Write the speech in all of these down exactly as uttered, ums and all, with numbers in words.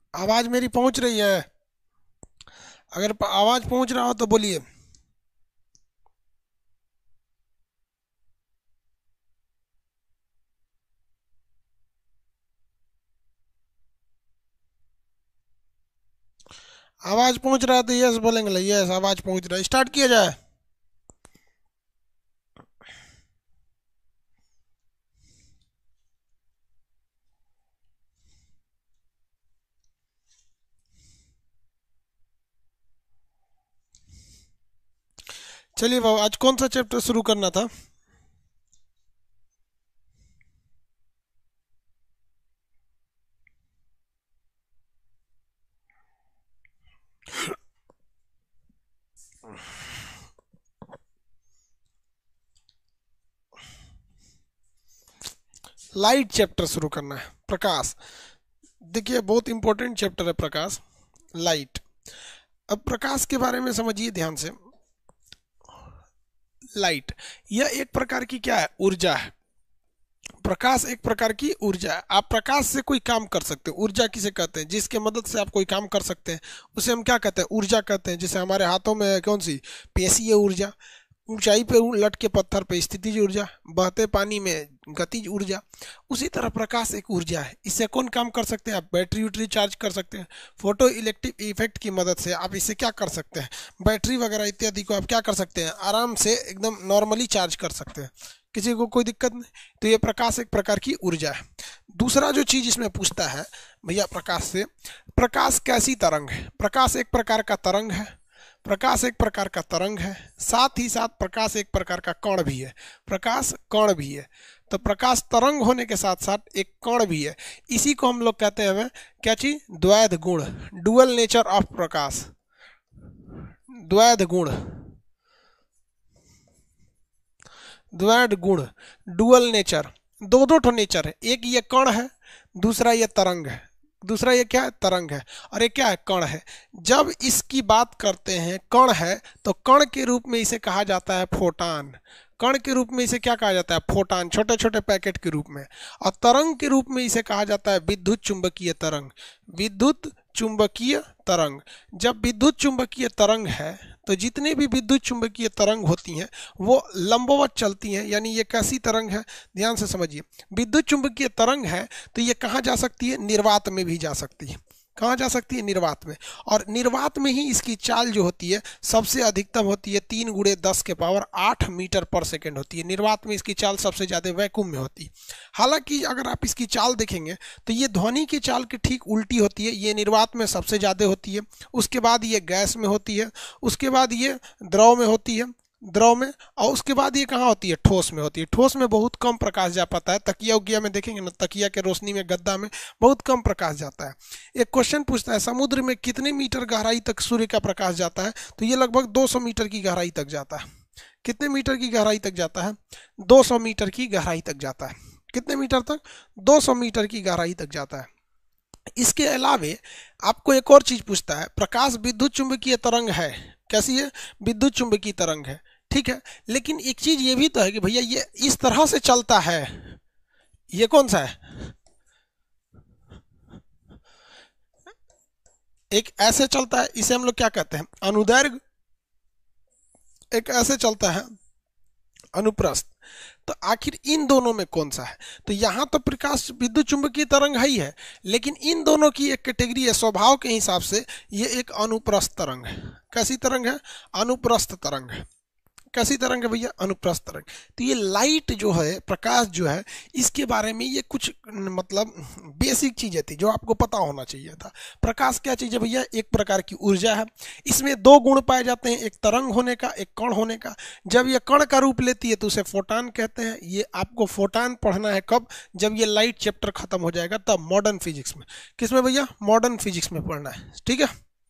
आवाज मेरी पहुंच रही है? अगर प- आवाज पहुंच रहा हो तो बोलिए। आवाज पहुंच रहा है तो यस बोलेंगे, यस आवाज पहुंच रहा है, स्टार्ट किया जाए। चलिए बाबू, आज कौन सा चैप्टर शुरू करना था? लाइट चैप्टर शुरू करना है, प्रकाश। देखिए बहुत इंपॉर्टेंट चैप्टर है प्रकाश, लाइट। अब प्रकाश के बारे में समझिए ध्यान से। लाइट यह एक प्रकार की क्या है, ऊर्जा है। प्रकाश एक प्रकार की ऊर्जा है। आप प्रकाश से कोई काम कर सकते हैं। ऊर्जा किसे कहते हैं? जिसके मदद से आप कोई काम कर सकते हैं उसे हम क्या कहते हैं, ऊर्जा कहते हैं। जैसे हमारे हाथों में है कौन सी, पेशीय ऊर्जा। ऊंचाई पे लटके पत्थर पे स्थितिज ऊर्जा, बहते पानी में गतिज ऊर्जा। उसी तरह प्रकाश एक ऊर्जा है। इससे कौन काम कर सकते हैं? आप बैटरी उटरी चार्ज कर सकते हैं। फोटो इलेक्ट्रिक इफेक्ट की मदद से आप इसे क्या कर सकते हैं, बैटरी वगैरह इत्यादि को आप क्या कर सकते हैं, आराम से एकदम नॉर्मली चार्ज कर सकते हैं, किसी को कोई दिक्कत नहीं। तो ये प्रकाश एक प्रकार की ऊर्जा है। दूसरा जो चीज इसमें पूछता है भैया प्रकाश से, प्रकाश कैसी तरंग है? प्रकाश एक प्रकार का तरंग है। प्रकाश एक प्रकार का तरंग है, साथ ही साथ प्रकाश एक प्रकार का कण भी है। प्रकाश कण भी है। तो प्रकाश तरंग होने के साथ साथ एक कण भी है। इसी को हम लोग कहते हैं हमें क्या चीज, द्वैध गुण, डुअल नेचर ऑफ प्रकाश, द्वैध गुण, द्वैध गुण, डुअल नेचर। दो दो ठो नेचर है, एक ये कण है, दूसरा ये तरंग है। दूसरा ये क्या है, तरंग है, और ये क्या है, कण है। जब इसकी बात करते हैं कण है, तो कण के रूप में इसे कहा जाता है फोटान। कण के रूप में इसे क्या कहा जाता है, फोटान, छोटे छोटे पैकेट के रूप में। और तरंग के रूप में इसे कहा जाता है विद्युत चुंबकीय तरंग, विद्युत चुंबकीय तरंग। जब विद्युत चुंबकीय तरंग है तो जितने भी विद्युत चुंबकीय तरंग होती हैं वो लंबवत चलती हैं। यानी ये कैसी तरंग है, ध्यान से समझिए। विद्युत चुंबकीय तरंग है तो ये कहाँ जा सकती है, निर्वात में भी जा सकती है। कहाँ जा सकती है, निर्वात में। और निर्वात में ही इसकी चाल जो होती है सबसे अधिकतम होती है, तीन गुणे दस के पावर आठ मीटर पर सेकेंड होती है। निर्वात में इसकी चाल सबसे ज़्यादा वैक्यूम में होती है। हालांकि अगर आप इसकी चाल देखेंगे तो ये ध्वनि की चाल की ठीक उल्टी होती है। ये निर्वात में सबसे ज़्यादा होती है, उसके बाद ये गैस में होती है, उसके बाद ये द्रव में होती है, द्रव में, और उसके बाद ये कहाँ होती है, ठोस में होती है। ठोस में बहुत कम प्रकाश जा पाता है। तकिया उकिया में देखेंगे ना, तकिया के रोशनी में, गद्दा में बहुत कम प्रकाश जाता है। एक क्वेश्चन पूछता है समुद्र में कितने मीटर गहराई तक सूर्य का प्रकाश जाता है? तो ये लगभग दो सौ मीटर की गहराई तक जाता है। कितने मीटर की गहराई तक जाता है? दो सौ मीटर की गहराई तक जाता है। कितने मीटर तक? दो सौ मीटर की गहराई तक जाता है। इसके अलावे आपको एक और चीज पूछता है, प्रकाश विद्युत चुंबकीय तरंग है। कैसी है? विद्युत चुंबकीय तरंग है, ठीक है। लेकिन एक चीज ये भी तो है कि भैया ये इस तरह से चलता है। ये कौन सा है? एक ऐसे चलता है, इसे हम लोग क्या कहते हैं, अनुदैर्घ्य। एक ऐसे चलता है, अनुप्रस्थ। तो आखिर इन दोनों में कौन सा है? तो यहां तो प्रकाश विद्युत चुंबकीय तरंग है ही है, लेकिन इन दोनों की एक कैटेगरी है स्वभाव के हिसाब से, ये एक अनुप्रस्थ तरंग है। कैसी तरंग है? अनुप्रस्थ तरंग है। कैसी तरंग है भैया? अनुप्रस्थ तरंग। तो ये लाइट जो है, प्रकाश जो है, इसके बारे में ये कुछ मतलब बेसिक चीजें थी जो आपको पता होना चाहिए था। प्रकाश क्या चीज है भैया? एक प्रकार की ऊर्जा है। इसमें दो गुण पाए जाते हैं, एक तरंग होने का, एक कण होने का। जब ये कण का रूप लेती है तो उसे फोटान कहते हैं। ये आपको फोटान पढ़ना है कब? जब ये लाइट चैप्टर खत्म हो जाएगा तब, मॉडर्न फिजिक्स में। किसमें भैया? मॉडर्न फिजिक्स में पढ़ना है, ठीक है।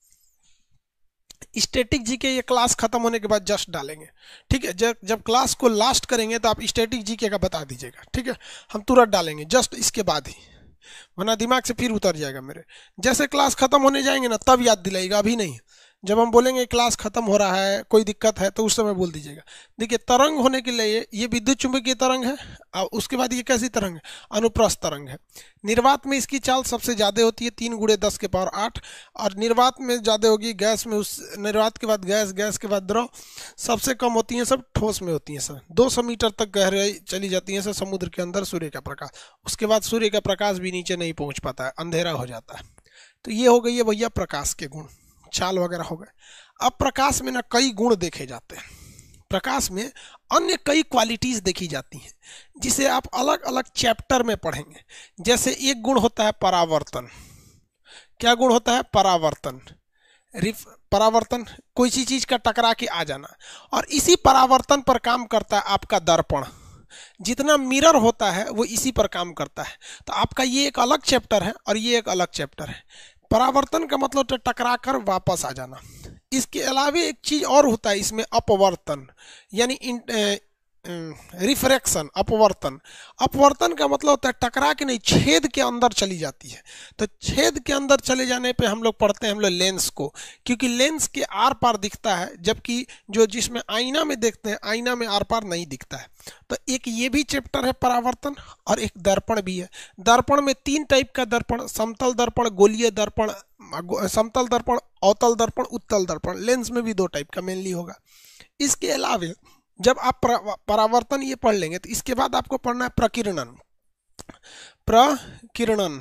स्टैटिक जीके ये क्लास खत्म होने के बाद जस्ट डालेंगे, ठीक है। जब जब क्लास को लास्ट करेंगे तो आप स्टैटिक जीके का बता दीजिएगा, ठीक है। हम तुरंत डालेंगे जस्ट इसके बाद ही, वरना दिमाग से फिर उतर जाएगा मेरे। जैसे क्लास खत्म होने जाएंगे ना तब याद दिलाएगा, अभी नहीं। जब हम बोलेंगे क्लास खत्म हो रहा है, कोई दिक्कत है, तो उस समय बोल दीजिएगा। देखिए तरंग होने के लिए ये विद्युत चुंबकीय तरंग है, और उसके बाद ये कैसी तरंग है, अनुप्रस्थ तरंग है। निर्वात में इसकी चाल सबसे ज़्यादा होती है, तीन गुणे दस के पावर आठ, और निर्वात में ज़्यादा होगी, गैस में उस निर्वात के बाद गैस, गैस के बाद द्रव, सबसे कम होती हैं सब ठोस में होती हैं सर। दो सौ मीटर तक गहराई चली जाती है सर समुद्र के अंदर सूर्य का प्रकाश, उसके बाद सूर्य का प्रकाश भी नीचे नहीं पहुंच पाता है, अंधेरा हो जाता है। तो ये हो गई है भैया प्रकाश के गुण, चाल वगैरह हो गए। अब प्रकाश में ना कई गुण देखे जाते हैं, प्रकाश में अन्य कई क्वालिटीज देखी जाती हैं, जिसे आप अलग अलग चैप्टर में पढ़ेंगे। जैसे एक गुण होता है परावर्तन। क्या गुण होता है? परावर्तन। रिफ परावर्तन, कोई सी चीज का टकरा के आ जाना, और इसी परावर्तन पर काम करता है आपका दर्पण। जितना मिरर होता है वो इसी पर काम करता है। तो आपका ये एक अलग चैप्टर है और ये एक अलग चैप्टर है। परावर्तन का मतलब टकरा कर वापस आ जाना। इसके अलावा एक चीज और होता है इसमें, अपवर्तन, यानी रिफ्रैक्शन। अपवर्तन, अपवर्तन का मतलब होता है टकरा के नहीं, छेद के अंदर चली जाती है। तो छेद के अंदर चले जाने पे हम लोग पढ़ते हैं हम लोग लेंस को, क्योंकि लेंस के आर पार दिखता है, जबकि जो जिसमें आईना में देखते हैं, आईना में आर पार नहीं दिखता है। तो एक ये भी चैप्टर है परावर्तन, और एक दर्पण भी है। दर्पण में तीन टाइप का दर्पण, समतल दर्पण, गोलीय दर्पण, समतल दर्पण, अवतल दर्पण, उत्तल दर्पण। लेंस में भी दो टाइप का मेनली होगा। इसके अलावा जब आप परावर्तन ये पढ़ लेंगे तो इसके बाद आपको पढ़ना है प्रकीर्णन। प्रकीर्णन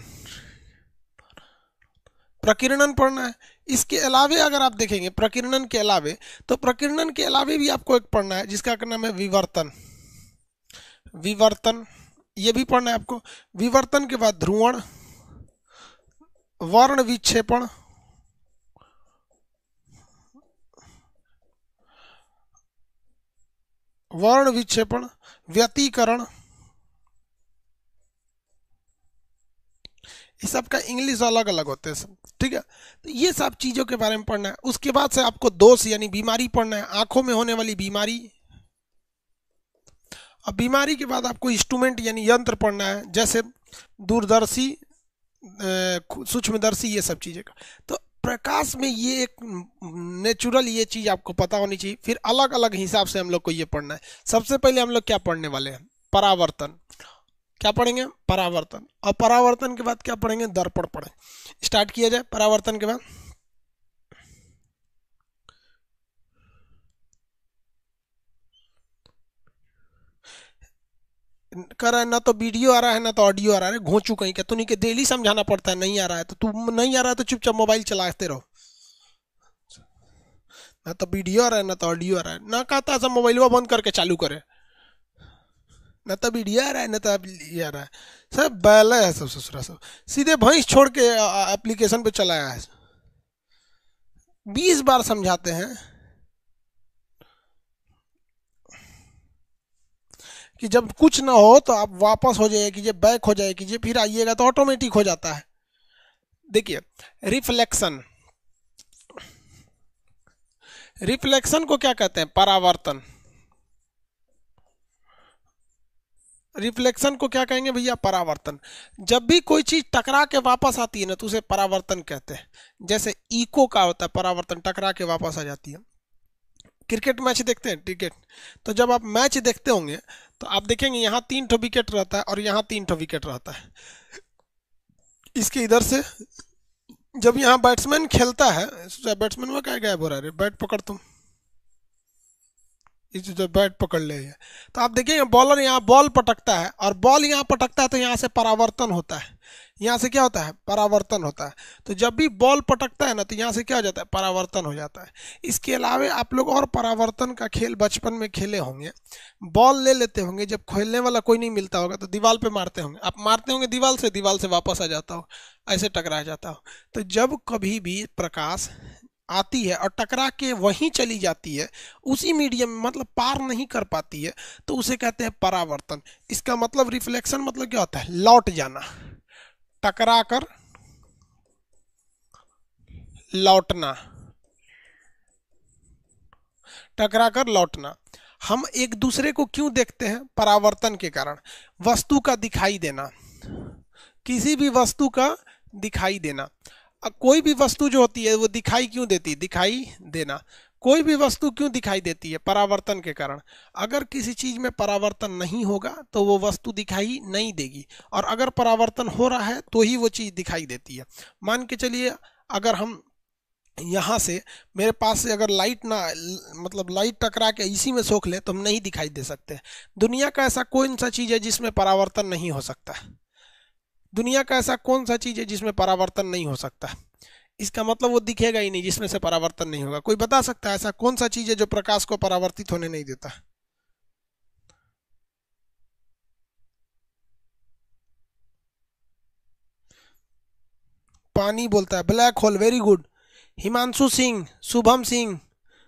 प्रकीर्णन पढ़ना है। इसके अलावे अगर आप देखेंगे प्रकीर्णन के अलावे, तो प्रकीर्णन के अलावे भी आपको एक पढ़ना है जिसका नाम है विवर्तन। विवर्तन ये भी पढ़ना है आपको। विवर्तन के बाद ध्रुवण, वर्ण विक्षेपण, वर्ण विक्षेपण, व्यतिकरण, ये सब का इंग्लिश अलग अलग होते हैं सब, ठीक है। तो ये सब चीजों के बारे में पढ़ना है। उसके बाद से आपको दोष यानी बीमारी पढ़ना है, आंखों में होने वाली बीमारी। अब बीमारी के बाद आपको इंस्ट्रूमेंट यानी यंत्र पढ़ना है, जैसे दूरदर्शी, सूक्ष्मदर्शी, ये सब चीजें का। तो प्रकाश में ये एक नेचुरल ये चीज आपको पता होनी चाहिए। फिर अलग अलग हिसाब से हम लोग को ये पढ़ना है। सबसे पहले हम लोग क्या पढ़ने वाले हैं? परावर्तन। क्या पढ़ेंगे? परावर्तन। और परावर्तन के बाद क्या पढ़ेंगे? दर्पण पढ़ें। स्टार्ट किया जाए परावर्तन के बाद। कर रहा है ना तो वीडियो आ रहा है ना तो ऑडियो आ रहा है। घोंचू कहीं का, तो नहीं कि डेली समझाना पड़ता है। नहीं आ रहा है तो तू नहीं आ रहा है तो चुपचाप मोबाइल चलाते रहो। ना तो वीडियो आ रहा है ना तो ऑडियो आ रहा है। ना कहता है सब मोबाइल बंद करके चालू करे। ना तो वीडियो आ रहा है ना तो ये आ रहा है। सब बैल है सब, ससुरा सब सीधे भैंस छोड़ के एप्लीकेशन पे चलाया है। बीस बार समझाते हैं कि जब कुछ ना हो तो आप वापस हो जाइए कीजिए, बैक हो जाइए कीजिए, फिर आइएगा तो ऑटोमेटिक हो जाता है। देखिए रिफ्लेक्शन, रिफ्लेक्शन को क्या कहते हैं? परावर्तन। रिफ्लेक्शन को क्या कहेंगे भैया? परावर्तन। जब भी कोई चीज टकरा के वापस आती है ना तो उसे परावर्तन कहते हैं। जैसे इको का होता है परावर्तन, टकरा के वापस आ जाती है। क्रिकेट मैच देखते हैं, क्रिकेट, तो जब आप मैच देखते होंगे तो आप देखेंगे यहाँ तीन ठो विकेट रहता है और यहाँ तीन ठो विकेट रहता है। इसके इधर से जब यहाँ बैट्समैन खेलता है, बैट्समैन में क्या गायब हो रहा है? बैट पकड़ तुम, इस बैट पकड़ ले। तो आप देखिए बॉलर यहाँ बॉल पटकता है और बॉल यहाँ पटकता है तो यहाँ से परावर्तन होता है। यहाँ से क्या होता है? परावर्तन होता है। तो जब भी बॉल पटकता है ना तो यहाँ से क्या हो जाता है? परावर्तन हो जाता है। इसके अलावा आप लोग और परावर्तन का खेल बचपन में खेले होंगे। बॉल ले लेते होंगे, जब खेलने वाला कोई नहीं मिलता होगा तो दीवार पे मारते होंगे। आप मारते होंगे दीवार से, दीवार से वापस आ जाता हो, ऐसे टकरा जाता हो। तो जब कभी भी प्रकाश आती है और टकरा के वहीं चली जाती है, उसी मीडियम में, मतलब पार नहीं कर पाती है, तो उसे कहते हैं परावर्तन। इसका मतलब रिफ्लेक्शन मतलब क्या होता है? लौट जाना, टकरा कर लौटना, टकरा कर लौटना। हम एक दूसरे को क्यों देखते हैं? परावर्तन के कारण। वस्तु का दिखाई देना, किसी भी वस्तु का दिखाई देना। अब कोई भी वस्तु जो होती है वो दिखाई क्यों देती है? दिखाई देना। कोई भी वस्तु क्यों दिखाई देती है? परावर्तन के कारण। अगर किसी चीज में परावर्तन नहीं होगा तो वो वस्तु दिखाई नहीं देगी, और अगर परावर्तन हो रहा है तो ही वो चीज दिखाई देती है। मान के चलिए अगर हम यहाँ से, मेरे पास से अगर लाइट ना, मतलब लाइट टकरा के इसी में सोख ले तो हम नहीं दिखाई दे सकते। दुनिया का ऐसा कौन सा चीज है जिसमें परावर्तन नहीं हो सकता? दुनिया का ऐसा कौन सा चीज है जिसमें परावर्तन नहीं हो सकता? इसका मतलब वो दिखेगा ही नहीं जिसमें से परावर्तन नहीं होगा। कोई बता सकता है ऐसा कौन सा चीज है जो प्रकाश को परावर्तित होने नहीं देता? पानी बोलता है। Black hole, very good. Himanshu Singh, Shubham Singh,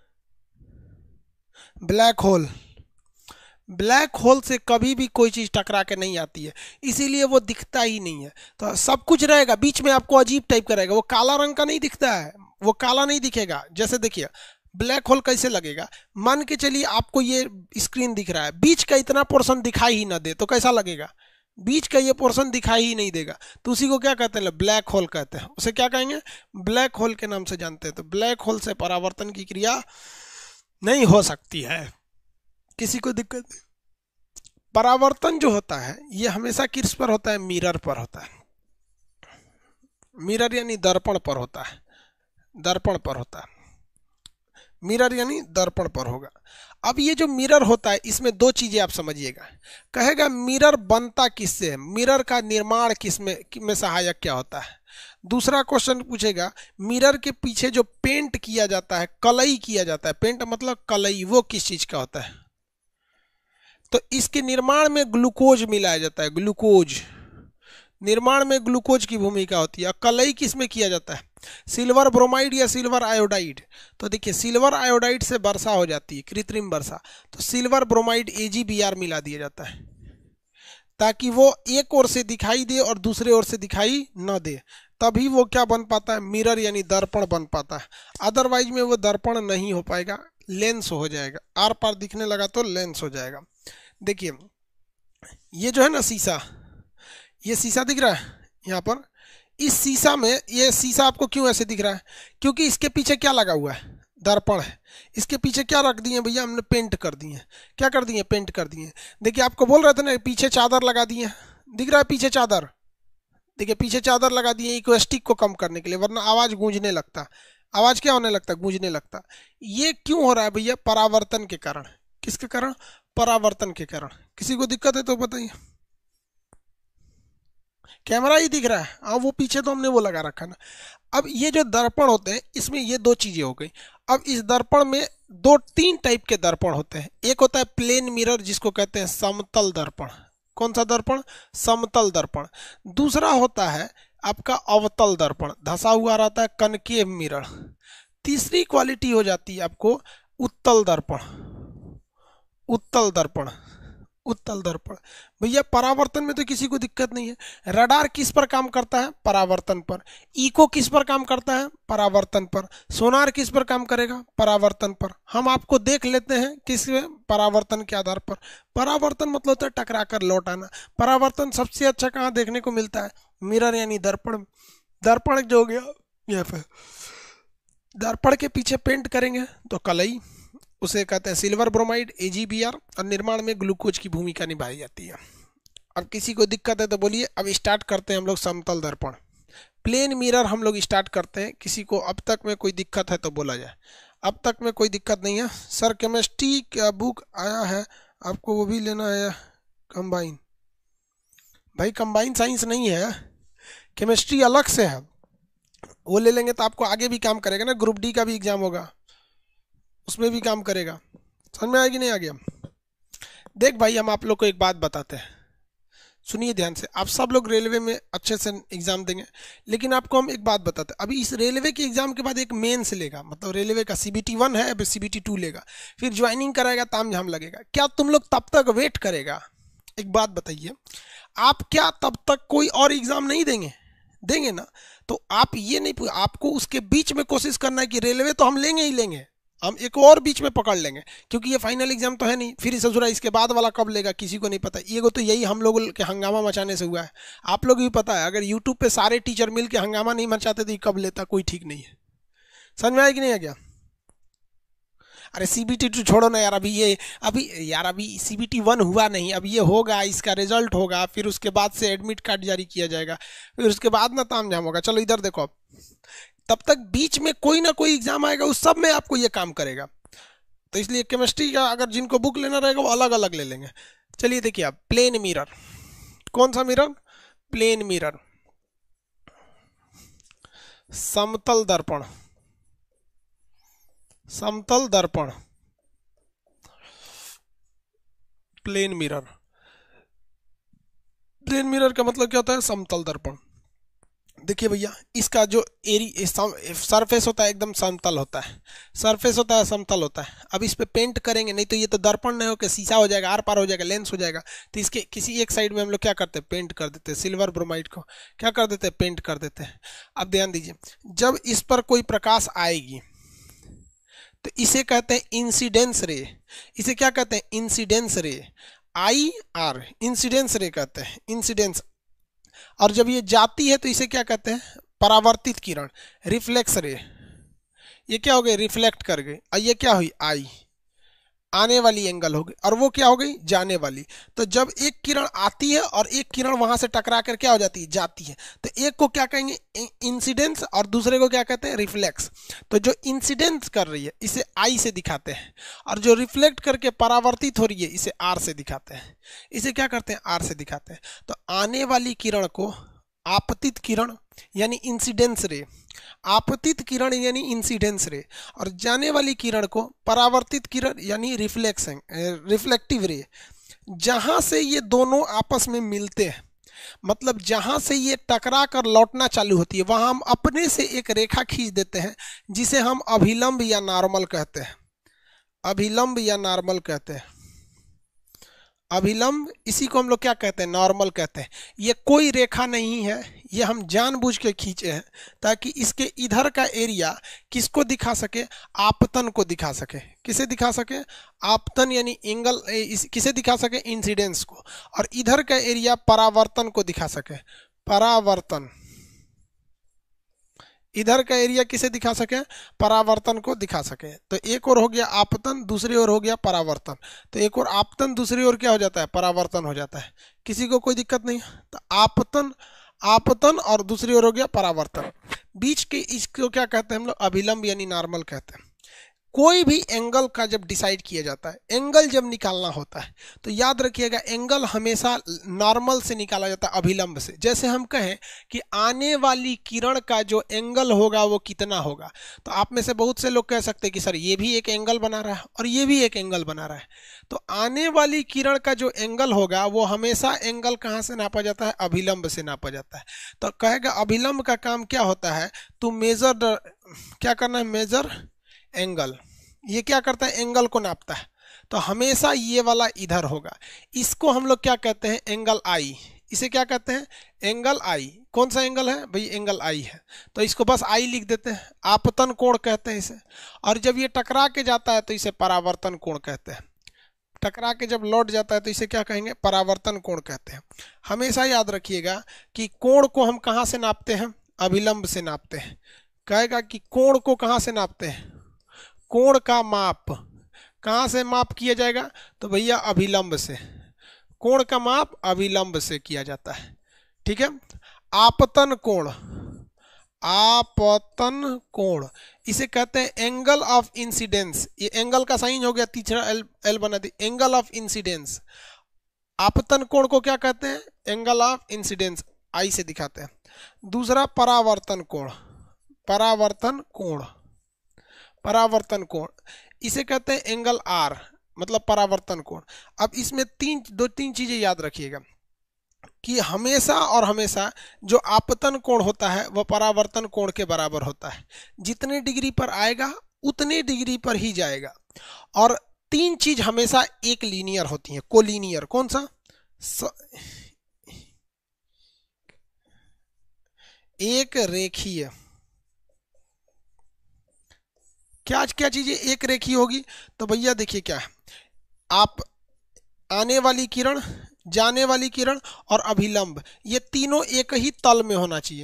black hole. Black hole से कभी भी कोई चीज टकरा के नहीं आती है, इसीलिए वो दिखता ही नहीं है। तो सब कुछ रहेगा, बीच में आपको अजीब टाइप का रहेगा, वो काला रंग का नहीं दिखता है, वो काला नहीं दिखेगा। जैसे देखिए ब्लैक होल कैसे लगेगा, मान के चलिए आपको ये स्क्रीन दिख रहा है, बीच का इतना पोर्शन दिखाई ही ना दे तो कैसा लगेगा? बीच का ये पोर्शन दिखाई ही नहीं देगा, तो उसी को क्या कहते हैं? ब्लैक होल कहते हैं। उसे क्या कहेंगे? ब्लैक होल के नाम से जानते हैं। तो ब्लैक होल से परावर्तन की क्रिया नहीं हो सकती है, किसी को दिक्कत नहीं। परावर्तन जो होता है ये हमेशा किस पर होता है? मिरर पर होता है। मिरर यानी दर्पण पर होता है, दर्पण पर होता है। मिरर यानी दर्पण पर होगा। अब ये जो मिरर होता है इसमें दो चीजें आप समझिएगा। कहेगा मिरर बनता किससे है? मिरर का निर्माण किस में में सहायक क्या होता है? दूसरा क्वेश्चन पूछेगा मिरर के पीछे जो पेंट किया जाता है, कलई किया जाता है, पेंट मतलब कलई, वो किस चीज का होता है? तो इसके निर्माण में ग्लूकोज मिलाया जाता है, ग्लूकोज। निर्माण में ग्लूकोज की भूमिका होती है। कलई किस में किया जाता है? सिल्वर ब्रोमाइड या सिल्वर आयोडाइड? तो देखिए सिल्वर आयोडाइड से वर्षा हो जाती है, कृत्रिम वर्षा, तो silver bromide A G B R मिला दिया जाता है ताकि वो एक ओर से दिखाई दे और दूसरे ओर से दिखाई न दे, तभी वो क्या बन पाता है? मिरर यानी दर्पण बन पाता है। अदरवाइज में वो दर्पण नहीं हो पाएगा, लेंस हो जाएगा, आर पार दिखने लगा तो लेंस हो जाएगा। देखिए ये जो है ना शीशा, ये शीशा दिख रहा है यहाँ पर, इस शीशा में, ये शीशा आपको क्यों ऐसे दिख रहा है? क्योंकि इसके पीछे क्या लगा हुआ है? दर्पण है। इसके पीछे क्या रख दिए भैया? हमने पेंट कर दिए। क्या कर दिए? पेंट कर दिए। देखिए आपको बोल रहे थे ना पीछे चादर लगा दिए, दिख रहा है पीछे चादर? देखिए पीछे चादर लगा दिए इकोस्टिक को कम करने के लिए, वरना आवाज गूंजने लगता। आवाज क्या होने लगता? गूंजने लगता। ये क्यों हो रहा है भैया? परावर्तन के कारण। किसके कारण? परावर्तन के कारण। किसी को दिक्कत है तो बताइए। कैमरा ही दिख रहा है, हाँ वो पीछे तो हमने वो लगा रखा ना। अब ये जो दर्पण होते हैं इसमें ये दो चीजें हो गई। अब इस दर्पण में दो तीन टाइप के दर्पण होते हैं। एक होता है प्लेन मिरर जिसको कहते हैं समतल दर्पण। कौन सा दर्पण? समतल दर्पण। दूसरा होता है आपका अवतल दर्पण, धसा हुआ रहता है, कनकेव मिरर। तीसरी क्वालिटी हो जाती है आपको उत्तल दर्पण। उत्तल दर्पण, उत्तल दर्पण। भैया परावर्तन में तो किसी को दिक्कत नहीं है। रडार किस पर काम करता है? परावर्तन पर। इको किस पर काम करता है? परावर्तन पर। सोनार किस पर काम करेगा? परावर्तन पर। हम आपको देख लेते हैं किस में? परावर्तन के आधार पर। परावर्तन मतलब होता है टकरा कर लौट आना। परावर्तन सबसे अच्छा कहाँ देखने को मिलता है? मिरर यानी दर्पण। दर्पण जो हो गया यहाँ पे, दर्पण के पीछे पेंट करेंगे तो कलई, उसे कहते हैं silver bromide A G B R, और निर्माण में ग्लूकोज की भूमिका निभाई जाती है। अब किसी को दिक्कत है तो बोलिए। अब स्टार्ट करते हैं हम लोग समतल दर्पण। प्लेन मिरर हम लोग स्टार्ट करते हैं। किसी को अब तक में कोई दिक्कत है तो बोला जाए। अब तक में कोई दिक्कत नहीं है। सर केमिस्ट्री का बुक आया है, आपको वो भी लेना है? कंबाइन? भाई कंबाइन साइंस नहीं है, केमिस्ट्री अलग से है, वो ले लेंगे तो आपको आगे भी काम करेगा ना। ग्रुप डी का भी एग्जाम होगा, उसमें भी काम करेगा। समझ में आएगी नहीं? आ गया? देख भाई हम आप लोग को एक बात बताते हैं, सुनिए ध्यान से। आप सब लोग रेलवे में अच्छे से एग्जाम देंगे, लेकिन आपको हम एक बात बताते हैं। अभी इस रेलवे के एग्जाम के बाद एक मेंस लेगा, मतलब रेलवे का सीबीटी वन है, अभी सीबीटी टू लेगा, फिर ज्वाइनिंग कराएगा, ताम झाम लगेगा। क्या तुम लोग तब तक वेट करेगा? एक बात बताइए, आप क्या तब तक कोई और एग्जाम नहीं देंगे? देंगे ना। तो आप ये नहीं, आपको उसके बीच में कोशिश करना है कि रेलवे तो हम लेंगे ही लेंगे, हम एक और बीच में पकड़ लेंगे, क्योंकि ये फाइनल एग्जाम तो है नहीं, फिर ससुरा इसके बाद वाला कब लेगा किसी को नहीं पता। ये तो यही हम लोग के हंगामा मचाने से हुआ है। आप लोग भी पता है, अगर यूट्यूब पे सारे टीचर मिल के हंगामा नहीं मचाते तो ये कब लेता, कोई ठीक नहीं है। समझ में आया कि नहीं है क्या? अरे सीबीटी टू छोड़ो ना यार, अभी ये अभी यार अभी सीबीटी वन हुआ नहीं, अब ये होगा, इसका रिजल्ट होगा, फिर उसके बाद से एडमिट कार्ड जारी किया जाएगा, फिर उसके बाद ना ताम झाम होगा। चलो इधर देखो, अब तब तक बीच में कोई ना कोई एग्जाम आएगा, उस सब में आपको ये काम करेगा। तो इसलिए केमिस्ट्री का अगर जिनको बुक लेना रहेगा वो अलग अलग ले लेंगे। चलिए देखिए आप, प्लेन मिरर, कौन सा मिरर? Plane mirror. समतल दर्पण, समतल दर्पण, प्लेन मिरर। प्लेन मिरर का मतलब क्या होता है? समतल दर्पण। देखिए भैया, इसका जो एरी सरफेस होता है एकदम समतल होता है, सरफेस होता है समतल होता है। अब इस पे पेंट करेंगे, नहीं तो ये तो दर्पण नहीं होकर शीशा हो जाएगा, आर पार हो जाएगा, लेंस हो जाएगा। तो इसके किसी एक साइड में हम लोग क्या करते हैं? पेंट कर देते हैं। सिल्वर ब्रोमाइड को क्या कर देते हैं? पेंट कर देते हैं। अब ध्यान दीजिए, जब इस पर कोई प्रकाश आएगी तो इसे कहते हैं इंसिडेंस रे। इसे क्या कहते हैं? इंसिडेंस रे, आई आर, इंसिडेंस रे कहते हैं, इंसिडेंस। और जब ये जाती है तो इसे क्या कहते हैं? परावर्तित किरण, रिफ्लेक्स रे। ये क्या हो गई? रिफ्लेक्ट कर गई। और ये क्या हुई? आई, आने वाली एंगल हो गई, और वो क्या हो गई? जाने वाली। तो जब एक किरण आती है और एक किरण वहां से टकरा कर क्या हो जाती है? जाती है। तो एक को क्या कहेंगे? इंसिडेंस, और दूसरे को क्या कहते हैं? रिफ्लेक्स। तो जो इंसिडेंस कर रही है इसे आई से दिखाते हैं, और जो रिफ्लेक्ट करके परावर्तित हो रही है इसे आर से दिखाते हैं। इसे क्या करते हैं? आर से दिखाते हैं। तो आने वाली किरण को आपतित किरण यानी इंसिडेंस रे, आपतित किरण यानी इंसिडेंस रे, और जाने वाली किरण को परावर्तित किरण यानी रिफ्लेक्शन रिफ्लेक्टिव रे। जहां से ये दोनों आपस में मिलते हैं, मतलब जहां से ये टकरा कर लौटना चालू होती है, वहां हम अपने से एक रेखा खींच देते हैं, जिसे हम अभिलंब या नॉर्मल कहते हैं। अभिलंब या नॉर्मल कहते हैं। अभिलंब, इसी को हम लोग क्या कहते हैं? नॉर्मल कहते हैं। ये कोई रेखा नहीं है, ये हम जानबूझ के खींचे हैं ताकि इसके इधर का एरिया किसको दिखा सके? आपतन को दिखा सके। किसे दिखा सके? आपतन यानी एंगल, इस किसे दिखा सके? इंसिडेंस को। और इधर का एरिया परावर्तन को दिखा सके, परावर्तन। इधर का एरिया किसे दिखा सके? परावर्तन को दिखा सके। तो एक और हो गया आपतन, दूसरी ओर हो गया परावर्तन। तो एक और आपतन, दूसरी ओर क्या हो जाता है? परावर्तन हो जाता है। किसी को कोई दिक्कत नहीं? तो आपतन, आपतन, और दूसरी ओर हो गया परावर्तन। बीच के इसको क्या कहते हैं हम लोग? अभिलंब यानी नॉर्मल कहते हैं। कोई भी एंगल का जब डिसाइड किया जाता है, एंगल जब निकालना होता है, तो याद रखिएगा एंगल हमेशा नॉर्मल से निकाला जाता है, अभिलंब से। जैसे हम कहें कि आने वाली किरण का जो एंगल होगा वो कितना होगा, तो आप में से बहुत से लोग कह सकते हैं कि सर ये भी एक एंगल बना रहा है और ये भी एक एंगल बना रहा है। तो आने वाली किरण का जो एंगल होगा वो हमेशा एंगल कहाँ से नापा जाता है? अभिलंब से नापा जाता है। तो कहेगा अभिलंब का काम क्या होता है? टू मेजर, क्या करना है? Major angle. ये क्या करता है? एंगल को नापता है। तो हमेशा ये वाला इधर होगा। इसको हम लोग क्या कहते हैं? Angle I. इसे क्या कहते हैं? Angle I. कौन सा एंगल है भाई? एंगल आई है। तो इसको बस आई लिख देते हैं। आपतन कोण कहते हैं इसे। और जब ये टकरा के जाता है तो इसे परावर्तन कोण कहते हैं। टकरा के जब लौट जाता है तो इसे क्या कहेंगे? परावर्तन कोण कहते हैं। हमेशा याद रखिएगा कि कोण को हम कहाँ से नापते हैं? अभिलंब से नापते हैं। कहेगा कि कोण को कहाँ से नापते हैं? कोण का माप कहाँ से माप किया जाएगा? तो भैया अभिलंब से। कोण का माप अभिलंब से किया जाता है। ठीक है। आपतन कोण, आपतन कोण इसे कहते हैं एंगल ऑफ इंसिडेंस। ये एंगल का साइन हो गया, तीसरा एल एल बना दी, एंगल ऑफ इंसिडेंस। आपतन कोण को क्या कहते हैं? एंगल ऑफ इंसिडेंस, आई से दिखाते हैं। दूसरा परावर्तन कोण, परावर्तन कोण, परावर्तन कोण इसे कहते हैं एंगल आर, मतलब परावर्तन कोण। अब इसमें तीन दो तीन चीजें याद रखिएगा कि हमेशा और हमेशा जो आपतन कोण होता है वह परावर्तन कोण के बराबर होता है। जितने डिग्री पर आएगा उतने डिग्री पर ही जाएगा। और तीन चीज हमेशा एक लीनियर होती है, कोलीनियर। कौन सा? स... एक रेखीय। क्या क्या चीजें एक रेखीय होगी? तो भैया देखिए क्या है, आप आने वाली किरण, जाने वाली किरण और अभिलंब, ये तीनों एक ही तल में होना चाहिए।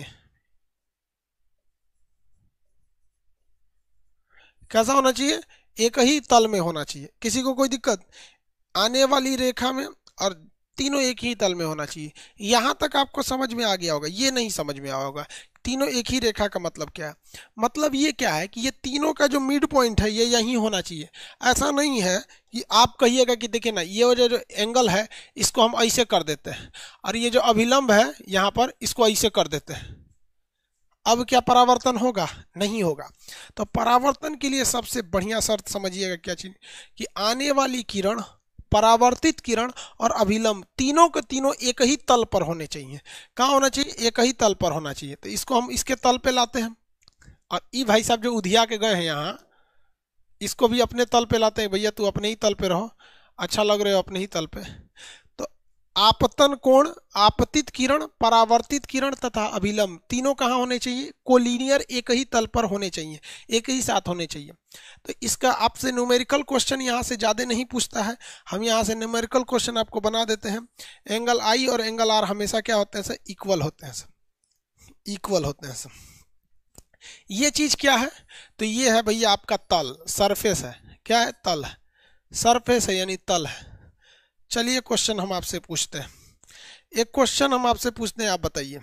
कैसा होना चाहिए? एक ही तल में होना चाहिए। किसी को कोई दिक्कत? आने वाली रेखा में और तीनों एक ही तल में होना चाहिए। यहां तक आपको समझ में आ गया होगा, ये नहीं समझ में आया होगा तीनों एक ही रेखा का मतलब क्या है। मतलब ये क्या है कि ये तीनों का जो मिड पॉइंट है ये यहीं होना चाहिए। ऐसा नहीं है कि आप कहिएगा कि देखिए ना, ये जो जो एंगल है इसको हम ऐसे कर देते हैं और ये जो अभिलंब है यहाँ पर इसको ऐसे कर देते हैं। अब क्या परावर्तन होगा? नहीं होगा। तो परावर्तन के लिए सबसे बढ़िया शर्त समझिएगा क्या चीज, कि आने वाली किरण, परावर्तित किरण और अभिलंब तीनों के तीनों एक ही तल पर होने चाहिए। कहाँ होना चाहिए? एक ही तल पर होना चाहिए। तो इसको हम इसके तल पे लाते हैं और ई भाई साहब जो उधिया के गए हैं यहाँ, इसको भी अपने तल पे लाते हैं। भैया तू अपने ही तल पे रहो, अच्छा लग रहे हो अपने ही तल पे। तो आपतन कोण, आपतित किरण, परावर्तित किरण तथा अभिलंब तीनों कहाँ होने चाहिए? कोलिनियर, एक ही तल पर होने चाहिए, एक ही साथ होने चाहिए। तो इसका आपसे न्यूमेरिकल क्वेश्चन यहाँ से ज़्यादा नहीं पूछता है, हम यहाँ से न्यूमेरिकल क्वेश्चन आपको बना देते हैं। एंगल आई और एंगल आर हमेशा क्या होते हैं सर? इक्वल होते हैं सर, इक्वल होते हैं सर। ये चीज क्या है? तो ये है भैया आपका तल, सरफेस है। क्या है? तल है, सरफेस है यानी तल है। चलिए क्वेश्चन हम आपसे पूछते हैं, एक क्वेश्चन हम आपसे पूछते हैं, आप बताइए।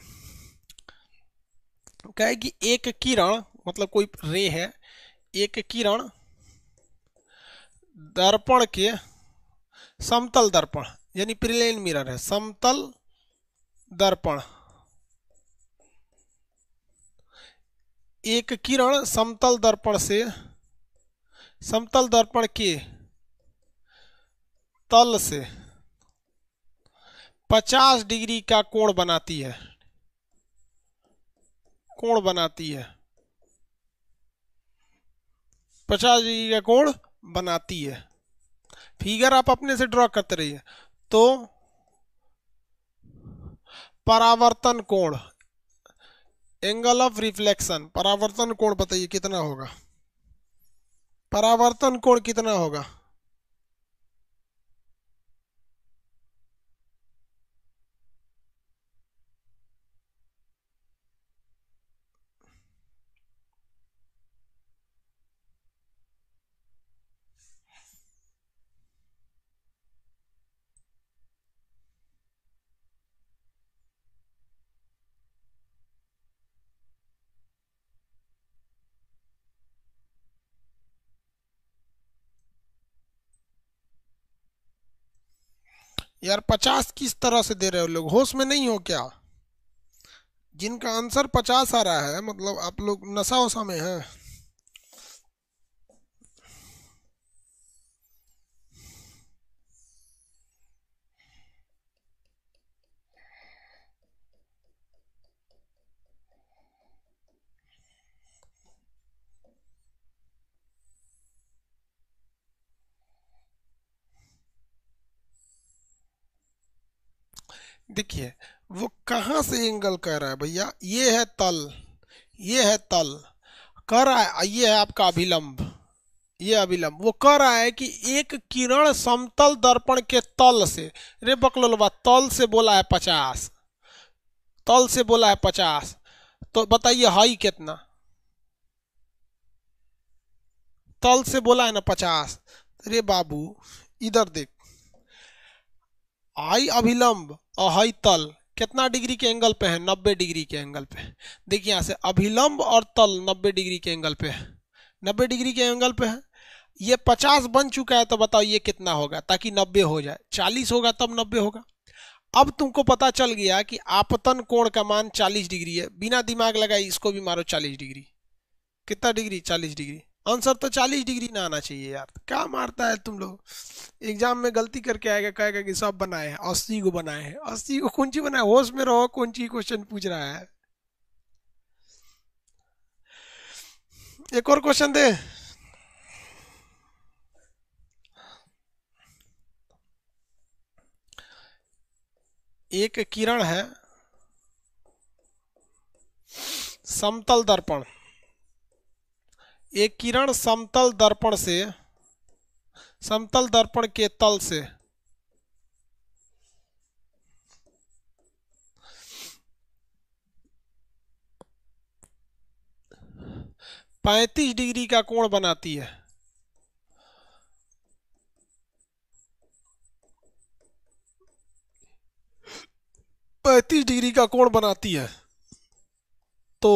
कहे कि एक किरण, मतलब कोई रे है, एक किरण दर्पण के, समतल दर्पण यानी प्लेन मिरर है, समतल दर्पण, एक किरण समतल दर्पण से, समतल दर्पण के तल से पचास डिग्री का कोण बनाती है, कोण बनाती है, पचास डिग्री का कोण बनाती है। फिगर आप अपने से ड्रॉ करते रहिए। तो परावर्तन कोण, एंगल ऑफ रिफ्लेक्शन, परावर्तन कोण बताइए कितना होगा? परावर्तन कोण कितना होगा? यार पचास किस तरह से दे रहे हो लोग? होश में नहीं हो क्या? जिनका आंसर पचास आ रहा है मतलब आप लोग नशा वशा में है। देखिए वो कहाँ से एंगल कह रहा है भैया? ये है तल, ये है तल, कह रहा है ये है आपका अभिलंब, ये अभिलंब। वो कह रहा है कि एक किरण समतल दर्पण के तल से, रे बकलोलवा, तल से बोला है पचास, तल से बोला है पचास, तो बताइए हाई कितना? तल से बोला है ना पचास। रे बाबू इधर देख, हाई अभिलंब और हाई तल कितना डिग्री के एंगल पे है? नब्बे डिग्री के एंगल पे। देखिए यहाँ से अभिलंब और तल नब्बे डिग्री के एंगल पे है, नब्बे डिग्री के एंगल पे है। ये पचास बन चुका है, तो बताओ ये कितना होगा? ताकि नब्बे हो जाए, चालीस होगा तब नब्बे होगा। अब तुमको पता चल गया कि आपतन कोण का मान चालीस डिग्री है, बिना दिमाग लगाए इसको भी मारो चालीस डिग्री। कितना डिग्री? चालीस डिग्री। आंसर तो चालीस डिग्री ना आना चाहिए यार, क्या मारता है तुम लोग? एग्जाम में गलती करके आएगा, कहेगा कि सब बनाए हैं, अस्सी को बनाए हैं। अस्सी को कौन सी बनाए? होश में रहो, कौन सी क्वेश्चन पूछ रहा है। एक और क्वेश्चन दे। एक किरण है समतल दर्पण, एक किरण समतल दर्पण से, समतल दर्पण के तल से पैंतीस डिग्री का कोण बनाती है। पैंतीस डिग्री का कोण बनाती है तो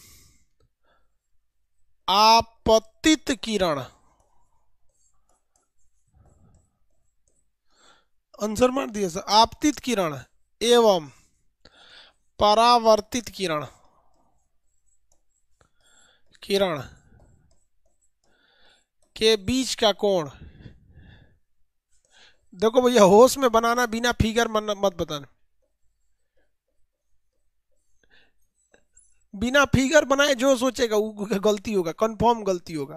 आपतित किरण, आंसर मार दिया सर, आपतित किरण एवं परावर्तित किरण, किरण के बीच का कोण, देखो भैया होश में बनाना, बिना फिगर मत बताना, बिना फिगर बनाए जो सोचेगा वो गलती होगा, कंफर्म गलती होगा।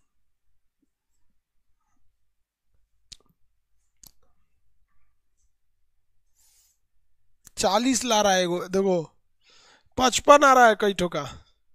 चालीस ला रहा है देखो, पचपन आ रहा है कई ठोका।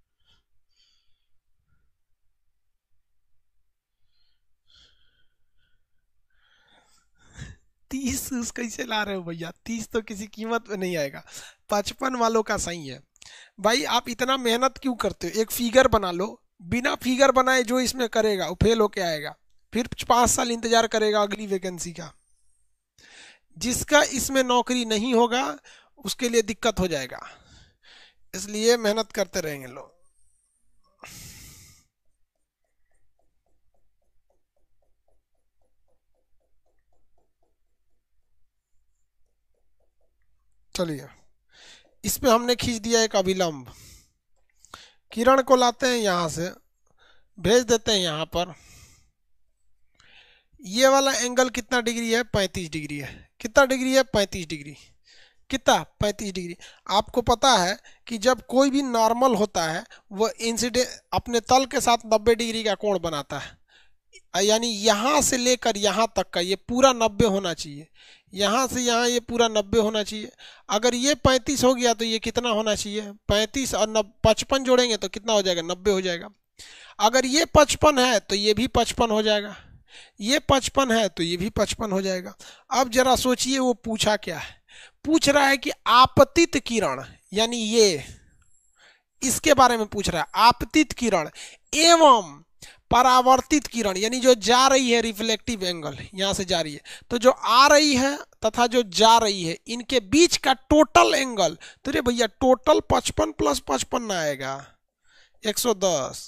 तीस कैसे ला रहे हो भैया, तीस तो किसी कीमत में नहीं आएगा, पचपन वालों का सही है। भाई आप इतना मेहनत क्यों करते हो, एक फिगर बना लो, बिना फिगर बनाए जो इसमें करेगा वो फेल होके आएगा, फिर पाँच साल इंतजार करेगा अगली वैकेंसी का। जिसका इसमें नौकरी नहीं होगा उसके लिए दिक्कत हो जाएगा, इसलिए मेहनत करते रहेंगे लोग। चलिए, इसमें हमने खींच दिया एक अभिलंब, किरण को लाते हैं यहां से, भेज देते हैं यहां पर। ये वाला एंगल कितना डिग्री है, पैंतीस डिग्री है। कितना डिग्री है, पैंतीस डिग्री। कितना, पैंतीस डिग्री। आपको पता है कि जब कोई भी नॉर्मल होता है वो इंसिडेंट अपने तल के साथ नब्बे डिग्री का कोण बनाता है, यानी यहां से लेकर यहां तक का ये पूरा नब्बे होना चाहिए, यहां से यहां ये पूरा नब्बे होना चाहिए। अगर ये पैंतीस हो गया तो ये कितना होना चाहिए, पैंतीस और पचपन जोड़ेंगे तो कितना हो जाएगा, नब्बे हो जाएगा। अगर ये पचपन है तो ये भी पचपन हो जाएगा, ये पचपन है तो ये भी पचपन हो जाएगा। अब जरा सोचिए वो पूछा क्या है, पूछ रहा है कि आपतित किरण, यानी ये इसके बारे में पूछ रहा है, आपतित किरण एवं परावर्तित किरण, यानी जो जा रही है, रिफ्लेक्टिव एंगल यहां से जा रही है, तो जो आ रही है तथा जो जा रही है इनके बीच का टोटल एंगल, तो रे भैया टोटल पचपन प्लस पचपन ना आएगा, एक सौ दस,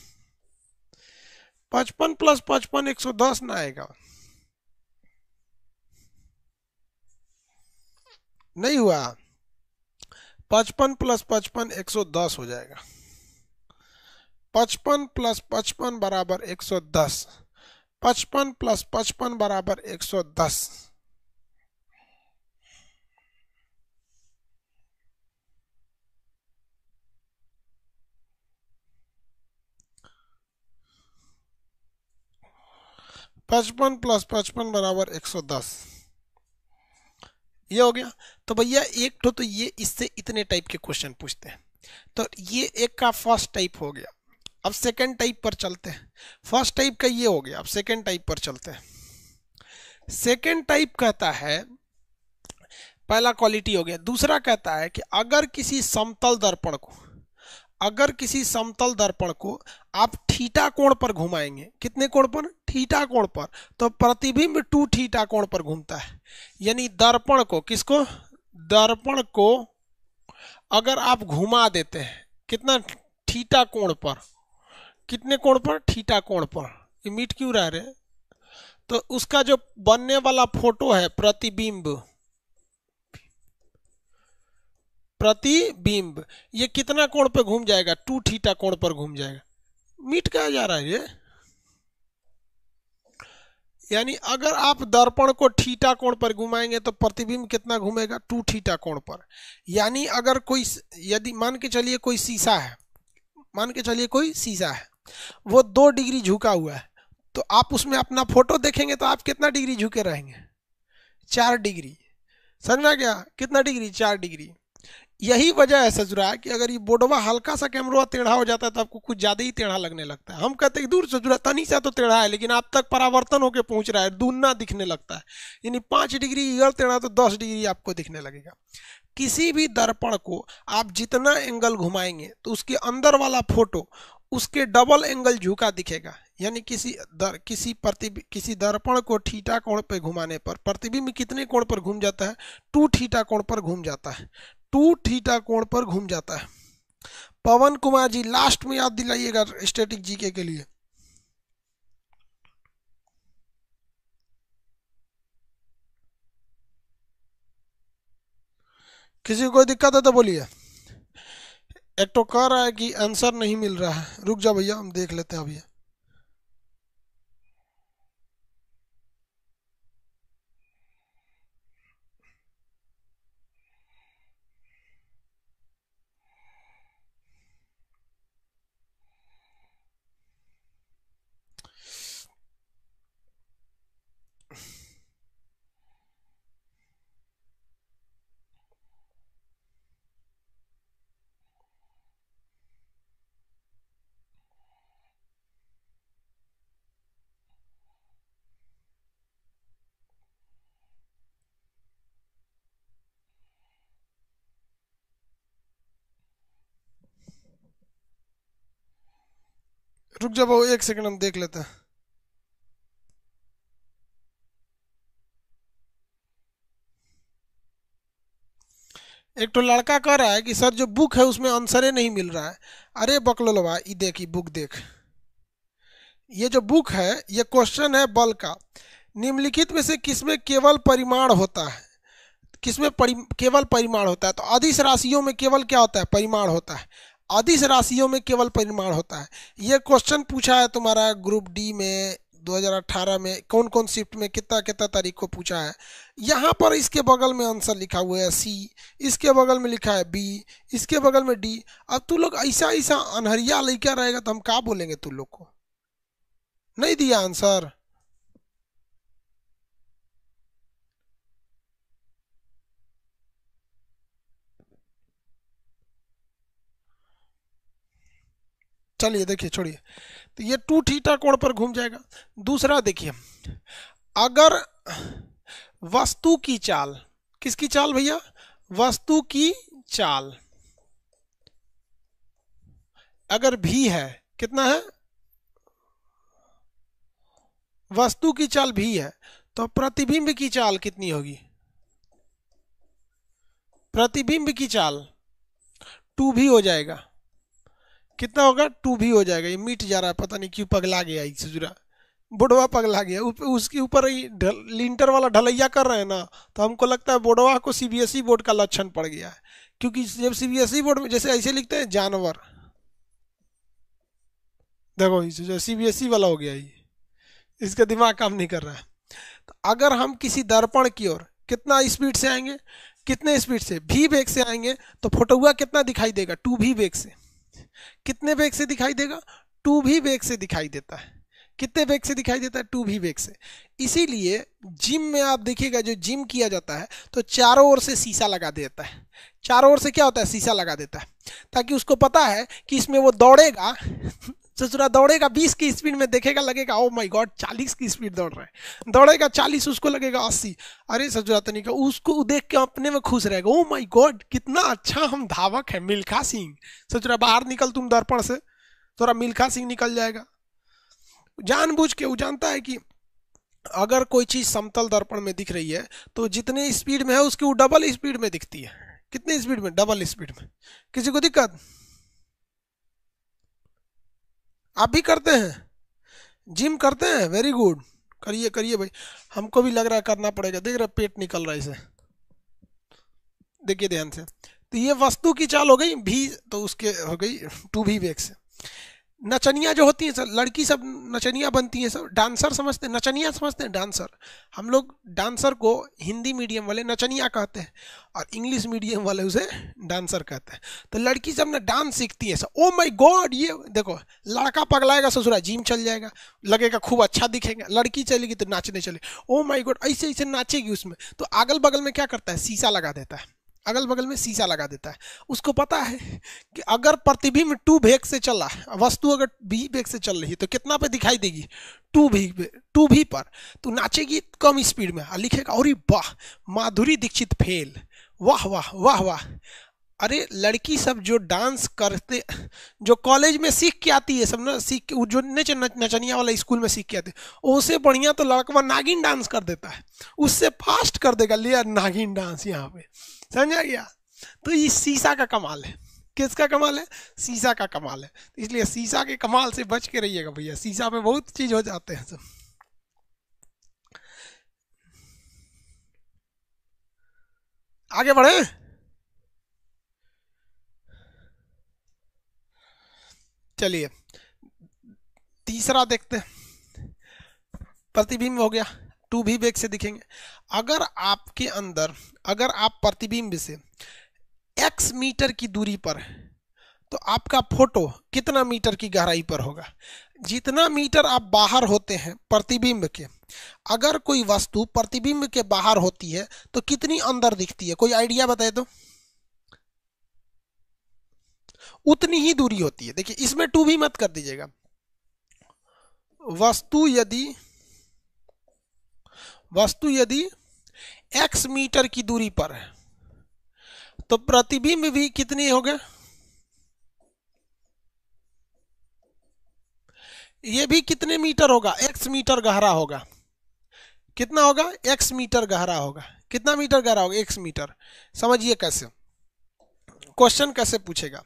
पचपन प्लस पचपन एक सौ दस ना आएगा, नहीं हुआ। पचपन प्लस पचपन एक सौ दस हो जाएगा, पचपन प्लस पचपन बराबर एक सौ दस, पचपन प्लस पचपन बराबर एक सौ दस। पचपन प्लस पचपन बराबर एक सौ दस, ये हो गया। तो भैया एक तो, तो ये इससे इतने टाइप के क्वेश्चन पूछते हैं, तो ये एक का फर्स्ट टाइप हो गया। अब सेकंड टाइप पर चलते हैं, फर्स्ट टाइप का ये हो गया, अब सेकंड टाइप पर चलते हैं। सेकंड टाइप कहता है, पहला क्वालिटी हो गया, दूसरा कहता है कि अगर किसी समतल दर्पण को, अगर किसी समतल दर्पण को आप थीटा कोण पर घुमाएंगे, कितने कोण पर, थीटा कोण पर, तो प्रतिबिंब टू थीटा कोण पर घूमता है। यानी दर्पण को, किसको, दर्पण को अगर आप घुमा देते हैं कितना, थीटा कोण पर, कितने कोण पर, थीटा कोण पर, ये मीट क्यों रह रहे, तो उसका जो बनने वाला फोटो है प्रतिबिंब, प्रतिबिंब ये कितना कोण पे घूम जाएगा, टू थीटा कोण पर घूम जाएगा। मीट कहा जा रहा है ये, यानी अगर आप दर्पण को थीटा कोण पर घुमाएंगे तो प्रतिबिंब कितना घूमेगा, टू थीटा कोण पर। यानी अगर कोई, यदि मान के चलिए कोई शीशा है, मान के चलिए कोई शीशा है, वो दो डिग्री झुका हुआ है, तो आप उसमें अपना फोटो देखेंगे तो आप कितना डिग्री झुके रहेंगे, चार डिग्री। समझ में आ गया, कितना डिग्री, चार डिग्री। यही वजह है सजुरा कि अगर ये बोर्डवा हल्का सा कैमरा टेढ़ा हो जाता है तो आपको कुछ ज्यादा ही टेढ़ा लगने लगता है। हम कहते हैं दूर सजुरा तनी सा तो टेढ़ा है, लेकिन आप तक परावर्तन होकर पहुंच रहा है, दूना दिखने लगता है। यानी पांच डिग्री इधर टेढ़ा तो दस डिग्री आपको दिखने लगेगा। किसी भी दर्पण को आप जितना एंगल घुमाएंगे तो उसके अंदर वाला फोटो उसके डबल एंगल झुका दिखेगा। यानी किसी दर किसी प्रतिबिंब किसी दर्पण को थीटा कोण पे घुमाने पर प्रतिबिंब कितने कोण पर घूम जाता है? टू थीटा कोण पर घूम जाता है, टू थीटा कोण पर घूम जाता है। पवन कुमार जी लास्ट में याद दिलाइएगा स्टैटिक जीके के लिए। किसी को कोई दिक्कत है तो बोलिए। एक तो कह रहा है कि आंसर नहीं मिल रहा है, रुक जाओ भैया हम देख लेते हैं अभी। रुक जाओ एक सेकंड हम देख लेते हैं। एक तो लड़का कह रहा है कि सर जो बुक है उसमें आंसर नहीं मिल रहा है। अरे बकलोलवा ये देख, ये बुक देख, ये जो बुक है ये क्वेश्चन है बल का। निम्नलिखित में से किसमें केवल परिमाण होता है? किसमें परि, केवल परिमाण होता है? तो अदिश राशियों में केवल क्या होता है? परिमाण होता है। अदिश राशियों में केवल परिमाण होता है। ये क्वेश्चन पूछा है तुम्हारा ग्रुप डी में दो हज़ार अठारह में, कौन कौन शिफ्ट में कितना कितना तारीख को पूछा है। यहाँ पर इसके बगल में आंसर लिखा हुआ है सी, इसके बगल में लिखा है बी, इसके बगल में डी। अब तू लोग ऐसा ऐसा अनहरिया लेकर रहेगा तो हम क्या बोलेंगे? तू लोग को नहीं दिया आंसर। चलिए देखिए छोड़िए, तो ये टू थीटा कोण पर घूम जाएगा। दूसरा देखिए, अगर वस्तु की चाल, किसकी चाल भैया? वस्तु की चाल अगर भी है, कितना है? वस्तु की चाल भी है, तो प्रतिबिंब की चाल कितनी होगी? प्रतिबिंब की चाल टू भी हो जाएगा। कितना होगा? टू भी हो जाएगा। ये मिट जा रहा है, पता नहीं क्यों पगला गया सजुरा, बुढ़वा पगला गया। उसके ऊपर लिंटर वाला ढलैया कर रहे हैं ना, तो हमको लगता है बुढ़वा को सीबीएसई बोर्ड का लक्षण पड़ गया है। क्योंकि जब सीबीएसई बोर्ड में जैसे ऐसे लिखते हैं जानवर, देखो जो सीबीएसई वाला हो गया ये, इसका दिमाग काम नहीं कर रहा है। तो अगर हम किसी दर्पण की ओर कितना स्पीड से आएंगे, कितने स्पीड से? भी वेग से आएंगे तो फोटोआ कितना दिखाई देगा? टू भी वेग से। कितने वेग से दिखाई देगा? टू भी वेग से दिखाई देता है। कितने वेग से दिखाई देता है? टू भी वेग से। इसीलिए जिम में आप देखिएगा, जो जिम किया जाता है तो चारों ओर से शीशा लगा देता है। चारों ओर से क्या होता है? शीशा लगा देता है, ताकि उसको पता है कि इसमें वो दौड़ेगा, ससुरा दौड़ेगा बीस की स्पीड में, देखेगा लगेगा ओ माय गॉड चालीस की स्पीड दौड़ रहा है, दौड़ेगा चालीस, उसको लगेगा अस्सी। अरे ससुरा तनिक उसको देख के अपने में खुश रहेगा, ओ माय गॉड कितना अच्छा हम धावक है, मिल्खा सिंह। ससुरा बाहर निकल तुम दर्पण से, थोड़ा मिल्खा सिंह निकल जाएगा। जानबूझ के वो जानता है कि अगर कोई चीज समतल दर्पण में दिख रही है तो जितने स्पीड में है उसकी वो डबल स्पीड में दिखती है। कितनी स्पीड में? डबल स्पीड में। किसी को दिक्कत? आप भी करते हैं? जिम करते हैं? वेरी गुड, करिए करिए भाई, हमको भी लग रहा है करना पड़ेगा। देख रहे पेट निकल रहा है इसे, देखिए ध्यान से। तो ये वस्तु की चाल हो गई भी, तो उसके हो गई टू भी वेग से। नचनिया जो होती है सर, लड़की सब नचनिया बनती है सब, डांसर समझते हैं, नचनिया समझते हैं, डांसर। हम लोग डांसर को हिंदी मीडियम वाले नचनिया कहते हैं और इंग्लिश मीडियम वाले उसे डांसर कहते हैं। तो लड़की सब ना डांस सीखती है सब। ओ माय गॉड, ये देखो लड़का पगलाएगा ससुरा, जिम चल जाएगा, लगेगा खूब अच्छा दिखेगा। लड़की चलेगी तो नाचने चले, ओ माय गॉड ऐसे ऐसे नाचेगी उसमें। तो अगल बगल में क्या करता है? शीशा लगा देता है। अगल बगल में शीशा लगा देता है। उसको पता है कि अगर प्रतिबिंब टू वेग से चला, वस्तु अगर भी वेग से चल रही है तो कितना पे दिखाई देगी, टू भी टू भी पर, तो नाचेगी कम स्पीड में और लिखेगा अरे वाह माधुरी दीक्षित फेल, वाह वाह वाह वाह। अरे लड़की सब जो डांस करते, जो कॉलेज में सीख के आती है सब ना, सीख के जो नच नचनिया वाला स्कूल में सीख के आते हैं, उससे बढ़िया तो लड़का नागिन डांस कर देता है, उससे फास्ट कर देगा लिया नागिन डांस यहाँ पे, समझा गया। तो ये शीशा का कमाल है। किसका कमाल है? शीशा का कमाल है। इसलिए शीशा के कमाल से बच के रहिएगा भैया, शीशा पे बहुत चीज हो जाते हैं सब। आगे बढ़े, चलिए तीसरा देखते हैं। प्रतिबिंब हो गया, टू भी वेग से दिखेंगे। अगर आपके अंदर, अगर आप प्रतिबिंब से एक्स मीटर की दूरी पर है तो आपका फोटो कितना मीटर की गहराई पर होगा? जितना मीटर आप बाहर होते हैं प्रतिबिंब के, अगर कोई वस्तु प्रतिबिंब के बाहर होती है तो कितनी अंदर दिखती है? कोई आइडिया बताए तो। उतनी ही दूरी होती है। देखिए इसमें टू भी मत कर दीजिएगा। वस्तु यदि वस्तु यदि x मीटर की दूरी पर है तो प्रतिबिंब भी कितनी हो गया? ये भी कितने मीटर होगा? x मीटर गहरा होगा। कितना होगा? x मीटर गहरा होगा। कितना मीटर गहरा होगा? x metre. समझिए कैसे, क्वेश्चन कैसे पूछेगा।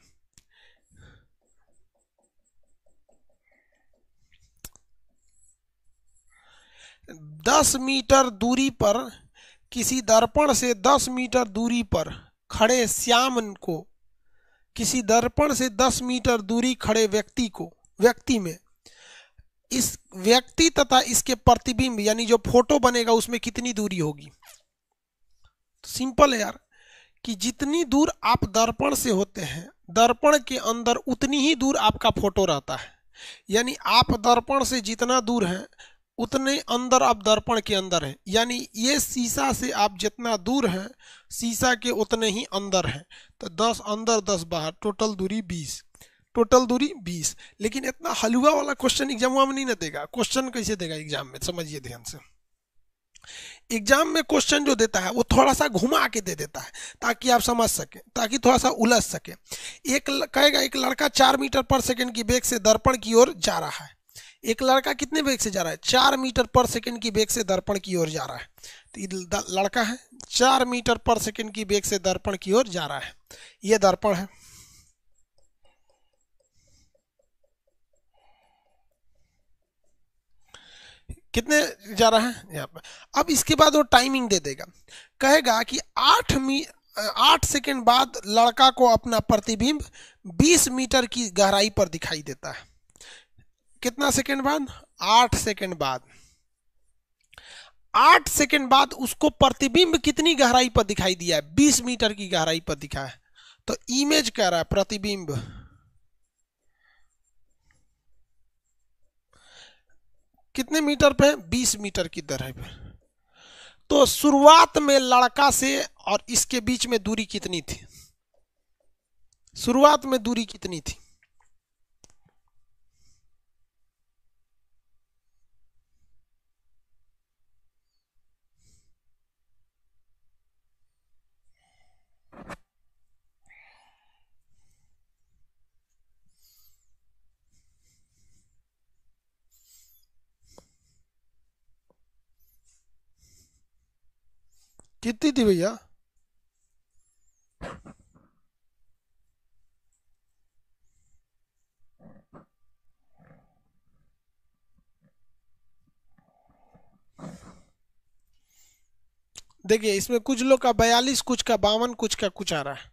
दस मीटर दूरी पर किसी दर्पण से दस मीटर दूरी पर खड़े श्याम को, किसी दर्पण से दस मीटर दूरी खड़े व्यक्ति को, व्यक्ति में इस व्यक्ति तथा इसके प्रतिबिंब यानी जो फोटो बनेगा उसमें कितनी दूरी होगी? तो सिंपल है यार कि जितनी दूर आप दर्पण से होते हैं, दर्पण के अंदर उतनी ही दूर आपका फोटो रहता है। यानी आप दर्पण से जितना दूर हैं उतने अंदर आप दर्पण के अंदर हैं। यानी ये शीशा से आप जितना दूर हैं शीशा के उतने ही अंदर हैं। तो दस अंदर दस बाहर, टोटल दूरी बीस, टोटल दूरी बीस। लेकिन इतना हलवा वाला क्वेश्चन एग्जाम में नहीं ना देगा। क्वेश्चन कैसे देगा एग्जाम में? समझिए ध्यान से। एग्जाम में क्वेश्चन जो देता है वो थोड़ा सा घुमा के दे देता है ताकि आप समझ सके, ताकि थोड़ा सा उलझ सके। एक कहेगा एक लड़का चार मीटर पर सेकंड की वेग से दर्पण की ओर जा रहा है। एक लड़का कितने वेग से जा रहा है? चार मीटर पर सेकंड की वेग से दर्पण की ओर जा रहा है। तो लड़का है चार मीटर पर सेकंड की वेग से दर्पण की ओर जा रहा है। ये दर्पण है। कितने जा रहा है यहाँ पर। अब इसके बाद वो टाइमिंग दे देगा, कहेगा कि आठ मी आठ सेकंड बाद लड़का को अपना प्रतिबिंब बीस मीटर की गहराई पर दिखाई देता है। कितना सेकंड बाद? आठ सेकंड बाद। आठ सेकंड बाद उसको प्रतिबिंब कितनी गहराई पर दिखाई दिया है? बीस मीटर की गहराई पर दिखा है। तो इमेज कह रहा है प्रतिबिंब कितने मीटर पे? बीस मीटर की गहराई पे। तो शुरुआत में लड़का से और इसके बीच में दूरी कितनी थी? शुरुआत में दूरी कितनी थी? कितनी थी भैया? देखिए इसमें कुछ लोग का बयालीस, कुछ का बावन, कुछ का कुछ आ रहा है।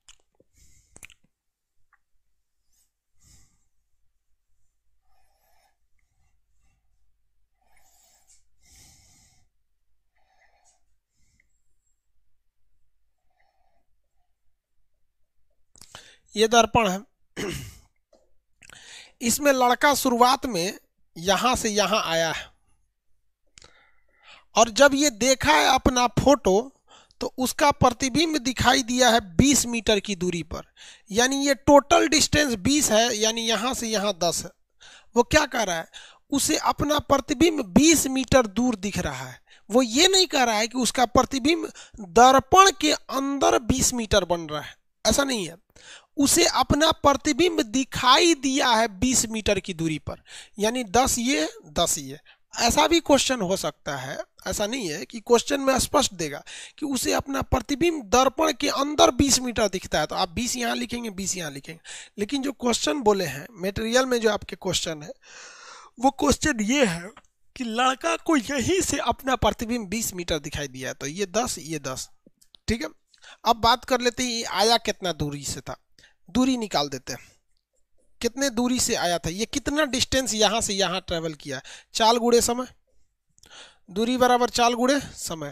ये दर्पण है। इसमें लड़का शुरुआत में यहां से यहां आया है और जब ये देखा है अपना फोटो तो उसका प्रतिबिंब दिखाई दिया है बीस मीटर की दूरी पर, यानी ये टोटल डिस्टेंस बीस है, यानी यहां से यहां दस है। वो क्या कह रहा है, उसे अपना प्रतिबिंब बीस मीटर दूर दिख रहा है। वो ये नहीं कह रहा है कि उसका प्रतिबिंब दर्पण के अंदर बीस मीटर बन रहा है, ऐसा नहीं है। उसे अपना प्रतिबिंब दिखाई दिया है बीस मीटर की दूरी पर, यानी दस ये दस ये। ऐसा भी क्वेश्चन हो सकता है, ऐसा नहीं है कि क्वेश्चन में स्पष्ट देगा कि उसे अपना प्रतिबिंब दर्पण के अंदर बीस मीटर दिखता है, तो आप बीस यहां लिखेंगे, बीस यहां लिखेंगे। लेकिन जो क्वेश्चन बोले हैं मटेरियल में, जो आपके क्वेश्चन है, वो क्वेश्चन ये है कि लड़का को यहीं से अपना प्रतिबिंब बीस मीटर दिखाई दिया है, तो ये दस ये दस। ठीक है, अब बात कर लेते हैं ये आया कितना दूरी से था। दूरी निकाल देते हैं, कितने दूरी से आया था, ये कितना डिस्टेंस यहां से यहां ट्रेवल किया। चाल गुड़े समय, दूरी बराबर चाल गुड़े समय।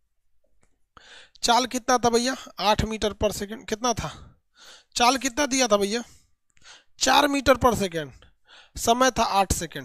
चाल कितना था भैया, आठ मीटर पर सेकंड। कितना था चाल, कितना दिया था भैया, चार मीटर पर सेकंड। समय था आठ सेकंड,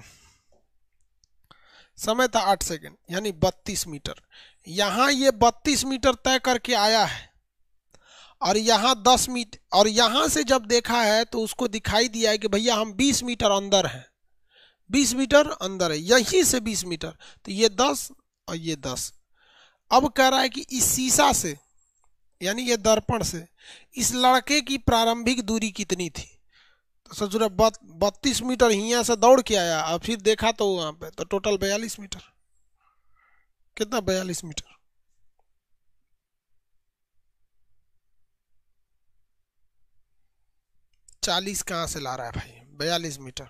समय था आठ सेकंड, यानी बत्तीस मीटर। यहां ये बत्तीस मीटर तय करके आया है, और यहाँ दस मीटर, और यहाँ से जब देखा है तो उसको दिखाई दिया है कि भैया हम बीस मीटर अंदर हैं, बीस मीटर अंदर है, यहीं से बीस मीटर, तो ये दस और ये दस। अब कह रहा है कि इस शीशा से, यानी ये दर्पण से, इस लड़के की प्रारंभिक दूरी कितनी थी। तो सोच रहा बत्तीस मीटर यहाँ से दौड़ के आया, और फिर देखा तो वहां पे तो टोटल बयालीस मीटर। कितना, बयालीस मीटर। चालीस कहां से ला रहा है भाई, बयालीस मीटर।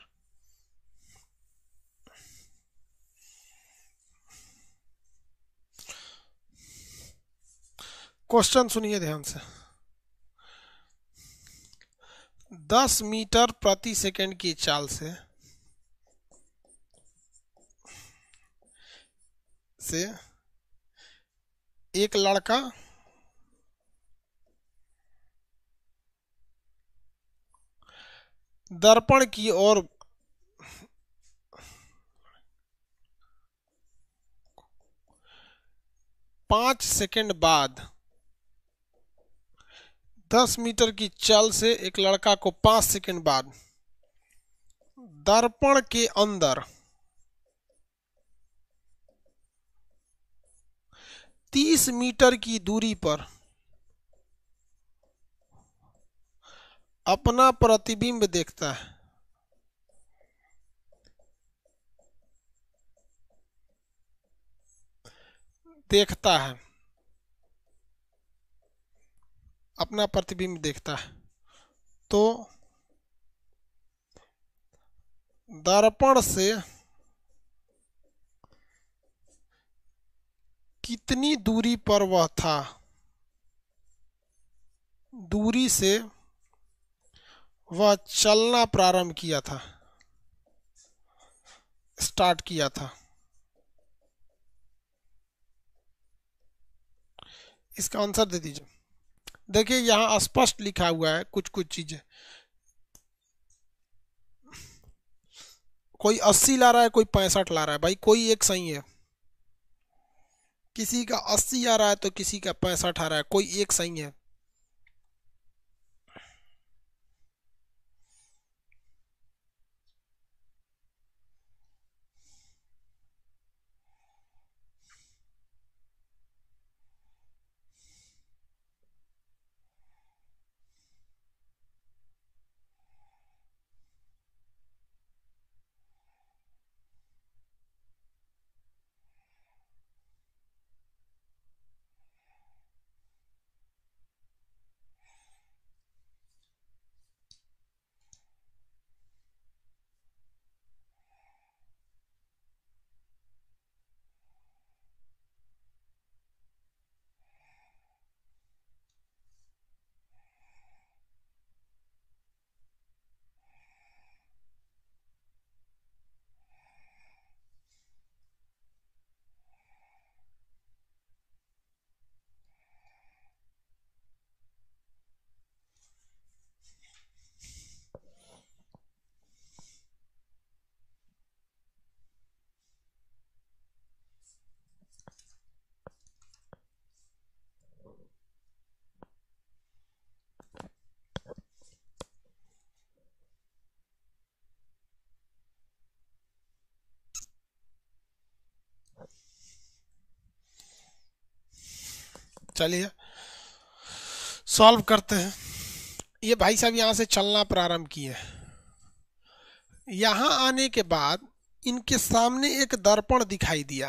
क्वेश्चन सुनिए ध्यान से। दस मीटर प्रति सेकंड की चाल से से एक लड़का दर्पण की ओर पांच सेकंड बाद, दस मीटर की चाल से एक लड़का को पांच सेकंड बाद दर्पण के अंदर तीस मीटर की दूरी पर अपना प्रतिबिंब देखता है। देखता है अपना प्रतिबिंब देखता है, तो दर्पण से कितनी दूरी पर वह था, दूरी से वह चलना प्रारंभ किया था, स्टार्ट किया था। इसका आंसर दे दीजिए। देखिए यहां स्पष्ट लिखा हुआ है कुछ कुछ चीजें। कोई अस्सी ला रहा है, कोई पैंसठ ला रहा है, भाई कोई एक सही है। किसी का अस्सी आ रहा है तो किसी का पैंसठ आ रहा है, कोई एक सही है। चलिए सॉल्व करते हैं। ये भाई साहब यहाँ से चलना प्रारंभ किए। यहाँ आने के बाद इनके सामने एक दर्पण दिखाई दिया।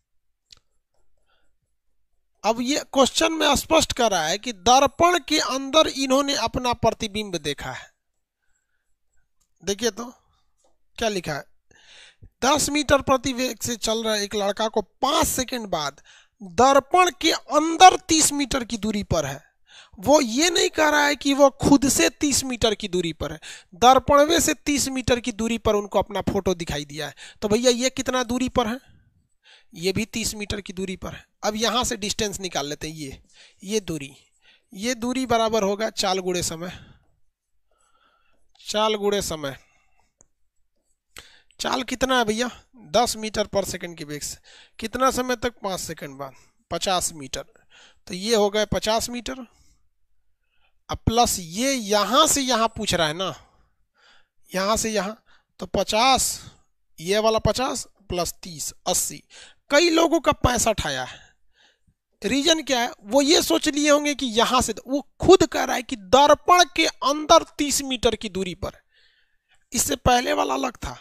अब ये क्वेश्चन में स्पष्ट कर रहा है कि दर्पण के अंदर इन्होंने अपना प्रतिबिंब देखा है। देखिए तो क्या लिखा है, दस मीटर प्रति वेग से चल रहा एक लड़का को पांच सेकंड बाद दर्पण के अंदर तीस मीटर की दूरी पर है। वो ये नहीं कह रहा है कि वो खुद से तीस मीटर की दूरी पर है, दर्पणवे से तीस मीटर की दूरी पर उनको अपना फोटो दिखाई दिया है। तो भैया ये कितना दूरी पर है, ये भी तीस मीटर की दूरी पर है। अब यहां से डिस्टेंस निकाल लेते हैं। ये ये दूरी ये दूरी बराबर होगा चाल गुणे समय। चाल गुणे समय, चाल कितना है भैया, दस मीटर पर सेकंड की वेग से कितना समय तक, पाँच सेकंड बाद पचास मीटर। तो ये हो गए पचास मीटर। अब प्लस ये यहां से यहां पूछ रहा है ना, यहां से यहां, तो पचास, ये वाला पचास प्लस तीस अस्सी। कई लोगों का पैंसठ आया है। रीजन क्या है, वो ये सोच लिए होंगे कि यहां से, वो खुद कह रहा है कि दर्पण के अंदर तीस मीटर की दूरी पर। इससे पहले वाला अलग था।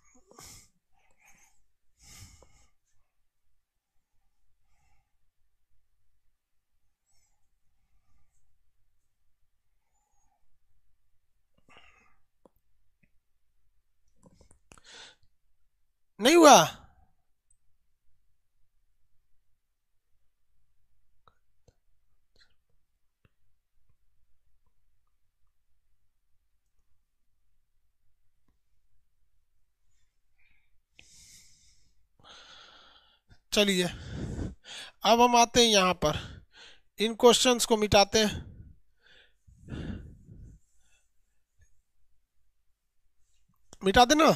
नहीं हुआ, चलिए अब हम आते हैं यहां पर, इन क्वेश्चंस को मिटाते हैं। मिटा देना।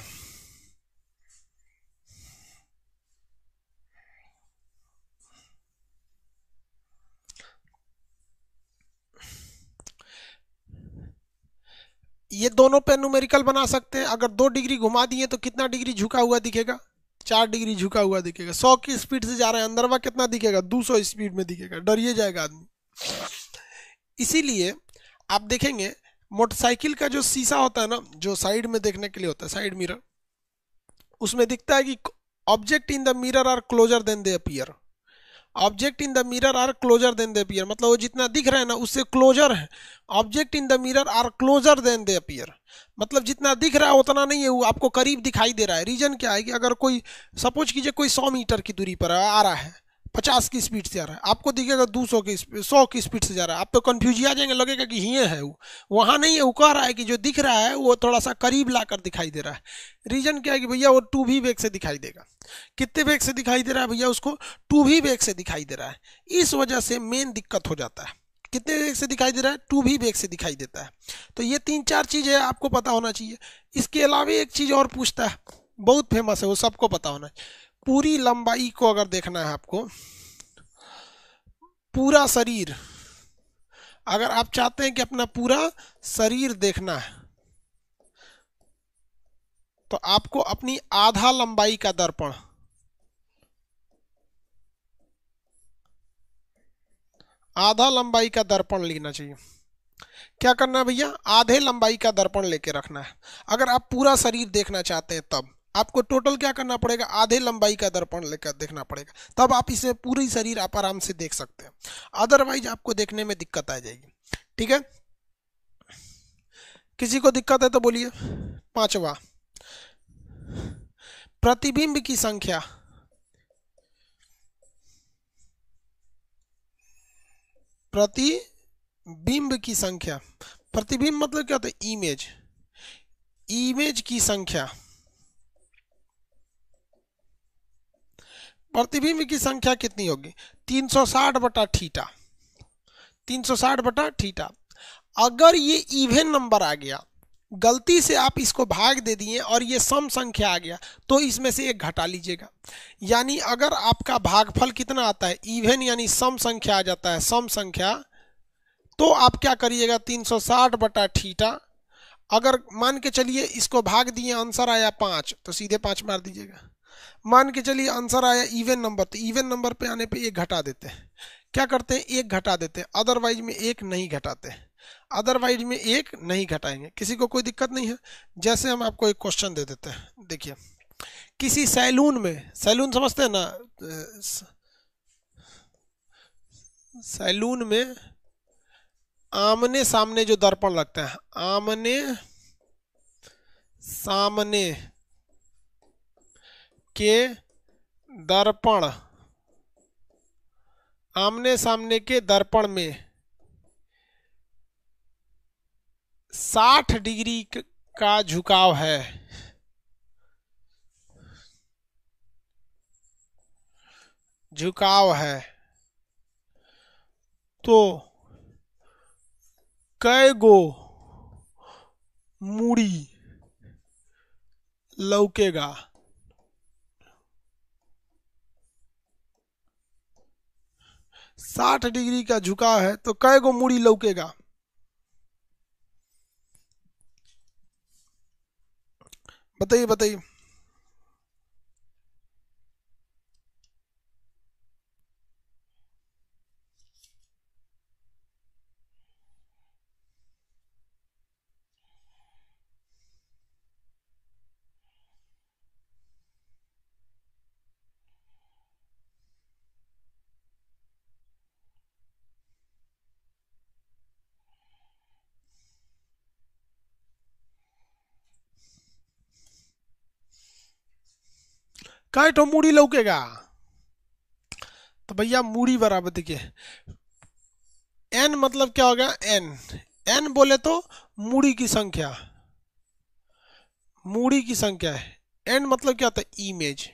ये दोनों पे न्यूमेरिकल बना सकते हैं। अगर दो डिग्री घुमा दिए तो कितना डिग्री झुका हुआ दिखेगा, चार डिग्री झुका हुआ दिखेगा। सौ की स्पीड से जा रहे हैं, अंदरवा कितना दिखेगा, दो सौ स्पीड में दिखेगा, डरिए जाएगा आदमी। इसीलिए आप देखेंगे मोटरसाइकिल का जो शीशा होता है ना, जो साइड में देखने के लिए होता है, साइड मिरर, उसमें दिखता है कि object in the mirror are closer than they appear. Object in the mirror are closer than they appear, मतलब वो जितना दिख रहा है ना उससे क्लोजर है। Object in the mirror are closer than they appear, मतलब जितना दिख रहा है उतना नहीं है, वो आपको करीब दिखाई दे रहा है। रीजन क्या है कि अगर कोई सपोज कीजिए कोई सौ मीटर की दूरी पर आ रहा है, पचास की स्पीड से आ रहा है, आपको दिखेगा दो सौ की सौ की स्पीड से जा रहा है, आप तो कंफ्यूज आ जाएंगे, लगेगा कि ये है वो, वहां नहीं है। वो कह रहा है कि जो दिख रहा है वो थोड़ा सा करीब लाकर दिखाई दे रहा है। रीजन क्या है कि भैया वो टू भी वेग से दिखाई देगा। कितने वेग से दिखाई दे रहा है भैया, उसको टू भी वेग से दिखाई दे रहा है। इस वजह से मेन दिक्कत हो जाता है। कितने वेग से दिखाई दे रहा है, टू भी वेग से दिखाई देता है। तो ये तीन चार चीजें आपको पता होना चाहिए। इसके अलावा एक चीज और पूछता है, बहुत फेमस है, वो सबको पता होना चाहिए। पूरी लंबाई को अगर देखना है आपको, पूरा शरीर, अगर आप चाहते हैं कि अपना पूरा शरीर देखना है तो आपको अपनी आधा लंबाई का दर्पण, आधा लंबाई का दर्पण लेना चाहिए। क्या करना है भैया, आधे लंबाई का दर्पण लेके रखना है। अगर आप पूरा शरीर देखना चाहते हैं तब आपको टोटल क्या करना पड़ेगा, आधे लंबाई का दर्पण लेकर देखना पड़ेगा, तब आप इसे पूरी शरीर आप आराम से देख सकते हैं। अदरवाइज आपको देखने में दिक्कत आ जाएगी। ठीक है, किसी को दिक्कत है तो बोलिए। पांचवा, प्रतिबिंब की संख्या। प्रतिबिंब की संख्या, प्रतिबिंब मतलब क्या होता है, इमेज, इमेज की संख्या। प्रतिबिंब की संख्या कितनी होगी, तीन सौ साठ बटा थीटा, तीन सौ साठ बटा थीटा। अगर ये इवन नंबर आ गया, गलती से आप इसको भाग दे दिए और ये सम संख्या आ गया, तो इसमें से एक घटा लीजिएगा। यानी अगर आपका भागफल कितना आता है, इवन यानी सम संख्या आ जाता है, सम संख्या, तो आप क्या करिएगा, तीन सौ साठ बटा थीटा। अगर मान के चलिए इसको भाग दिए, आंसर आया पाँच, तो सीधे पाँच मार दीजिएगा। मान के चलिए आंसर आया इवन नंबर, तो इवन नंबर पे आने पे एक घटा देते हैं। क्या करते हैं, एक घटा देते हैं, अदरवाइज में एक नहीं घटाते, अदरवाइज में एक नहीं घटाएंगे, किसी को कोई दिक्कत नहीं है। जैसे हम आपको एक क्वेश्चन दे देते हैं, देखिए किसी सैलून में, सैलून समझते हैं ना, सैलून में आमने सामने जो दर्पण लगता है, आमने सामने के दर्पण, आमने सामने के दर्पण में साठ डिग्री का झुकाव है, झुकाव है, तो कै गो मूड़ी लौकेगा। साठ डिग्री का झुकाव है तो कै गो मूड़ी लौकेगा, बताइए बताइए। कै ठो मूड़ी लौकेगा, तो भैया मूड़ी बराबर देखिए, एन मतलब क्या हो गया, एन, एन बोले तो मूड़ी की संख्या, मूड़ी की संख्या है, एन मतलब क्या होता है, इमेज,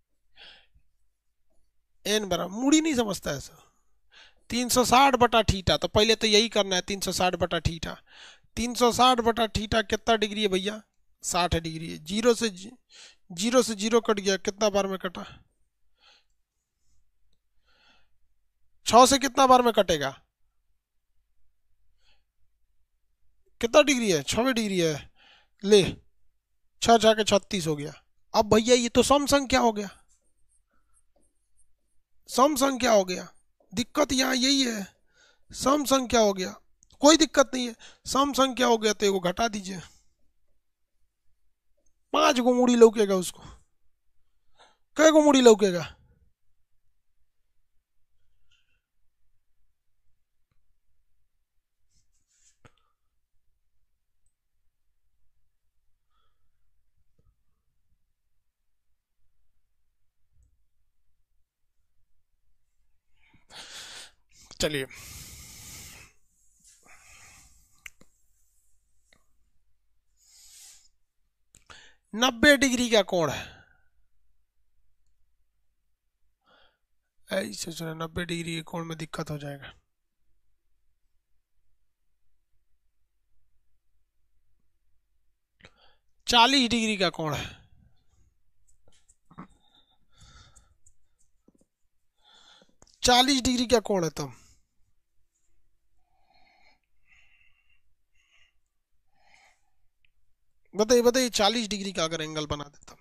एन बराबर, मूड़ी नहीं समझता ऐसा, तीन सौ साठ बटा ठीठा, तो पहले तो यही करना है, तीन सौ साठ बटा ठीठा, तीन सौ साठ बटा ठीठा कितना डिग्री है भैया, साठ डिग्री है, जीरो से जीरो से जीरो कट गया, कितना बार में कटा, छह से कितना बार में कटेगा, कितना डिग्री है, छवे डिग्री है, ले छह छह के छत्तीस हो गया। अब भैया ये तो सम संख्या हो गया, सम संख्या हो गया, दिक्कत यहाँ यही है, सम संख्या हो गया, कोई दिक्कत नहीं है, सम संख्या हो गया तो एगो घटा दीजिए, पांच गो मूड़ी लौकेगा उसको, कै गो मूड़ी लौकेगा, चलिए नब्बे डिग्री का कोण है, ऐसे सुना, नब्बे डिग्री के कोण में दिक्कत हो जाएगा, चालीस डिग्री का कोण है, चालीस डिग्री का कोण है, तो बताइए बताइए, चालीस डिग्री का अगर एंगल बना देता,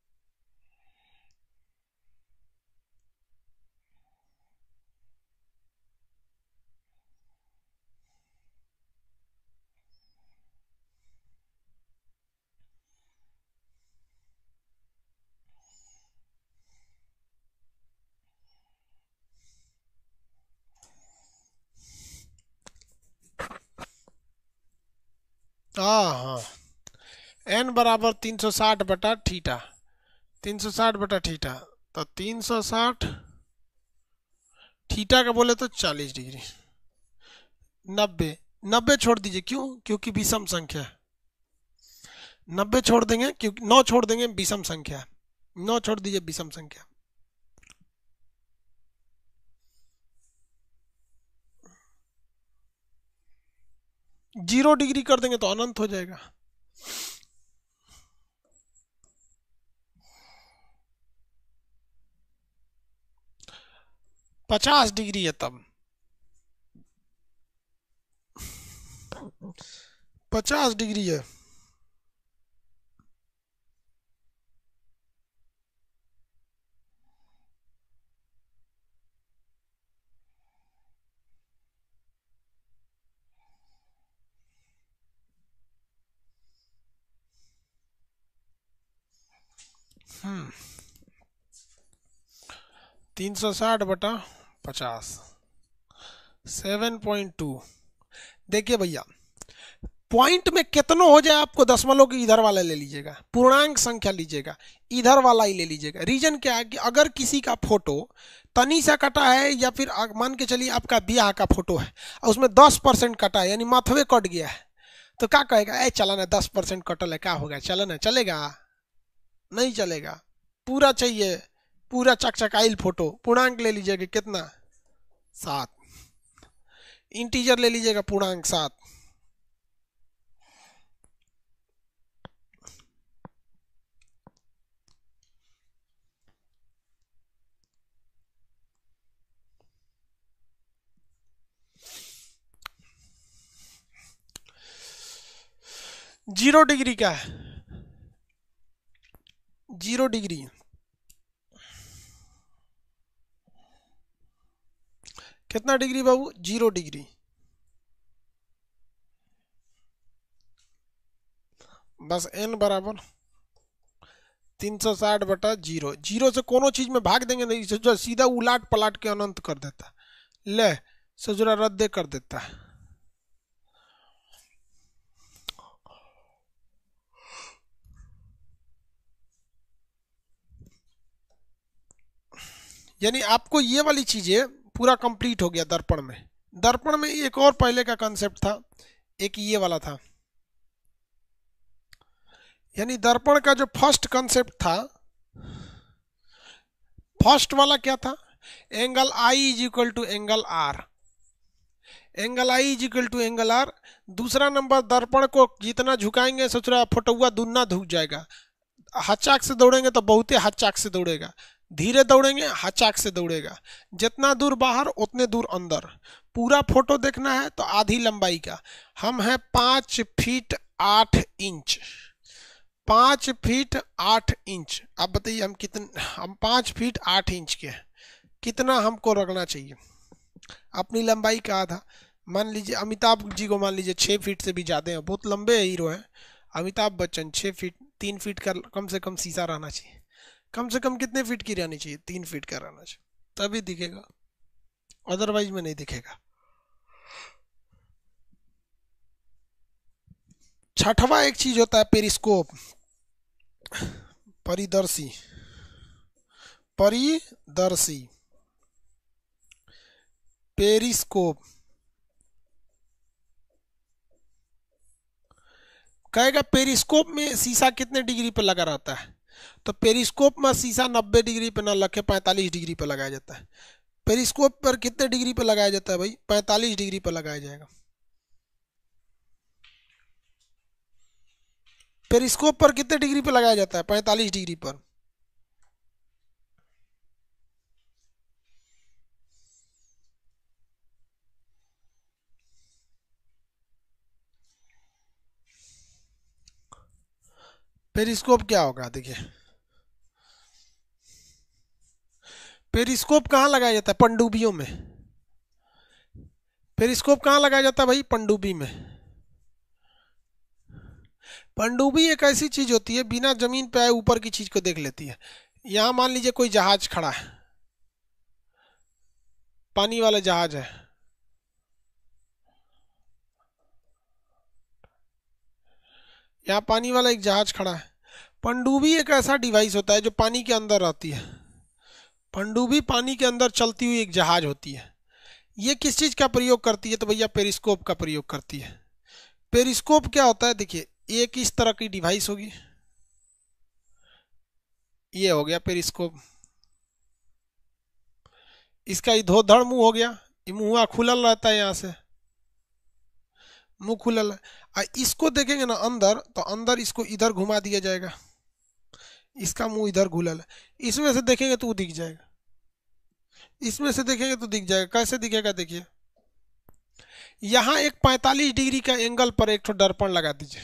हाँ हाँ, एन बराबर तीन सौ साठ बटा ठीठा, तीन सौ साठ बटा ठीठा, तो तीन सौ साठ ठीठा का बोले तो चालीस डिग्री, नब्बे, नब्बे छोड़ दीजिए, क्यों, क्योंकि विषम संख्या है, नब्बे छोड़ देंगे, क्योंकि नौ छोड़ देंगे, विषम संख्या है, नौ छोड़ दीजिए, विषम संख्या, जीरो डिग्री कर देंगे तो अनंत हो जाएगा, पचास डिग्री है तब, पचास डिग्री है, हम्म तीन सौ साठ बटा पचास, सेवन पॉइंट टू। देखिए भैया, पॉइंट में कितना हो जाए आपको दशमलव के इधर वाला ले लीजिएगा, पूर्णांक संख्या लीजिएगा, इधर वाला ही ले लीजिएगा। रीजन क्या है कि अगर किसी का फोटो तनी सा कटा है, या फिर मान के चलिए आपका ब्याह का फोटो है और उसमें दस परसेंट कटा है, यानी माथवे कट गया है, तो क्या कहेगा, ए चला ना, दस परसेंट कटल है, क्या हो गया, चला ना, चलेगा? नहीं चलेगा। पूरा चाहिए, पूरा चकचकाइल फोटो। पूर्णांक ले लीजिएगा कितना, सात। इंटीजर ले लीजिएगा पूर्णांक सात। जीरो डिग्री क्या है, जीरो डिग्री कितना डिग्री बाबू, जीरो डिग्री। बस एन बराबर तीन सौ साठ बटा जीरो। जीरो से कोनो चीज में भाग देंगे नहीं, जो सीधा उलाट पलाट के अनंत कर देता, ले सजुरा रद्द कर देता है। यानी आपको ये वाली चीजें पूरा कंप्लीट हो गया दर्पण में। दर्पण में एक और पहले का कंसेप्ट था, एक ये वाला था। यानी दर्पण का जो फर्स्ट कंसेप्ट था, फर्स्ट वाला क्या था, angle I is equal to angle R, angle I is equal to angle R. दूसरा नंबर, दर्पण को जितना झुकाएंगे सोच रहा फोटोआ दुन्ना झुक जाएगा। हचाक से दौड़ेंगे तो बहुते हचाक से दौड़ेगा, धीरे दौड़ेंगे हचाक से दौड़ेगा। जितना दूर बाहर उतने दूर अंदर। पूरा फोटो देखना है तो आधी लंबाई का। हम हैं पाँच फीट आठ इंच, पाँच फीट आठ इंच। आप बताइए हम कितने, हम पाँच फीट आठ इंच के हैं, कितना हमको रखना चाहिए अपनी लंबाई का आधा। मान लीजिए अमिताभ जी को मान लीजिए छः फीट से भी ज़्यादा हैं, बहुत लंबे हीरो हैं अमिताभ बच्चन। छः फीट, तीन फीट का कम से कम शीशा रहना चाहिए। कम से कम कितने फीट की रहनी चाहिए, तीन फीट का रहना चाहिए, तभी दिखेगा, अदरवाइज में नहीं दिखेगा। छठवा एक चीज होता है पेरिस्कोप, परिदर्शी, परिदर्शी पेरिस्कोप। कहेगा पेरिस्कोप में शीशा कितने डिग्री पे लगा रहता है, तो पेरिस्कोप में शीशा नब्बे डिग्री पे ना लगे पैंतालीस डिग्री पे लगाया जाता है। पेरिस्कोप पर कितने डिग्री पे लगाया जाता है भाई, पैंतालीस डिग्री पे लगाया जाएगा। पेरिस्कोप पर कितने डिग्री पे लगाया जाता है, पैंतालीस डिग्री पर। पेरिस्कोप क्या होगा, देखिए पेरिस्कोप कहाँ लगाया जाता है, पनडुब्बियों में। पेरिस्कोप कहाँ लगाया जाता है भाई, पनडुब्बी में। पनडुब्बी एक ऐसी चीज होती है बिना जमीन पे आए ऊपर की चीज को देख लेती है। यहाँ मान लीजिए कोई जहाज खड़ा है, पानी वाला जहाज है, यहाँ पानी वाला एक जहाज खड़ा है। पनडुब्बी एक ऐसा डिवाइस होता है जो पानी के अंदर रहती है। पनडुब्बी पानी के अंदर चलती हुई एक जहाज होती है। ये किस चीज का प्रयोग करती है, तो भैया पेरिस्कोप का प्रयोग करती है। पेरिस्कोप क्या होता है, देखिए एक इस तरह की डिवाइस होगी, ये हो गया पेरिस्कोप। इसका इधोधड़ मुंह हो गया, ये मुंह खुलल रहता है, यहाँ से मुंह खुलल है। इसको देखेंगे ना अंदर, तो अंदर इसको इधर घुमा दिया जाएगा, इसका मुंह इधर घुलल है। इसमें से देखेंगे तो वो दिख जाएगा, इसमें से देखेंगे तो दिख जाएगा। कैसे दिखेगा, देखिए यहाँ एक पैंतालीस डिग्री का एंगल पर एक दर्पण लगा दीजिए।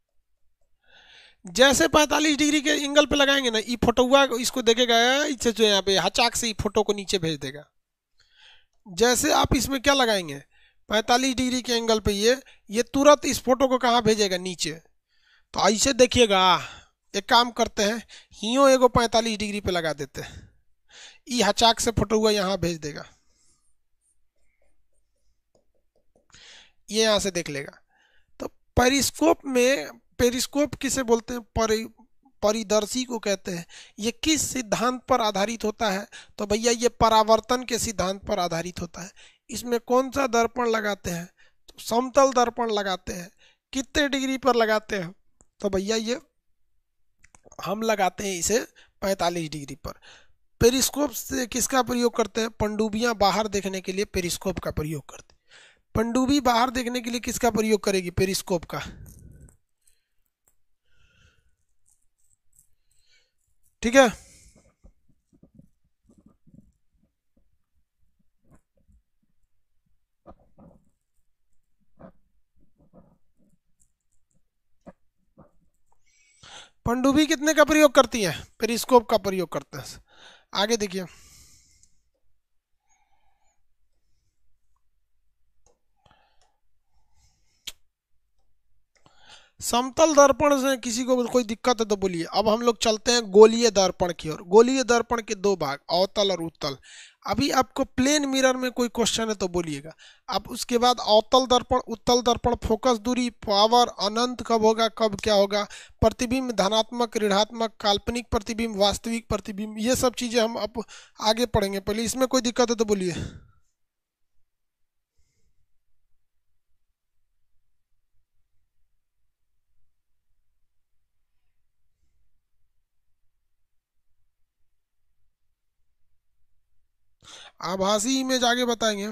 जैसे पैंतालीस डिग्री के एंगल पे लगाएंगे ना, ये फोटोआ इसको देखेगा, इससे जो यहाँ पे हचाक से फोटो को नीचे भेज देगा। जैसे आप इसमें क्या लगाएंगे, पैंतालीस डिग्री के एंगल पे ये ये तुरंत इस फोटो को कहाँ भेजेगा, नीचे। तो ऐसे देखिएगा, एक काम करते हैं, हियो एगो पैंतालीस डिग्री पे लगा देते हैं, ई हचाक से फोटो हुआ यहाँ भेज देगा, ये यहाँ से देख लेगा। तो पेरिस्कोप में, पेरिस्कोप किसे बोलते हैं, परि परिदर्शी को कहते हैं। ये किस सिद्धांत पर आधारित होता है, तो भैया ये परावर्तन के सिद्धांत पर आधारित होता है। इसमें कौन सा दर्पण लगाते हैं, तो समतल दर्पण लगाते हैं। कितने डिग्री पर लगाते हैं, तो भैया ये हम लगाते हैं इसे पैंतालीस डिग्री पर। पेरिस्कोप से किसका प्रयोग करते हैं, पनडुब्बियां बाहर देखने के लिए पेरिस्कोप का प्रयोग करते हैं। पनडुब्बी बाहर देखने के लिए किसका प्रयोग करेगी, पेरिस्कोप का, ठीक है। पनडुब्बी कितने का प्रयोग करती है, पेरिस्कोप का प्रयोग करते हैं। आगे देखिए, समतल दर्पण से किसी को कोई दिक्कत है तो बोलिए। अब हम लोग चलते हैं गोलीय दर्पण की ओर। गोलीय दर्पण के दो भाग, अवतल और उत्तल। अभी आपको प्लेन मिरर में कोई क्वेश्चन है तो बोलिएगा। अब उसके बाद अवतल दर्पण, उत्तल दर्पण, फोकस दूरी, पावर, अनंत कब होगा, कब क्या होगा, प्रतिबिंब धनात्मक, ऋणात्मक, काल्पनिक प्रतिबिंब, वास्तविक प्रतिबिंब, ये सब चीजें हम अब आगे पढ़ेंगे। पहले इसमें कोई दिक्कत है तो बोलिए। आभासी इमेज आगे बताएंगे।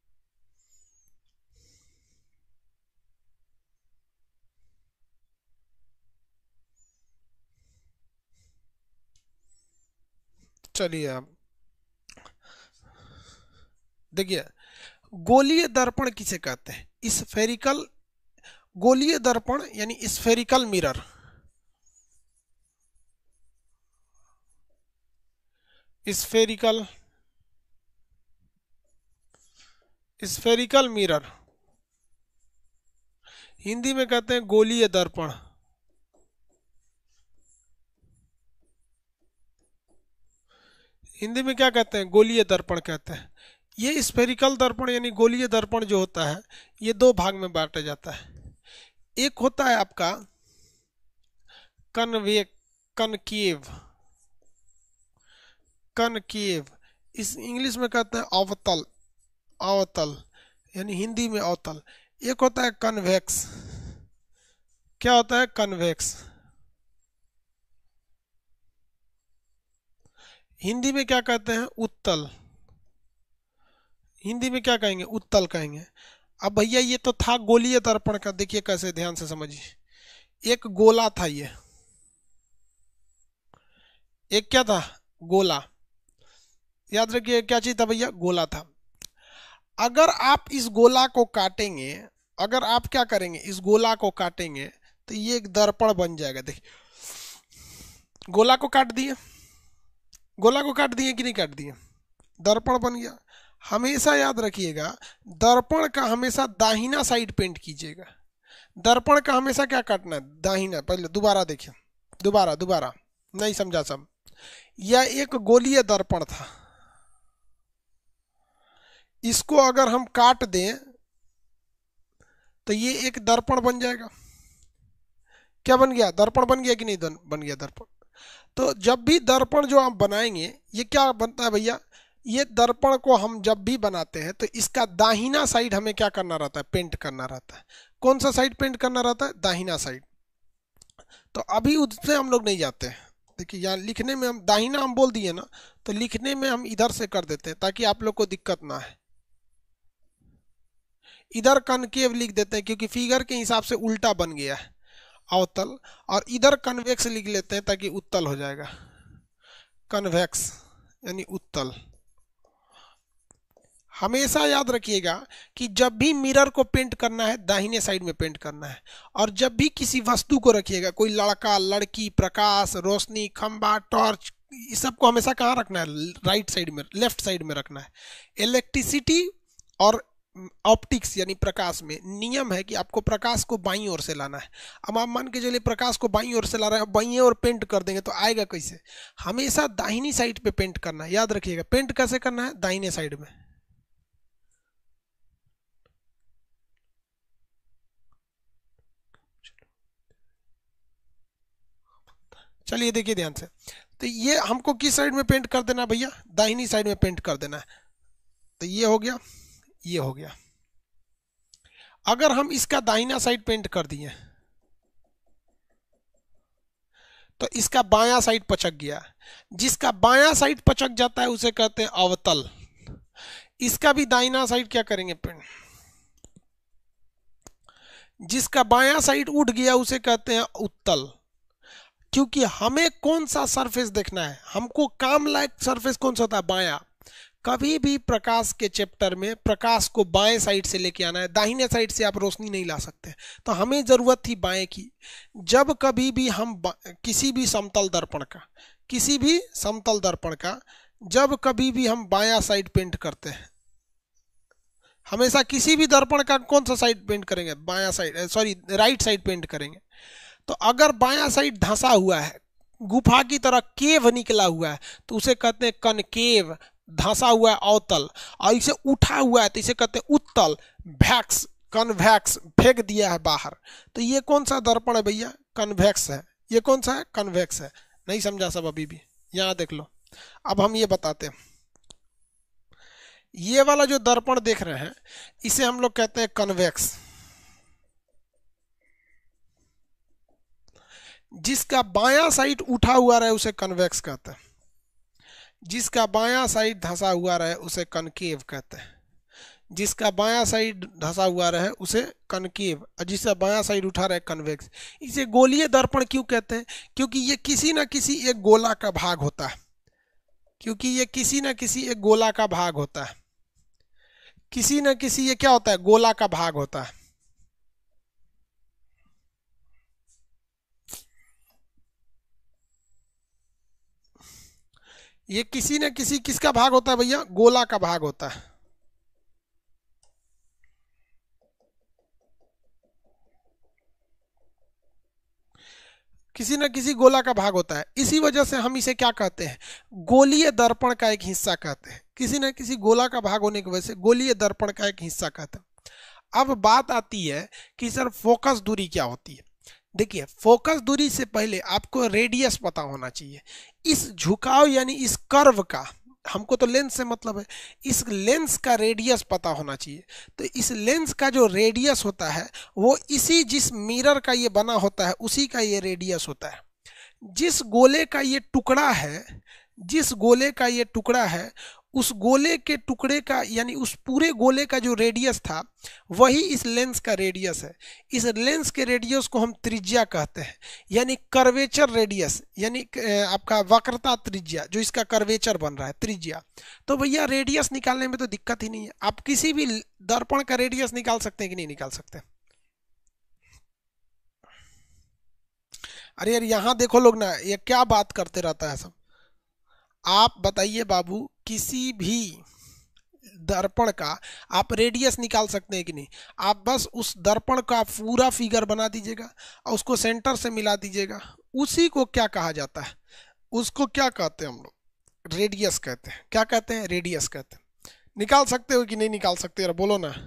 चलिए अब देखिए, गोलीय दर्पण किसे कहते हैं, स्फेरिकल, गोलीय दर्पण यानी spherical mirror, spherical spherical mirror, Hindi में कहते हैं गोलीय दर्पण। हिंदी में क्या कहते हैं, गोलीय दर्पण कहते हैं। ये स्फेरिकल दर्पण यानी गोलीय दर्पण जो होता है, ये दो भाग में बांटा जाता है। एक होता है आपका कन्वे कनकेव, कनकेव, इस इंग्लिश में कहते हैं अवतल, अवतल यानी हिंदी में अवतल। एक होता है कन्वेक्स, क्या होता है, कन्वेक्स। हिंदी में क्या कहते हैं, उत्तल, हिंदी में क्या कहेंगे, उत्तल कहेंगे। अब भैया ये तो था गोलीय दर्पण का, देखिए कैसे, ध्यान से समझिए। एक गोला था ये, एक क्या था, गोला, याद रखिए क्या चीज था भैया, गोला था। अगर आप इस गोला को काटेंगे, अगर आप क्या करेंगे, इस गोला को काटेंगे तो ये एक दर्पण बन जाएगा। देखिए, गोला को काट दिए, गोला को काट दिए कि नहीं काट दिए, दर्पण बन गया। हमेशा याद रखिएगा, दर्पण का हमेशा दाहिना साइड पेंट कीजिएगा। दर्पण का हमेशा क्या काटना है, दाहिना। पहले दोबारा देखिए, दोबारा दोबारा, नहीं समझा सब। यह एक गोलीय दर्पण था, इसको अगर हम काट दें तो ये एक दर्पण बन जाएगा। क्या बन गया, दर्पण बन गया कि नहीं बन गया, दर्पण। तो जब भी दर्पण जो आप बनाएंगे, ये क्या बनता है भैया, ये दर्पण को हम जब भी बनाते हैं तो इसका दाहिना साइड हमें क्या करना रहता है, पेंट करना रहता है। कौन सा साइड पेंट करना रहता है, दाहिना साइड। तो अभी उससे हम लोग नहीं जाते हैं। देखिए यहाँ लिखने में हम दाहिना हम बोल दिए ना, तो लिखने में हम इधर से कर देते हैं ताकि आप लोग को दिक्कत ना है। इधर कनकेव लिख देते हैं क्योंकि फिगर के हिसाब से उल्टा बन गया है, अवतल। और इधर कन्वेक्स लिख लेते हैं ताकि उत्तल हो जाएगा, कन्वेक्स यानी उत्तल। हमेशा याद रखिएगा कि जब भी मिरर को पेंट करना है, दाहिने साइड में पेंट करना है। और जब भी किसी वस्तु को रखिएगा, कोई लड़का, लड़की, प्रकाश, रोशनी, खंबा, टॉर्च, इस सब को हमेशा कहाँ रखना है, राइट साइड में, लेफ्ट साइड में रखना है। इलेक्ट्रिसिटी और ऑप्टिक्स यानी प्रकाश में नियम है कि आपको प्रकाश को बाईं ओर से लाना है। अब आप मान के चलिए प्रकाश को बाईं ओर से ला रहे हैं, बाईं ओर पेंट कर देंगे तो आएगा कैसे? हमेशा दाहिनी साइड पे पेंट करना है, याद रखिएगा। पेंट कैसे करना है? दाहिने साइड में। चलिए देखिए ध्यान से, तो ये हमको किस साइड में पेंट कर देना है भैया? दाहिनी साइड में पेंट कर देना है। तो ये हो गया, ये हो गया। अगर हम इसका दाहिना साइड पेंट कर दिए तो इसका बायां साइड पचक गया। जिसका बायां साइड पचक जाता है उसे कहते हैं अवतल। इसका भी दाहिना साइड क्या करेंगे? पेंट। जिसका बायां साइड उठ गया उसे कहते हैं उत्तल। क्योंकि हमें कौन सा सरफेस देखना है? हमको काम लायक सरफेस कौन सा होता है? बायां। कभी भी प्रकाश के चैप्टर में प्रकाश को बाएं साइड से लेके आना है, दाहिने साइड से आप रोशनी नहीं ला सकते। तो हमें जरूरत थी बाएं की। जब कभी भी हम किसी भी समतल दर्पण का किसी भी समतल दर्पण का जब कभी भी हम बायां साइड पेंट करते हैं, हमेशा किसी भी दर्पण का कौन सा साइड पेंट करेंगे? बायां side, sorry right side paint करेंगे। तो अगर बायां साइड धंसा हुआ है, गुफा की तरह केव निकला हुआ है, तो उसे कहते हैं कनकेव। धंसा हुआ है अवतल, और इसे उठा हुआ है तो इसे कहते हैं उत्तल। वैक्स, कन्वैक्स, फेंक दिया है बाहर। तो ये कौन सा दर्पण है भैया? कन्वैक्स है। ये कौन सा है? कन्वैक्स है। नहीं समझा सब अभी भी? यहां देख लो। अब हम ये बताते हैं, ये वाला जो दर्पण देख रहे हैं इसे हम लोग कहते हैं कन्वैक्स। जिसका बायां साइड उठा हुआ रहे उसे कन्वैक्स कहते हैं। जिसका बायां साइड धंसा हुआ रहे उसे कनकेव कहते हैं। जिसका बायां साइड धंसा हुआ रहे उसे कनकेव, और जिसका बायां साइड उठा रहे कन्वेक्स। इसे गोलीय दर्पण क्यों कहते हैं? क्योंकि ये किसी ना किसी एक गोला का भाग होता है। क्योंकि ये किसी ना किसी एक गोला का भाग होता है। किसी ना किसी ये क्या होता है? गोला का भाग होता है। ये किसी न किसी किसका भाग होता है भैया? गोला का भाग होता है। किसी न किसी गोला का भाग होता है। इसी वजह से हम इसे क्या कहते हैं? गोलीय दर्पण का एक हिस्सा कहते हैं। किसी न किसी गोला का भाग होने की वजह से गोलीय दर्पण का एक हिस्सा कहते हैं। अब बात आती है कि सर फोकस दूरी क्या होती है? देखिए, फोकस दूरी से पहले आपको रेडियस पता होना चाहिए। इस झुकाव यानी इस कर्व का, हमको तो लेंस से मतलब है, इस लेंस का रेडियस पता होना चाहिए। तो इस लेंस का जो रेडियस होता है वो इसी जिस मिरर का ये बना होता है उसी का ये रेडियस होता है। जिस गोले का ये टुकड़ा है जिस गोले का ये टुकड़ा है उस गोले के टुकड़े का यानी उस पूरे गोले का जो रेडियस था वही इस लेंस का रेडियस है। इस लेंस के रेडियस को हम त्रिज्या कहते हैं, यानी कर्वेचर रेडियस, यानी आपका वक्रता त्रिज्या, जो इसका कर्वेचर बन रहा है त्रिज्या। तो भैया रेडियस निकालने में तो दिक्कत ही नहीं है। आप किसी भी दर्पण का रेडियस निकाल सकते हैं कि नहीं निकाल सकते? अरे यार यहाँ देखो लोग ना, ये क्या बात करते रहता है सब। आप बताइए बाबू, किसी भी दर्पण का आप रेडियस निकाल सकते हैं कि नहीं? आप बस उस दर्पण का पूरा फिगर बना दीजिएगा और उसको सेंटर से मिला दीजिएगा। उसी को क्या कहा जाता है? उसको क्या कहते हैं हम लोग? रेडियस कहते हैं। क्या कहते हैं? रेडियस कहते हैं। निकाल सकते हो कि नहीं निकाल सकते? यार बोलो ना।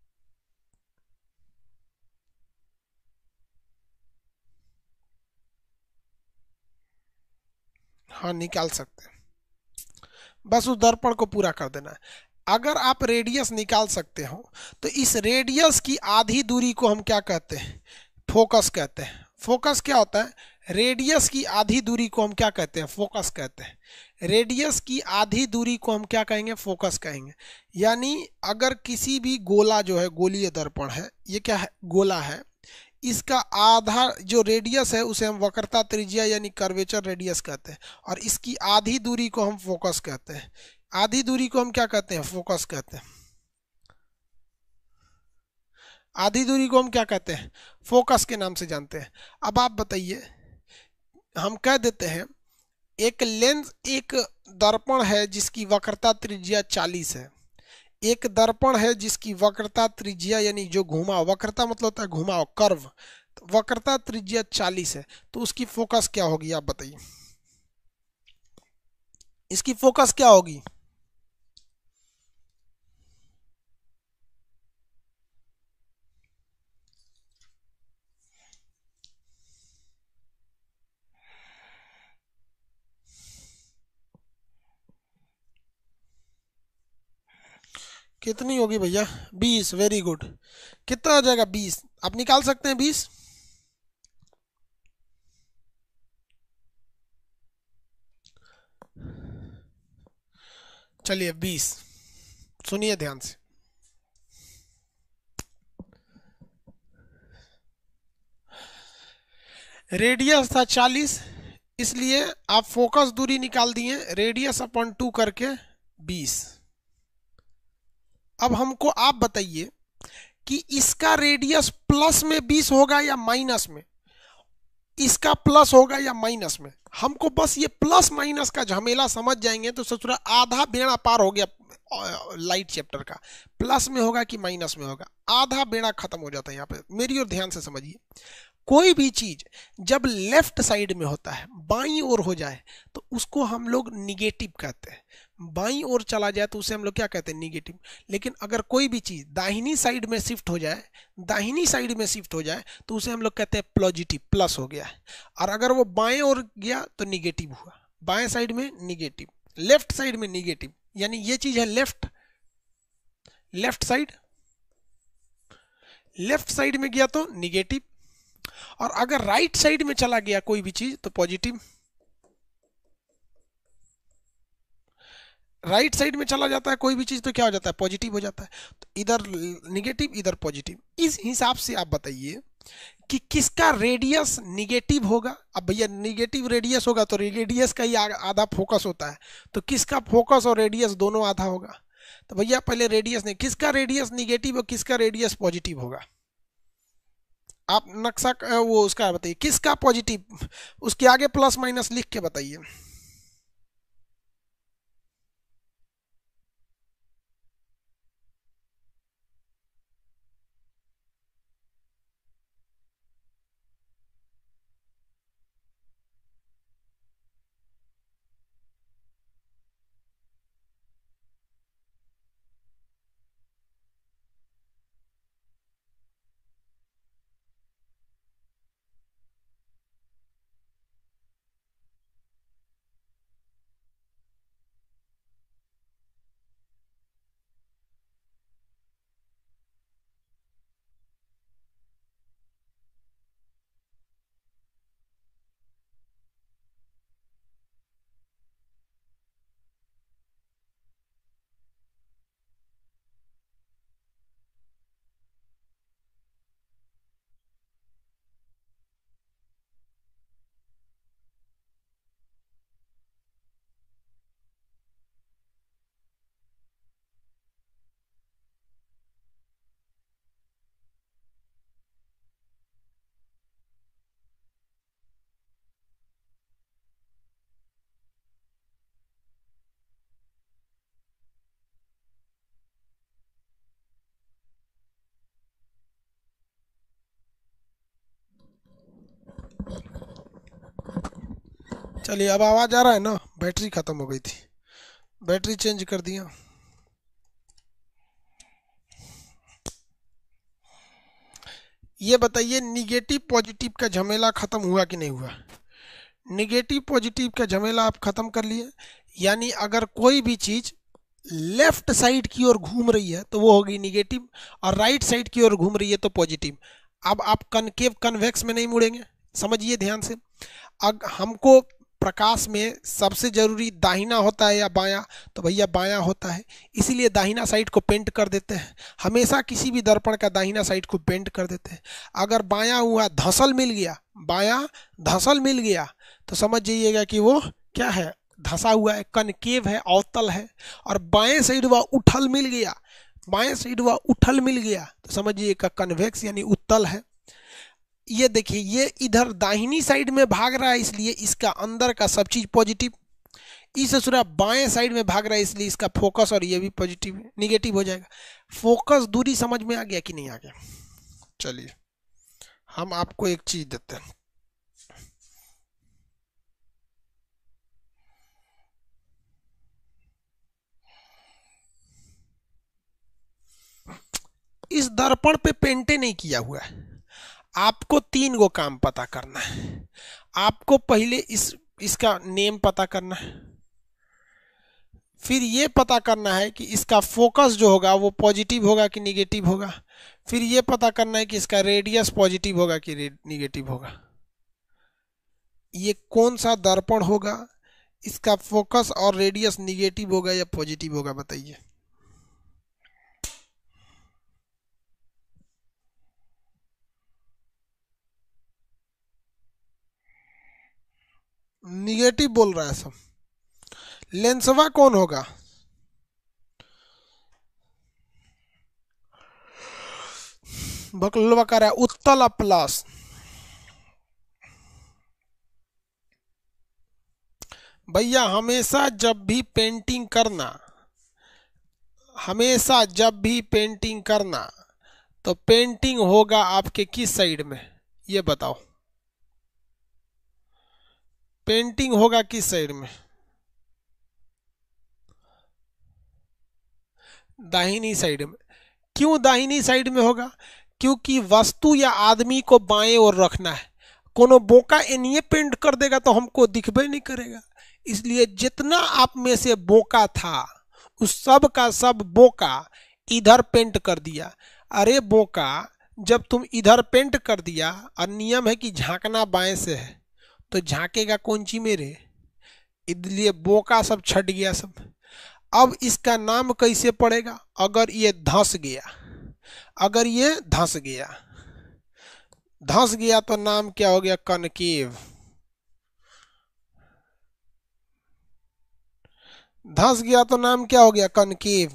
हाँ निकाल सकते हैं, बस उस दर्पण को पूरा कर देना है। अगर आप रेडियस निकाल सकते हो तो इस रेडियस की आधी दूरी को हम क्या कहते हैं? फोकस कहते हैं। फोकस क्या होता है? रेडियस की आधी दूरी को हम क्या कहते हैं? फोकस कहते हैं। रेडियस की आधी दूरी को हम क्या कहेंगे? फोकस कहेंगे। यानी अगर किसी भी गोला जो है, गोलीय दर्पण है, ये क्या है? गोला है, इसका आधा जो रेडियस है उसे हम वक्रता त्रिज्या यानी कर्वेचर रेडियस कहते हैं, और इसकी आधी दूरी को हम फोकस कहते हैं। आधी दूरी को हम क्या कहते हैं? फोकस कहते हैं। आधी दूरी को हम क्या कहते हैं? फोकस के नाम से जानते हैं। अब आप बताइए, हम कह देते हैं एक लेंस, एक दर्पण है जिसकी वक्रता त्रिज्या चालीस है, एक दर्पण है जिसकी वक्रता त्रिज्या यानी जो घुमाव, वक्रता मतलब होता है घुमाव, कर्व, वक्रता त्रिज्या चालीस है, तो उसकी फोकस क्या होगी आप बताइए, इसकी फोकस क्या होगी? कितनी होगी भैया? बीस। Very good. कितना आ जाएगा? बीस। आप निकाल सकते हैं बीस। चलिए बीस, सुनिए ध्यान से। रेडियस था चालीस, इसलिए आप फोकस दूरी निकाल दिए, रेडियस अपॉन टू करके बीस। अब हमको आप बताइए कि इसका रेडियस प्लस में बीस होगा या माइनस में, इसका प्लस होगा या माइनस में। हमको बस ये प्लस माइनस का झमेला समझ जाएंगे तो ससुरा आधा बेड़ा पार हो गया लाइट चैप्टर का। प्लस में होगा कि माइनस में होगा, आधा बेड़ा खत्म हो जाता है। यहाँ पे मेरी ओर ध्यान से समझिए, कोई भी चीज जब लेफ्ट साइड में होता है, बाईं ओर हो जाए तो उसको हम लोग निगेटिव कहते हैं, बाईं ओर चला जाए तो उसे हम लोग क्या कहते हैं? निगेटिव। लेकिन अगर कोई भी चीज दाहिनी साइड में शिफ्ट हो जाए, दाहिनी साइड में शिफ्ट हो जाए तो उसे हम लोग कहते हैं पॉजिटिव, प्लस हो गया है। और अगर वो बाएं ओर गया तो निगेटिव हुआ, बाएं साइड में निगेटिव, लेफ्ट साइड में निगेटिव, यानी ये चीज है left, left side, left side में गया तो निगेटिव, और अगर राइट साइड में चला गया कोई भी चीज तो पॉजिटिव, राइट साइड में चला जाता है कोई भी चीज तो क्या हो जाता है? पॉजिटिव हो जाता है। तो इधर निगेटिव इधर पॉजिटिव। इस हिसाब से आप बताइए कि किसका रेडियस निगेटिव होगा। अब भैया निगेटिव रेडियस होगा तो रेडियस का ही आधा फोकस होता है, तो किसका फोकस और रेडियस दोनों आधा होगा। तो भैया पहले रेडियस ने, किसका रेडियस निगेटिव और किसका रेडियस पॉजिटिव होगा? आप नक्शा वो उसका बताइए, किसका पॉजिटिव, उसके आगे प्लस माइनस लिख के बताइए। चलिए अब आवाज आ रहा है ना? बैटरी खत्म हो गई थी, बैटरी चेंज कर दिया। ये बताइए निगेटिव पॉजिटिव का झमेला खत्म हुआ कि नहीं हुआ? निगेटिव पॉजिटिव का झमेला आप खत्म कर लिए, यानी अगर कोई भी चीज लेफ्ट साइड की ओर घूम रही है तो वो होगी निगेटिव, और राइट साइड की ओर घूम रही है तो पॉजिटिव। अब आप कनकेव कन्वेक्स में नहीं मुड़ेंगे, समझिए ध्यान से। अब हमको प्रकाश में सबसे जरूरी दाहिना होता है या बायां, तो भैया बायां होता है, इसीलिए दाहिना साइड को पेंट कर देते हैं। हमेशा किसी भी दर्पण का दाहिना साइड को पेंट कर देते हैं। अगर बायां हुआ धसल मिल गया, बायां धसल मिल गया तो समझ जाइएगा कि वो क्या है? धसा हुआ है, कनकेव है, अवतल है। और बाएं साइड हुआ उठल मिल गया, बाएं साइड हुआ उठल मिल गया तो समझिएगा कन्वेक्स यानी उत्तल है। ये देखिए ये इधर दाहिनी साइड में भाग रहा है, इसलिए इसका अंदर का सब चीज पॉजिटिव, ई ससुरा बाएं साइड में भाग रहा है, इसलिए इसका फोकस और ये भी पॉजिटिव निगेटिव हो जाएगा। फोकस दूरी समझ में आ गया कि नहीं आ गया? चलिए हम आपको एक चीज देते हैं। इस दर्पण पे पेंटे नहीं किया हुआ है। आपको तीन गो काम पता करना है। आपको पहले इस इसका नेम पता करना है, फिर ये पता करना है कि इसका फोकस जो होगा वो पॉजिटिव होगा कि निगेटिव होगा, फिर ये पता करना है कि इसका रेडियस पॉजिटिव होगा कि निगेटिव होगा। ये कौन सा दर्पण होगा, इसका फोकस और रेडियस निगेटिव होगा या पॉजिटिव होगा, बताइए। निगेटिव बोल रहा है सब। लेंसवा कौन होगा? बकलवा कर रहा है उत्तल प्लस। भैया हमेशा जब भी पेंटिंग करना, हमेशा जब भी पेंटिंग करना तो पेंटिंग होगा आपके किस साइड में, ये बताओ। पेंटिंग होगा किस साइड में? दाहिनी साइड में। क्यों दाहिनी साइड में होगा? क्योंकि वस्तु या आदमी को बाएं ओर रखना है। कोनो बोका एनिए पेंट कर देगा तो हमको दिखबे नहीं करेगा, इसलिए जितना आप में से बोका था उस सब का सब बोका इधर पेंट कर दिया। अरे बोका, जब तुम इधर पेंट कर दिया और नियम है कि झांकना बाएं से है, तो झांकेगा कौन ची मेरे, इसलिए बोका सब छट गया सब। अब इसका नाम कैसे पड़ेगा? अगर ये धंस गया, अगर ये धंस गया, धंस गया तो नाम क्या हो गया? कनकेव। धंस गया तो नाम क्या हो गया? कनकेव।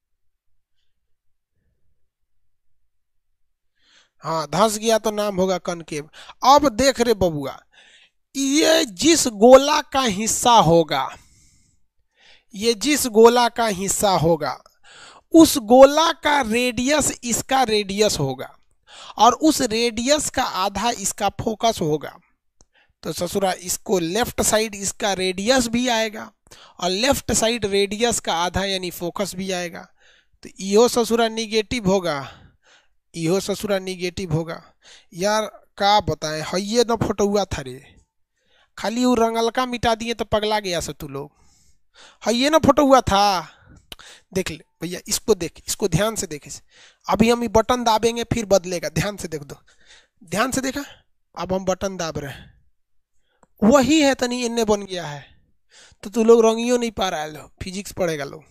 हाँ, धंस गया तो नाम होगा कनकेव। अब देख रे बबुआ, ये जिस गोला का हिस्सा होगा, ये जिस गोला का हिस्सा होगा उस गोला का रेडियस इसका रेडियस होगा और उस रेडियस का आधा इसका फोकस होगा। तो ससुरा इसको लेफ्ट साइड इसका रेडियस भी आएगा और लेफ्ट साइड रेडियस का आधा यानी फोकस भी आएगा। तो इहो ससुरा निगेटिव होगा, इहो ससुरा निगेटिव होगा। यार का बताएं, हइये न फोटोआ था रे, खाली वो रंगलका मिटा दिए तो पगला गया सब तू लोग। हइये न फोटोआ था, देख ले भैया, इसको देख, इसको ध्यान से देखे। अभी हम ये बटन दाबेंगे फिर बदलेगा, ध्यान से देख दो, ध्यान से देखा। अब हम बटन दाब रहे हैं, वही है तनी इन्ने बन गया है। तो तू लोग रंगियो नहीं पा रहा है, लो फिजिक्स पढ़ेगा लोग।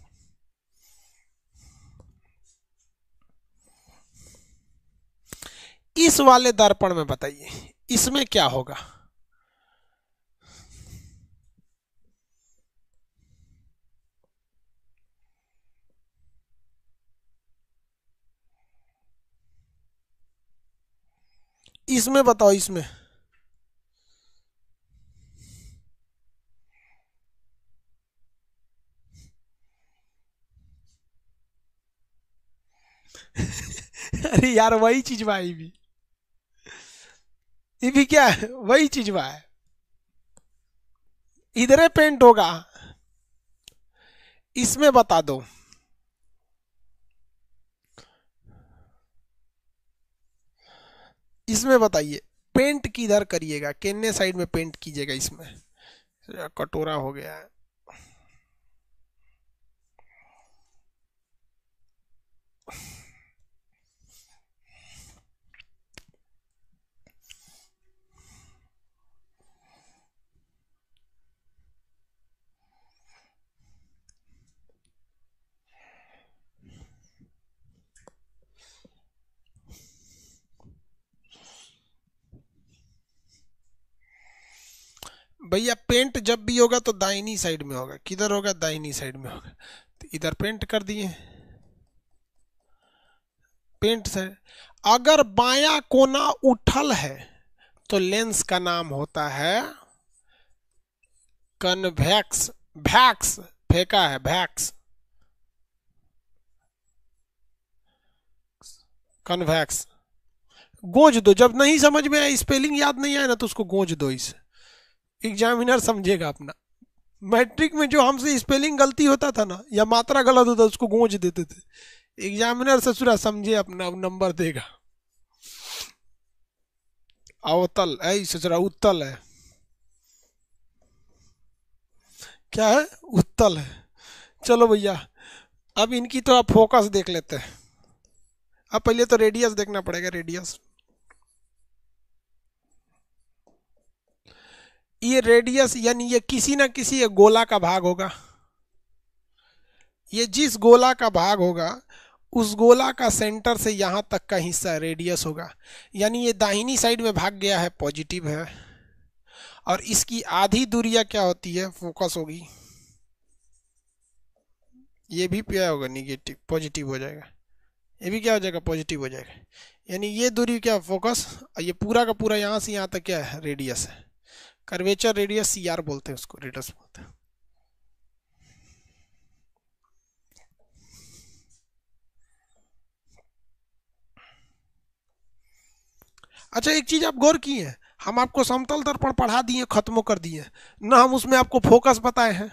इस वाले दर्पण में बताइए इसमें क्या होगा? इसमें बताओ, इसमें अरे यार वही चीज भाई भी, ये भी क्या है, वही चीज बा है, इधरे पेंट होगा। इसमें बता दो, इसमें बताइए पेंट किधर करिएगा, किन्ने साइड में पेंट कीजिएगा? इसमें कटोरा हो गया है। भैया पेंट जब भी होगा तो दाहिनी साइड में होगा। किधर होगा? दाहिनी साइड में होगा। तो इधर पेंट कर दिए, पेंट साइड। अगर बायां कोना उठल है तो लेंस का नाम होता है कन्वेक्स भैक्स फेंका है, भैक्स, कन्वैक्स। गोंज दो, जब नहीं समझ में आए, स्पेलिंग याद नहीं आए ना, तो उसको गोंज दो, इसे एग्जामिनर समझेगा अपना। मैट्रिक में जो हमसे स्पेलिंग गलती होता था ना, या मात्रा गलत होता, उसको गोंज देते थे। एग्जामिनर ससुरा समझे अपना, नंबर देगा। अवतल है ससुरा, उत्तल है, क्या है, उत्तल है। चलो भैया, अब इनकी थोड़ा फोकस देख लेते हैं। अब पहले तो रेडियस देखना पड़ेगा, रेडियस। ये रेडियस यानी ये किसी ना किसी एक गोला का भाग होगा। ये जिस गोला का भाग होगा, उस गोला का सेंटर से यहां तक का हिस्सा रेडियस होगा। यानी ये दाहिनी साइड में भाग गया है, पॉजिटिव है, और इसकी आधी दूरियां क्या होती है, फोकस होगी। ये भी क्या होगा, निगेटिव, पॉजिटिव हो जाएगा। ये भी क्या हो जाएगा, पॉजिटिव हो जाएगा। यानी ये दूरी क्या, फोकस, और ये पूरा का पूरा यहां से यहां तक क्या है, रेडियस है। कर्वेचर रेडियस सी आर बोलते हैं उसको, रेडियस बोलते हैं। अच्छा, एक चीज आप गौर की है, हम आपको समतल दर्पण पढ़ा दिए, खत्म कर दिए ना, हम उसमें आपको फोकस बताए हैं,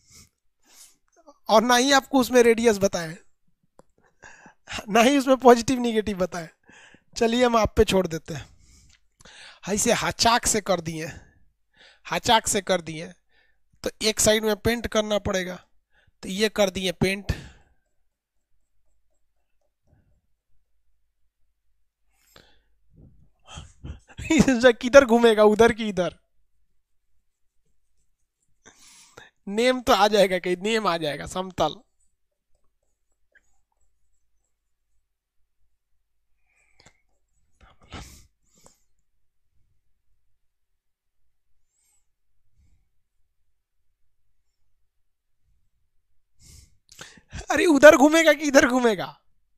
और ना ही आपको उसमें रेडियस बताए, ना ही उसमें पॉजिटिव निगेटिव बताए। चलिए हम आप पे छोड़ देते हैं। ऐसे हाचाक से कर दिए, हाचाक से कर दिए, तो एक साइड में पेंट करना पड़ेगा, तो ये कर दिए पेंट। किधर घूमेगा, उधर की इधर। नेम तो आ जाएगा, कहीं नेम आ जाएगा, समतल। अरे उधर घूमेगा कि इधर घूमेगा,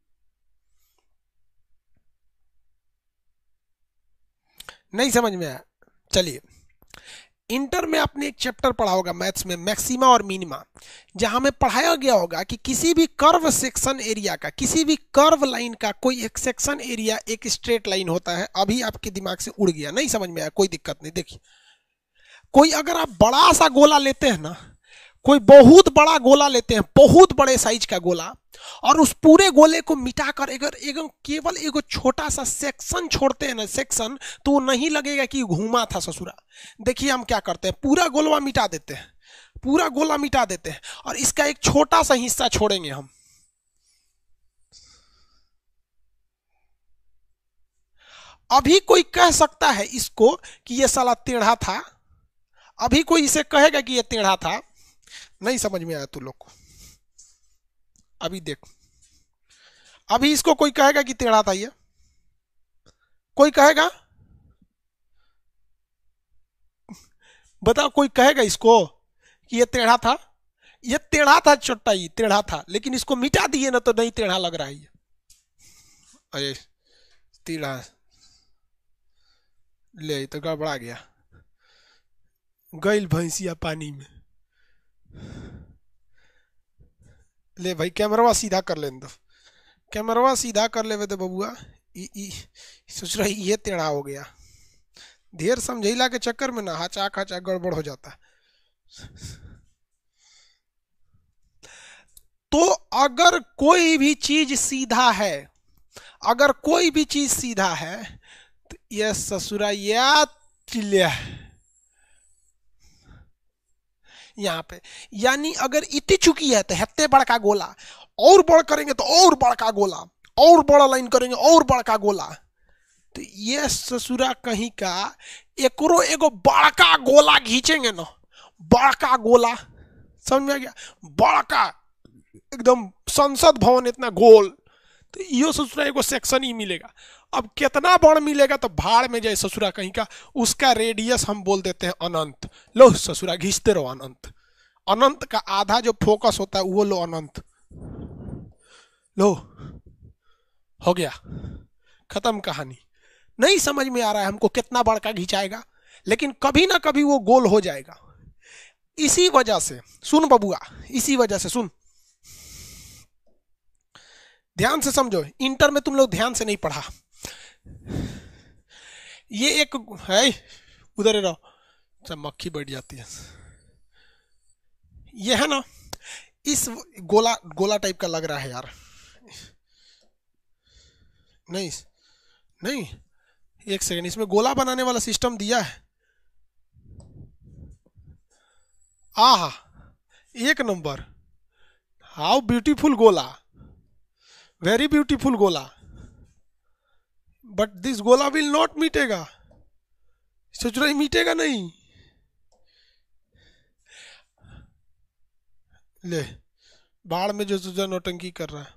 नहीं समझ में आया। चलिए, इंटर में आपने एक चैप्टर पढ़ा होगा मैथ्स में, मैक्सिमा और मिनिमा, जहां में पढ़ाया गया होगा कि किसी भी कर्व सेक्शन एरिया का, किसी भी कर्व लाइन का कोई एक सेक्शन एरिया एक स्ट्रेट लाइन होता है। अभी आपके दिमाग से उड़ गया, नहीं समझ में आया, कोई दिक्कत नहीं। देखिए, कोई अगर आप बड़ा सा गोला लेते हैं ना, कोई बहुत बड़ा गोला लेते हैं, बहुत बड़े साइज का गोला, और उस पूरे गोले को मिटाकर अगर एक केवल एक छोटा सा सेक्शन छोड़ते हैं ना, सेक्शन, तो वो नहीं लगेगा कि घूमा था ससुरा। देखिए हम क्या करते हैं, पूरा गोलवा मिटा देते हैं, पूरा गोला मिटा देते हैं, और इसका एक छोटा सा हिस्सा छोड़ेंगे हम। अभी कोई कह सकता है इसको कि ये साला टेढ़ा था, अभी कोई इसे कहेगा कि ये टेढ़ा था, नहीं समझ में आया तू लोग को। अभी देख, अभी इसको कोई कहेगा कि टेढ़ा था, ये कोई कहेगा, बताओ, कोई कहेगा इसको कि ये टेढ़ा था? ये टेढ़ा था, छोटा ही टेढ़ा था, लेकिन इसको मिटा दिए ना, तो नहीं टेढ़ा लग रहा है ये। अरे टेढ़ा ले, तो गड़बड़ा गया, गईल भैंसिया पानी में। ले भाई, कैमरवा सीधा कर ले दो, कैमरवा सीधा कर ले तो बबुआ। सोच रहा ये टेढ़ा हो गया, ढेर समझैला के चक्कर में ना हाचा खाचा गड़बड़ हो जाता है। तो अगर कोई भी चीज सीधा है, अगर कोई भी चीज सीधा है, तो यह ससुरा या चिल्लिया यहाँ पे, यानी अगर इतनी चुकी है तो हत्ते बड़का गोला, और बड़ करेंगे तो और बड़का गोला, और बड़ा लाइन करेंगे और बड़का गोला, तो ये ससुरा कहीं का एकरो एगो बड़का गोला खींचेंगे ना, बड़का गोला, समझ में आ गया, बड़का एकदम संसद भवन इतना गोल, तो यो ससुरा एगो सेक्शन ही मिलेगा। अब कितना बड़ मिलेगा तो भाड़ में जाए ससुरा कहीं का, उसका रेडियस हम बोल देते हैं अनंत। लो ससुरा घींचते रहो अनंत, अनंत का आधा जो फोकस होता है वो लो अनंत, लो हो गया, खत्म कहानी। नहीं समझ में आ रहा है हमको कितना बड़का घिंचाएगा, लेकिन कभी ना कभी वो गोल हो जाएगा। इसी वजह से सुन बबुआ, इसी वजह से सुन, ध्यान से समझो, इंटर में तुम लोग ध्यान से नहीं पढ़ा। ये एक है, उधर ही रहो, सब मक्खी बैठ जाती है। ये है ना, इस गोला गोला टाइप का लग रहा है यार, नहीं नहीं, एक सेकंड, इसमें गोला बनाने वाला सिस्टम दिया है। आहा, एक नंबर, हाउ ब्यूटीफुल गोला, वेरी ब्यूटीफुल गोला, बट दिस गोला विल नॉट मीटेगा, सोच रही मीटेगा नहीं। ले बाढ़ में जो तुझे नौटंकी कर रहा है।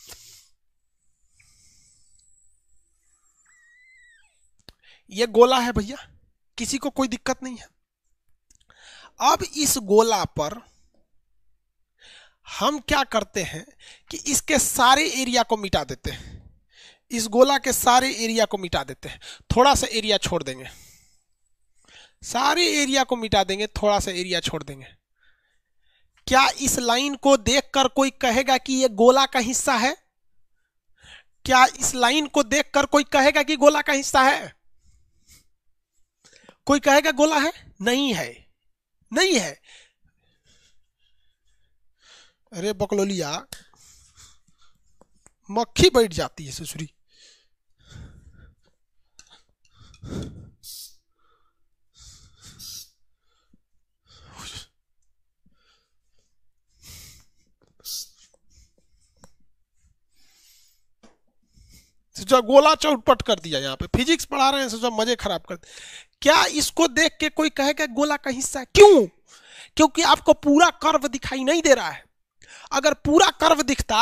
ये गोला है भैया, किसी को कोई दिक्कत नहीं है। अब इस गोला पर हम क्या करते हैं कि इसके सारे एरिया को मिटा देते हैं, इस गोला के सारे एरिया को मिटा देते हैं, थोड़ा सा एरिया छोड़ देंगे, सारे एरिया को मिटा देंगे, थोड़ा सा एरिया छोड़ देंगे। क्या इस लाइन को देखकर कोई कहेगा कि ये गोला का हिस्सा है? क्या इस लाइन को देखकर कोई कहेगा कि गोला का हिस्सा है? कोई कहेगा गोला है? नहीं है, नहीं है। अरे बकलोलिया, मक्खी बैठ जाती है ससुरी। सोचा गोला चौपट कर दिया, यहाँ पे फिजिक्स पढ़ा रहे हैं, सोचा मजे खराब कर। क्या इसको देख के कोई कहेगा गोला का हिस्सा है? क्यों? क्योंकि आपको पूरा कर्व दिखाई नहीं दे रहा है। अगर पूरा कर्व दिखता,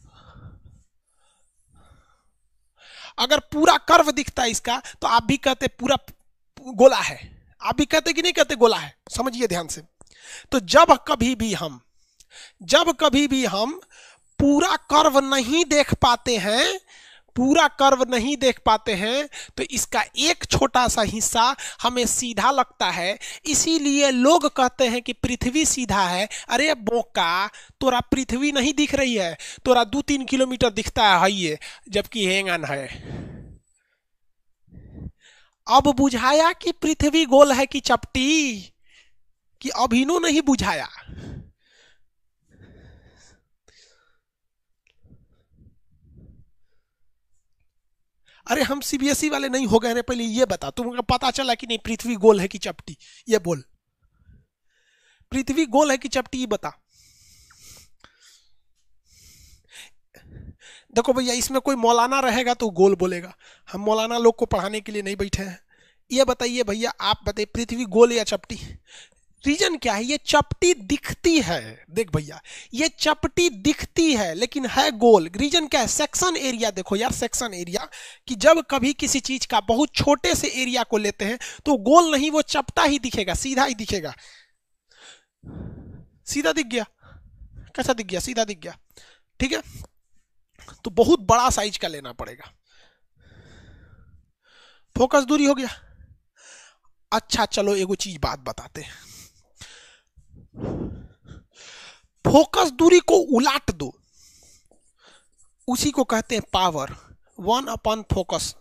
अगर पूरा कर्व दिखता इसका, तो आप भी कहते पूरा गोला है, आप भी कहते कि नहीं कहते गोला है। समझिए ध्यान से। तो जब कभी भी हम जब कभी भी हम पूरा कर्व नहीं देख पाते हैं, पूरा कर्व नहीं देख पाते हैं, तो इसका एक छोटा सा हिस्सा हमें सीधा लगता है, इसीलिए लोग कहते हैं कि पृथ्वी सीधा है। अरे बोका, तोरा पृथ्वी नहीं दिख रही है, तोरा दो तीन किलोमीटर दिखता है ये, जबकि हैंगन है। अब बुझाया कि पृथ्वी गोल है कि चपटी, कि अभिनो नहीं बुझाया। अरे हम सीबीएसई वाले नहीं हो गए, पहले ये बता, तुमको पता चला कि नहीं पृथ्वी गोल है कि चपटी? ये बोल, पृथ्वी गोल है कि चपटी, ये बता। देखो भैया, इसमें कोई मौलाना रहेगा तो गोल बोलेगा, हम मौलाना लोग को पढ़ाने के लिए नहीं बैठे हैं। ये बताइए भैया, आप बताइए पृथ्वी गोल या चपटी? रीजन क्या है? ये चपटी दिखती है, देख भैया, ये चपटी दिखती है लेकिन है गोल। रीजन क्या है? Section area. देखो यार, सेक्शन एरिया, कि जब कभी किसी चीज का बहुत छोटे से एरिया को लेते हैं तो गोल नहीं, वो चपटा ही दिखेगा, सीधा ही दिखेगा। सीधा दिख गया? कैसा दिख गया? सीधा दिख गया, ठीक है। तो बहुत बड़ा साइज का लेना पड़ेगा। फोकस दूरी हो गया। अच्छा चलो एगो चीज बात बताते हैं, फोकस दूरी को उलाट दो, उसी को कहते हैं power. One upon focus,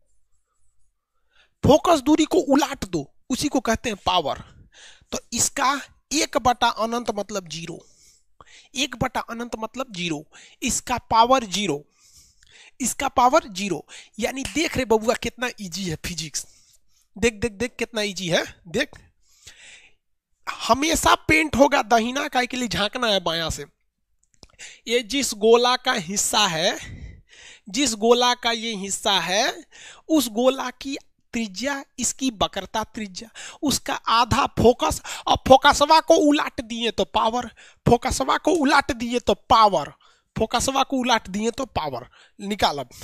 focus दूरी को उलाट दो, उसी को कहते हैं पावर। तो इसका एक बटा अनंत मतलब जीरो, एक बटा अनंत मतलब जीरो, इसका पावर जीरो, इसका पावर जीरो। यानी देख रहे बबुआ कितना इजी है फिजिक्स, देख देख देख कितना इजी है। देख, हमेशा पेंट होगा दहिना काय के लिए झांकना है बायां से। ये जिस गोला का हिस्सा है, जिस गोला का ये हिस्सा है, उस गोला की त्रिज्या, इसकी वक्रता त्रिज्या, उसका आधा फोकस, और फोकसवा को उलाट दिए तो पावर, फोकसवा को उलाट दिए तो पावर, फोकसवा को उलाट दिए तो पावर। निकाल, अब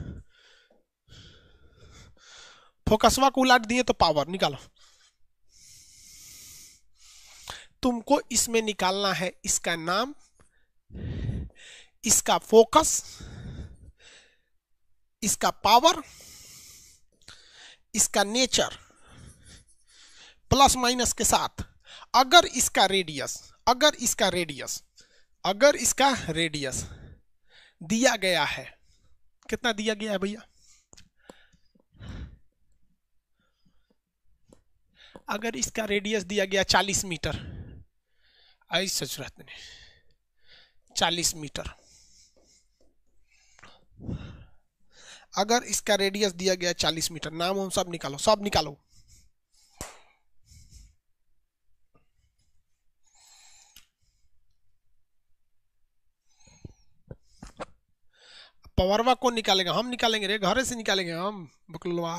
फोकसवा को उलाट दिए तो पावर निकालो। तुमको इसमें निकालना है इसका नाम, इसका फोकस, इसका पावर, इसका नेचर, प्लस माइनस के साथ, अगर इसका रेडियस अगर इसका रेडियस अगर इसका रेडियस दिया गया है, कितना दिया गया है भैया? अगर इसका रेडियस दिया गया चालीस मीटर, आई सच रहते नहीं चालीस मीटर, अगर इसका रेडियस दिया गया चालीस मीटर, नाम हम सब निकालो, सब निकालो। पवरवा कौन निकालेगा? हम निकालेंगे रे, घरे से निकालेंगे हम बकलवा।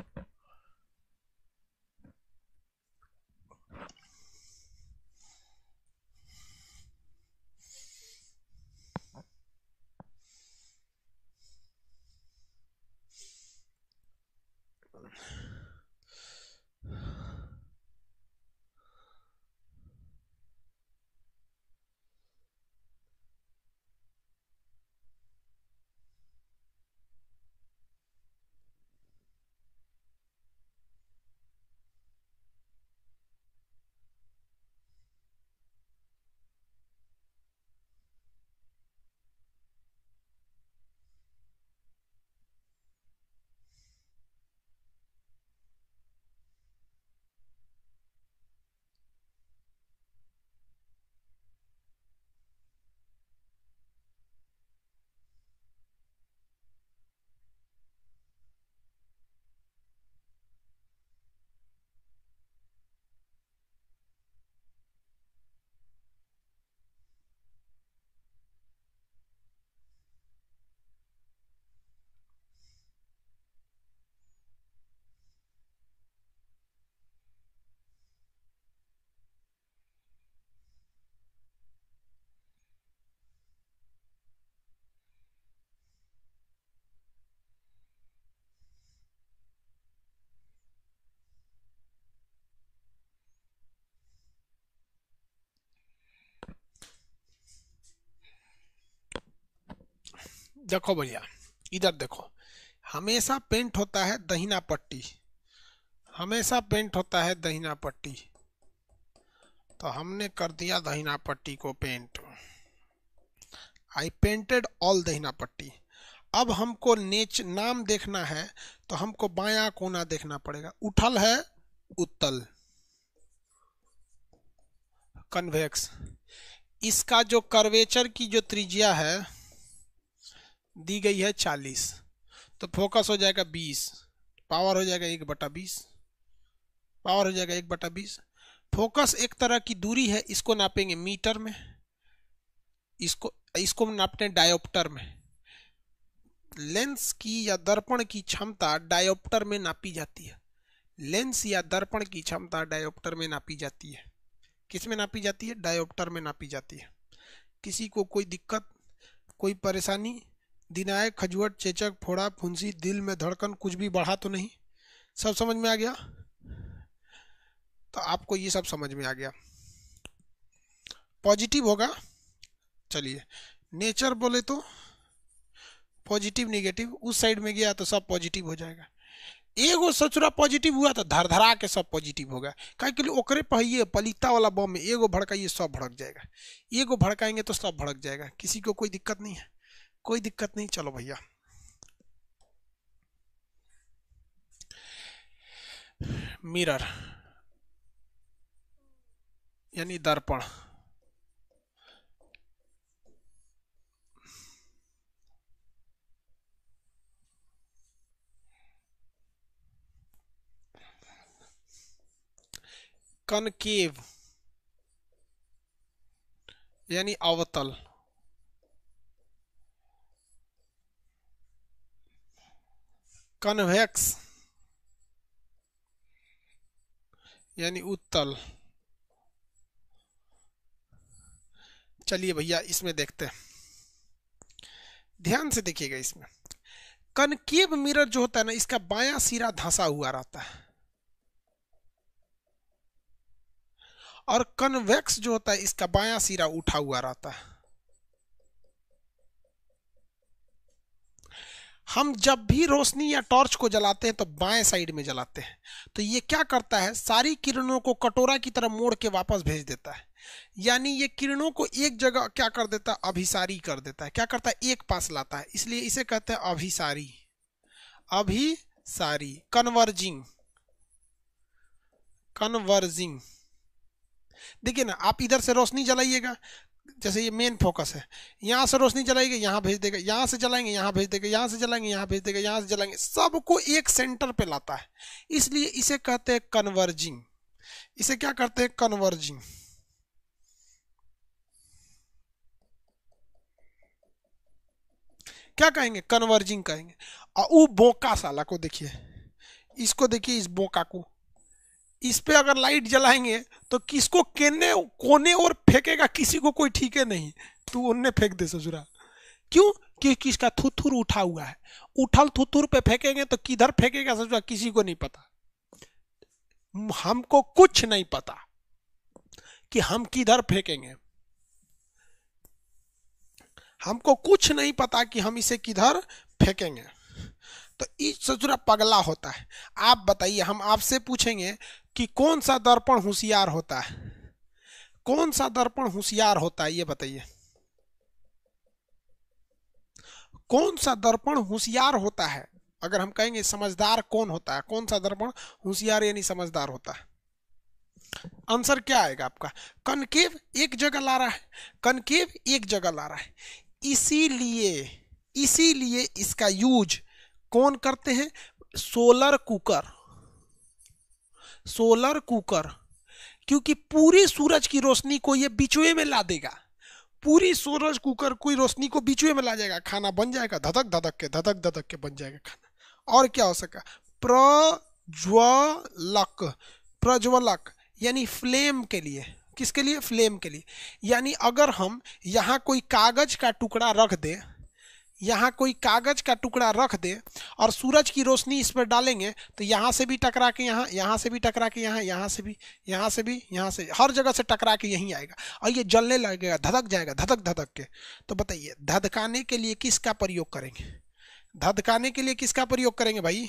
देखो भैया, इधर देखो, हमेशा पेंट होता है दहिना पट्टी, हमेशा पेंट होता है दहिना पट्टी, तो हमने कर दिया दहिना पट्टी को पेंट। आई पेंटेड ऑल दहिना पट्टी। अब हमको नेच नाम देखना है तो हमको बायां कोना देखना पड़ेगा। उठल है उत्तल, कन्वेक्स। इसका जो कर्वेचर की जो त्रिज्या है दी गई है चालीस, तो फोकस हो जाएगा बीस, पावर हो जाएगा एक बटा बीस, पावर हो जाएगा एक बटा बीस। फोकस एक तरह की दूरी है, इसको नापेंगे मीटर में, इसको इसको नापते हैं डायोप्टर में। लेंस की या दर्पण की क्षमता डायोप्टर में नापी जाती है। लेंस या दर्पण की क्षमता डायोप्टर में नापी जाती है। किस में नापी जाती है? डायोप्टर में नापी जाती है। किसी को कोई दिक्कत, कोई परेशानी, दिनायक, खजुअट, चेचक, फोड़ा, फुंसी, दिल में धड़कन कुछ भी बढ़ा तो नहीं? सब समझ में आ गया? तो आपको ये सब समझ में आ गया। पॉजिटिव होगा, चलिए नेचर बोले तो पॉजिटिव नेगेटिव, उस साइड में गया तो सब पॉजिटिव हो जाएगा। एगो सचुरा पॉजिटिव हुआ तो धर धरा के सब पॉजिटिव होगा। काहे के लिए? ओकरे पहिए पलीता वाला बम में एगो भड़काइए सब भड़क जाएगा, एगो भड़काएंगे तो सब भड़क जाएगा। किसी को कोई दिक्कत नहीं है? कोई दिक्कत नहीं। चलो भैया, मिरर यानी दर्पण, कनकेव यानी अवतल, कन्वेक्स यानी उत्तल। चलिए भैया इसमें देखते हैं, ध्यान से देखिएगा। इसमें कनकेव मिरर जो होता है ना, इसका बायां सिरा धंसा हुआ रहता है, और कन्वेक्स जो होता है इसका बायां सिरा उठा हुआ रहता है। हम जब भी रोशनी या टॉर्च को जलाते हैं तो बाएं साइड में जलाते हैं, तो ये क्या करता है, सारी किरणों को कटोरा की तरह मोड़ के वापस भेज देता है। यानी ये किरणों को एक जगह क्या कर देता है, अभिसारी कर देता है। क्या करता है, एक पास लाता है, इसलिए इसे कहते हैं अभिसारी। अभिसारी, कन्वर्जिंग, कन्वर्जिंग। देखिए ना, आप इधर से रोशनी जलाइएगा, जैसे ये मेन फोकस है, यहां से रोशनी जलाएंगे यहाँ भेज देगा, यहां से जलाएंगे यहाँ भेज देगा, यहां से जलाएंगे यहाँ भेज देगा, यहां से जलाएंगे, सबको एक सेंटर पे लाता है, इसलिए इसे कहते हैं कन्वर्जिंग। इसे क्या करते हैं, कन्वर्जिंग। क्या कहेंगे, कन्वर्जिंग कहेंगे। और वो बोका साला को देखिए, इसको देखिए, इस बोका को, इस पे अगर लाइट जलाएंगे तो किसको केने कोने और फेंकेगा, किसी को कोई ठीक है नहीं, तू उनने फेंक दे ससुरा। क्यों, कि किसका थुथुर उठा हुआ है, उठल थुथुर पे फेंकेंगे तो किधर फेंकेगा ससुरा, किसी को नहीं पता। हमको कुछ नहीं पता कि हम किधर फेंकेंगे, हमको कुछ नहीं पता कि हम इसे किधर फेंकेंगे। तो इस ससुरा पगला होता है। आप बताइए, हम आपसे पूछेंगे कि कौन सा दर्पण होशियार होता है, कौन सा दर्पण होशियार होता है, ये बताइए, कौन सा दर्पण होशियार होता है। अगर हम कहेंगे समझदार कौन होता है, कौन सा दर्पण होशियार यानी समझदार होता है, आंसर क्या आएगा आपका, कनकेव एक जगह ला रहा है, कनकेव एक जगह ला रहा है। इसीलिए इसीलिए इसका यूज कौन करते हैं, सोलर कुकर, सोलर कुकर, क्योंकि पूरी सूरज की रोशनी को ये बिचुए में ला देगा, पूरी सूरज कुकर की रोशनी को बिचुए में ला जाएगा, खाना बन जाएगा, धधक धधक के धधक धधक के बन जाएगा खाना। और क्या हो सका, प्रज्वलक, प्रज्वलक यानी फ्लेम के लिए, किसके लिए, फ्लेम के लिए। यानी अगर हम यहाँ कोई कागज का टुकड़ा रख दें, यहाँ कोई कागज का टुकड़ा रख दे और सूरज की रोशनी इस पर डालेंगे तो यहाँ से भी टकरा के यहाँ, यहाँ से भी टकरा के यहाँ, यहाँ से भी, यहाँ से भी, यहाँ से, हर जगह से टकरा के यहीं आएगा और ये जलने लगेगा, धधक जाएगा, धधक धधक के। तो बताइए, धधकाने के लिए किसका प्रयोग करेंगे, धधकाने के लिए किसका प्रयोग करेंगे भाई,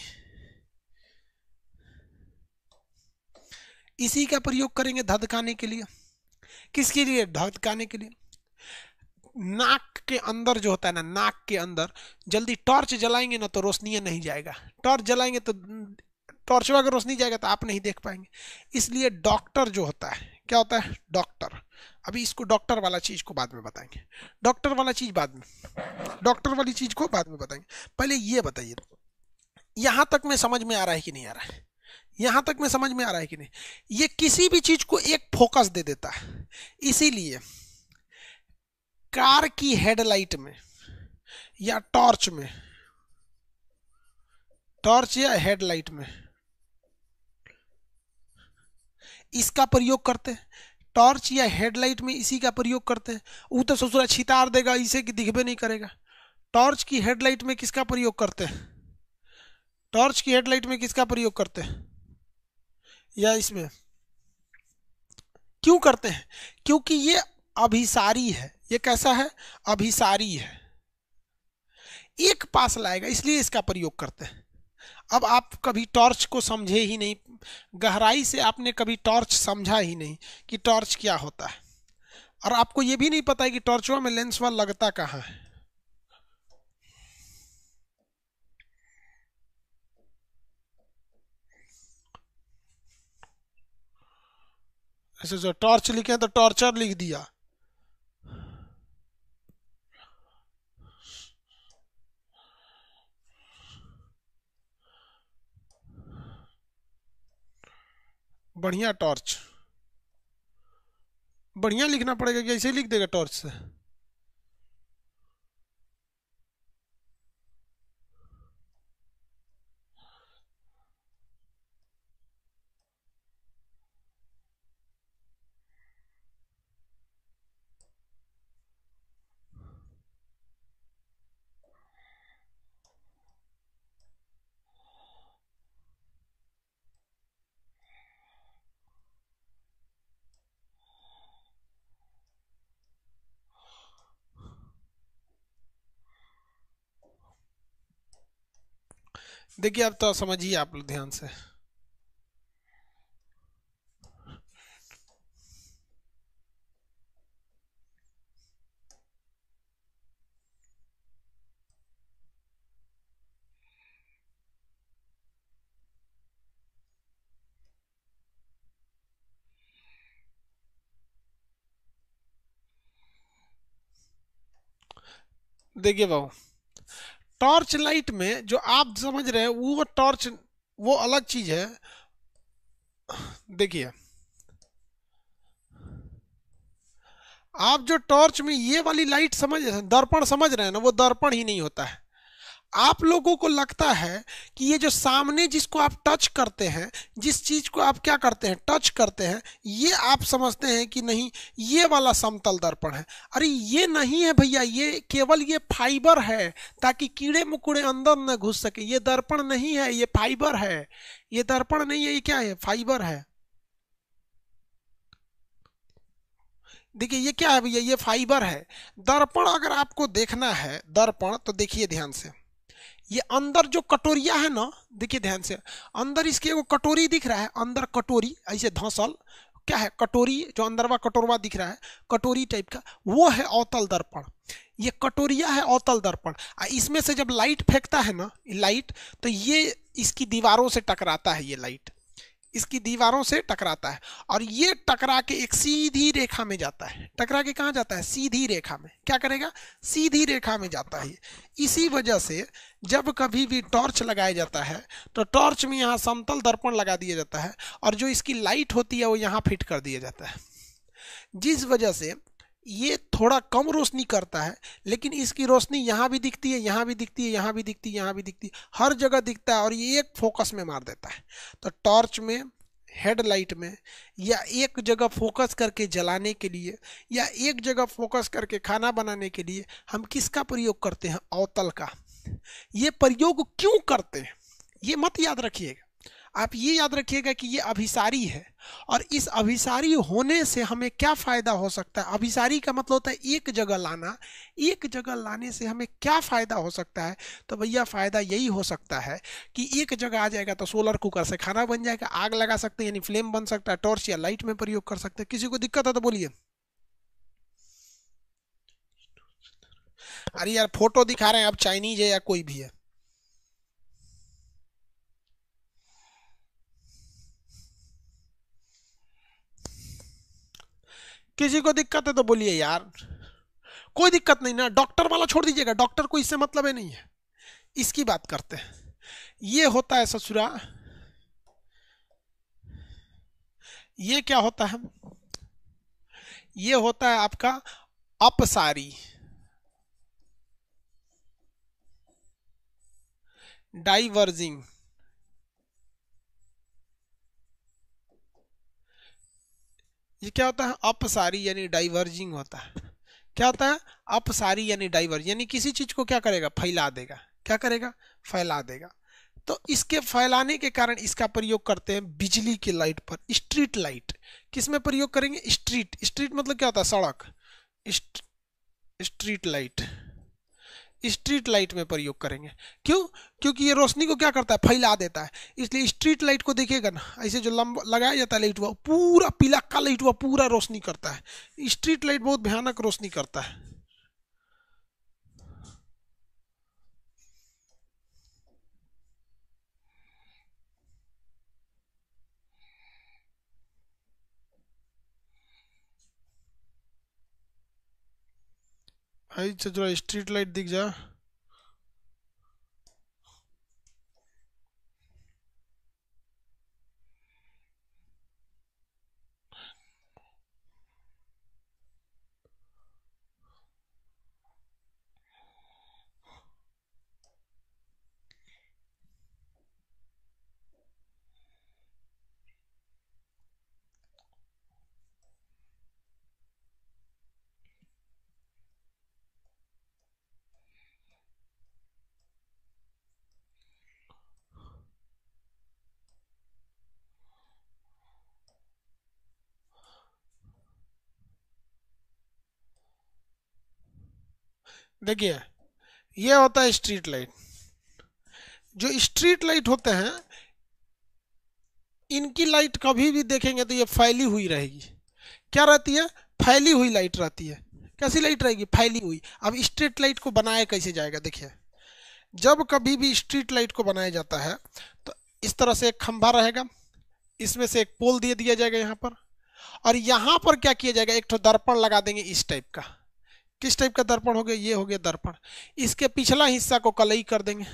इसी का प्रयोग करेंगे धधकाने के लिए। किसके लिए, धधकाने के लिए। नाक के अंदर जो होता है ना, नाक के अंदर जल्दी टॉर्च जलाएंगे ना तो रोशनी नहीं जाएगा, टॉर्च जलाएंगे तो टॉर्च अगर रोशनी जाएगा तो आप नहीं देख पाएंगे। इसलिए डॉक्टर जो होता है, क्या होता है, डॉक्टर। अभी इसको डॉक्टर वाला चीज को बाद में बताएंगे, डॉक्टर वाला चीज बाद में, डॉक्टर वाली चीज को बाद में बताएंगे। पहले ये बताइए, यहां तक में समझ में आ रहा है कि नहीं आ रहा है, यहां तक में समझ में आ रहा है कि नहीं। ये किसी भी चीज को एक फोकस दे देता है, इसीलिए कार की हेडलाइट में या टॉर्च में, टॉर्च या हेडलाइट में इसका प्रयोग करते हैं, टॉर्च या हेडलाइट में इसी का प्रयोग करते हैं। वो तो ससुरा छितार देगा, इसे दिखबे नहीं करेगा। टॉर्च की हेडलाइट में किसका प्रयोग करते हैं, टॉर्च की हेडलाइट में किसका प्रयोग करते हैं, या इसमें क्यों करते हैं, क्योंकि ये अभिसारी है। ये कैसा है, अभिसारी है, एक पास लाएगा, इसलिए इसका प्रयोग करते हैं। अब आप कभी टॉर्च को समझे ही नहीं, गहराई से आपने कभी टॉर्च समझा ही नहीं कि टॉर्च क्या होता है, और आपको ये भी नहीं पता है कि टॉर्चवा में लेंसवा लगता कहाँ है। ऐसे जो टॉर्च लिखे तो टॉर्चर लिख दिया, बढ़िया टॉर्च, बढ़िया लिखना पड़ेगा कि ऐसे ही लिख देगा टॉर्च से। देखिए अब तो समझिए आप लोग ध्यान से। देखिए बाबू, टॉर्च लाइट में जो आप समझ रहे हैं वो टॉर्च, वो अलग चीज है। देखिए, आप जो टॉर्च में ये वाली लाइट समझ, दर्पण समझ रहे हैं ना, वो दर्पण ही नहीं होता है। आप लोगों को लगता है कि ये जो सामने जिसको आप टच करते हैं, जिस चीज को आप क्या करते हैं, टच करते हैं, ये आप समझते हैं कि नहीं ये वाला समतल दर्पण है। अरे ये नहीं है भैया, ये केवल ये फाइबर है ताकि कीड़े मकोड़े अंदर न घुस सके। ये दर्पण नहीं है, ये फाइबर है। ये दर्पण नहीं है, ये क्या है, फाइबर है। देखिए ये क्या है भैया, ये फाइबर है। दर्पण अगर आपको देखना है दर्पण, तो देखिए ध्यान से, ये अंदर जो कटोरिया है ना, देखिए ध्यान से, अंदर इसके वो कटोरी दिख रहा है, अंदर कटोरी ऐसे धंसल, क्या है, कटोरी, जो अंदरवा कटोरवा दिख रहा है, कटोरी टाइप का, वो है अवतल दर्पण। ये कटोरिया है अवतल दर्पण। इसमें से जब लाइट फेंकता है ना लाइट, तो ये इसकी दीवारों से टकराता है, ये लाइट इसकी दीवारों से टकराता है, और ये टकरा के एक सीधी रेखा में जाता है। टकरा के कहाँ जाता है, सीधी रेखा में। क्या करेगा, सीधी रेखा में जाता है। इसी वजह से जब कभी भी टॉर्च लगाया जाता है तो टॉर्च में यहाँ समतल दर्पण लगा दिया जाता है, और जो इसकी लाइट होती है वो यहाँ फिट कर दिया जाता है, जिस वजह से ये थोड़ा कम रोशनी करता है, लेकिन इसकी रोशनी यहाँ भी दिखती है, यहाँ भी दिखती है, यहाँ भी दिखती है, यहाँ भी दिखती है, हर जगह दिखता है, और ये एक फोकस में मार देता है। तो टॉर्च में, हेडलाइट में, या एक जगह फोकस करके जलाने के लिए, या एक जगह फोकस करके खाना बनाने के लिए हम किसका प्रयोग करते हैं, अवतल का। ये प्रयोग क्यों करते हैं ये मत याद रखिएगा, आप ये याद रखिएगा कि ये अभिसारी है, और इस अभिसारी होने से हमें क्या फायदा हो सकता है। अभिसारी का मतलब होता है एक जगह लाना। एक जगह लाने से हमें क्या फायदा हो सकता है, तो भैया फायदा यही हो सकता है कि एक जगह आ जाएगा तो सोलर कुकर से खाना बन जाएगा, आग लगा सकते हैं, यानी फ्लेम बन सकता है, टॉर्च या लाइट में प्रयोग कर सकते हैं। किसी को दिक्कत है तो बोलिए। अरे यार फोटो दिखा रहे हैं, अब चाइनीज है या कोई भी है। किसी को दिक्कत है तो बोलिए यार। कोई दिक्कत नहीं ना, डॉक्टर वाला छोड़ दीजिएगा, डॉक्टर को इससे मतलब ही नहीं है। इसकी बात करते हैं। ये होता है ससुरा, ये क्या होता है, ये होता है आपका अपसारी, डाइवर्जिंग। ये क्या होता है, अपसारी यानी डाइवर्जिंग होता है। क्या होता है, अपसारी यानी डाइवर्ज, यानी किसी चीज को क्या करेगा, फैला देगा। क्या करेगा, फैला देगा। तो इसके फैलाने के कारण इसका प्रयोग करते हैं बिजली की लाइट पर, स्ट्रीट लाइट। किस में प्रयोग करेंगे, स्ट्रीट। स्ट्रीट मतलब क्या होता है, सड़क। स्ट्रीट लाइट, स्ट्रीट लाइट में प्रयोग करेंगे। क्यों, क्योंकि ये रोशनी को क्या करता है, फैला देता है। इसलिए स्ट्रीट लाइट को देखिएगा ना, ऐसे जो लंबा लगाया जाता है लाइट, हुआ पूरा पीला का लाइट हुआ पूरा रोशनी करता है। स्ट्रीट लाइट बहुत भयानक रोशनी करता है। ऐसे जो स्ट्रीट लाइट दिख जा। देखिए ये होता है स्ट्रीट लाइट, जो स्ट्रीट लाइट होते हैं इनकी लाइट कभी भी देखेंगे तो ये फैली हुई रहेगी। क्या रहती है? फैली हुई लाइट रहती है। कैसी लाइट रहेगी? फैली हुई। अब स्ट्रीट लाइट को बनाया कैसे जाएगा? देखिए, जब कभी भी स्ट्रीट लाइट को बनाया जाता है तो इस तरह से एक खंभा रहेगा, इसमें से एक पोल दे दिया जाएगा यहाँ पर, और यहाँ पर क्या किया जाएगा? एक तो दर्पण लगा देंगे इस टाइप का। किस टाइप का दर्पण हो गया? ये हो गया दर्पण। इसके पिछला हिस्सा को कलई कर देंगे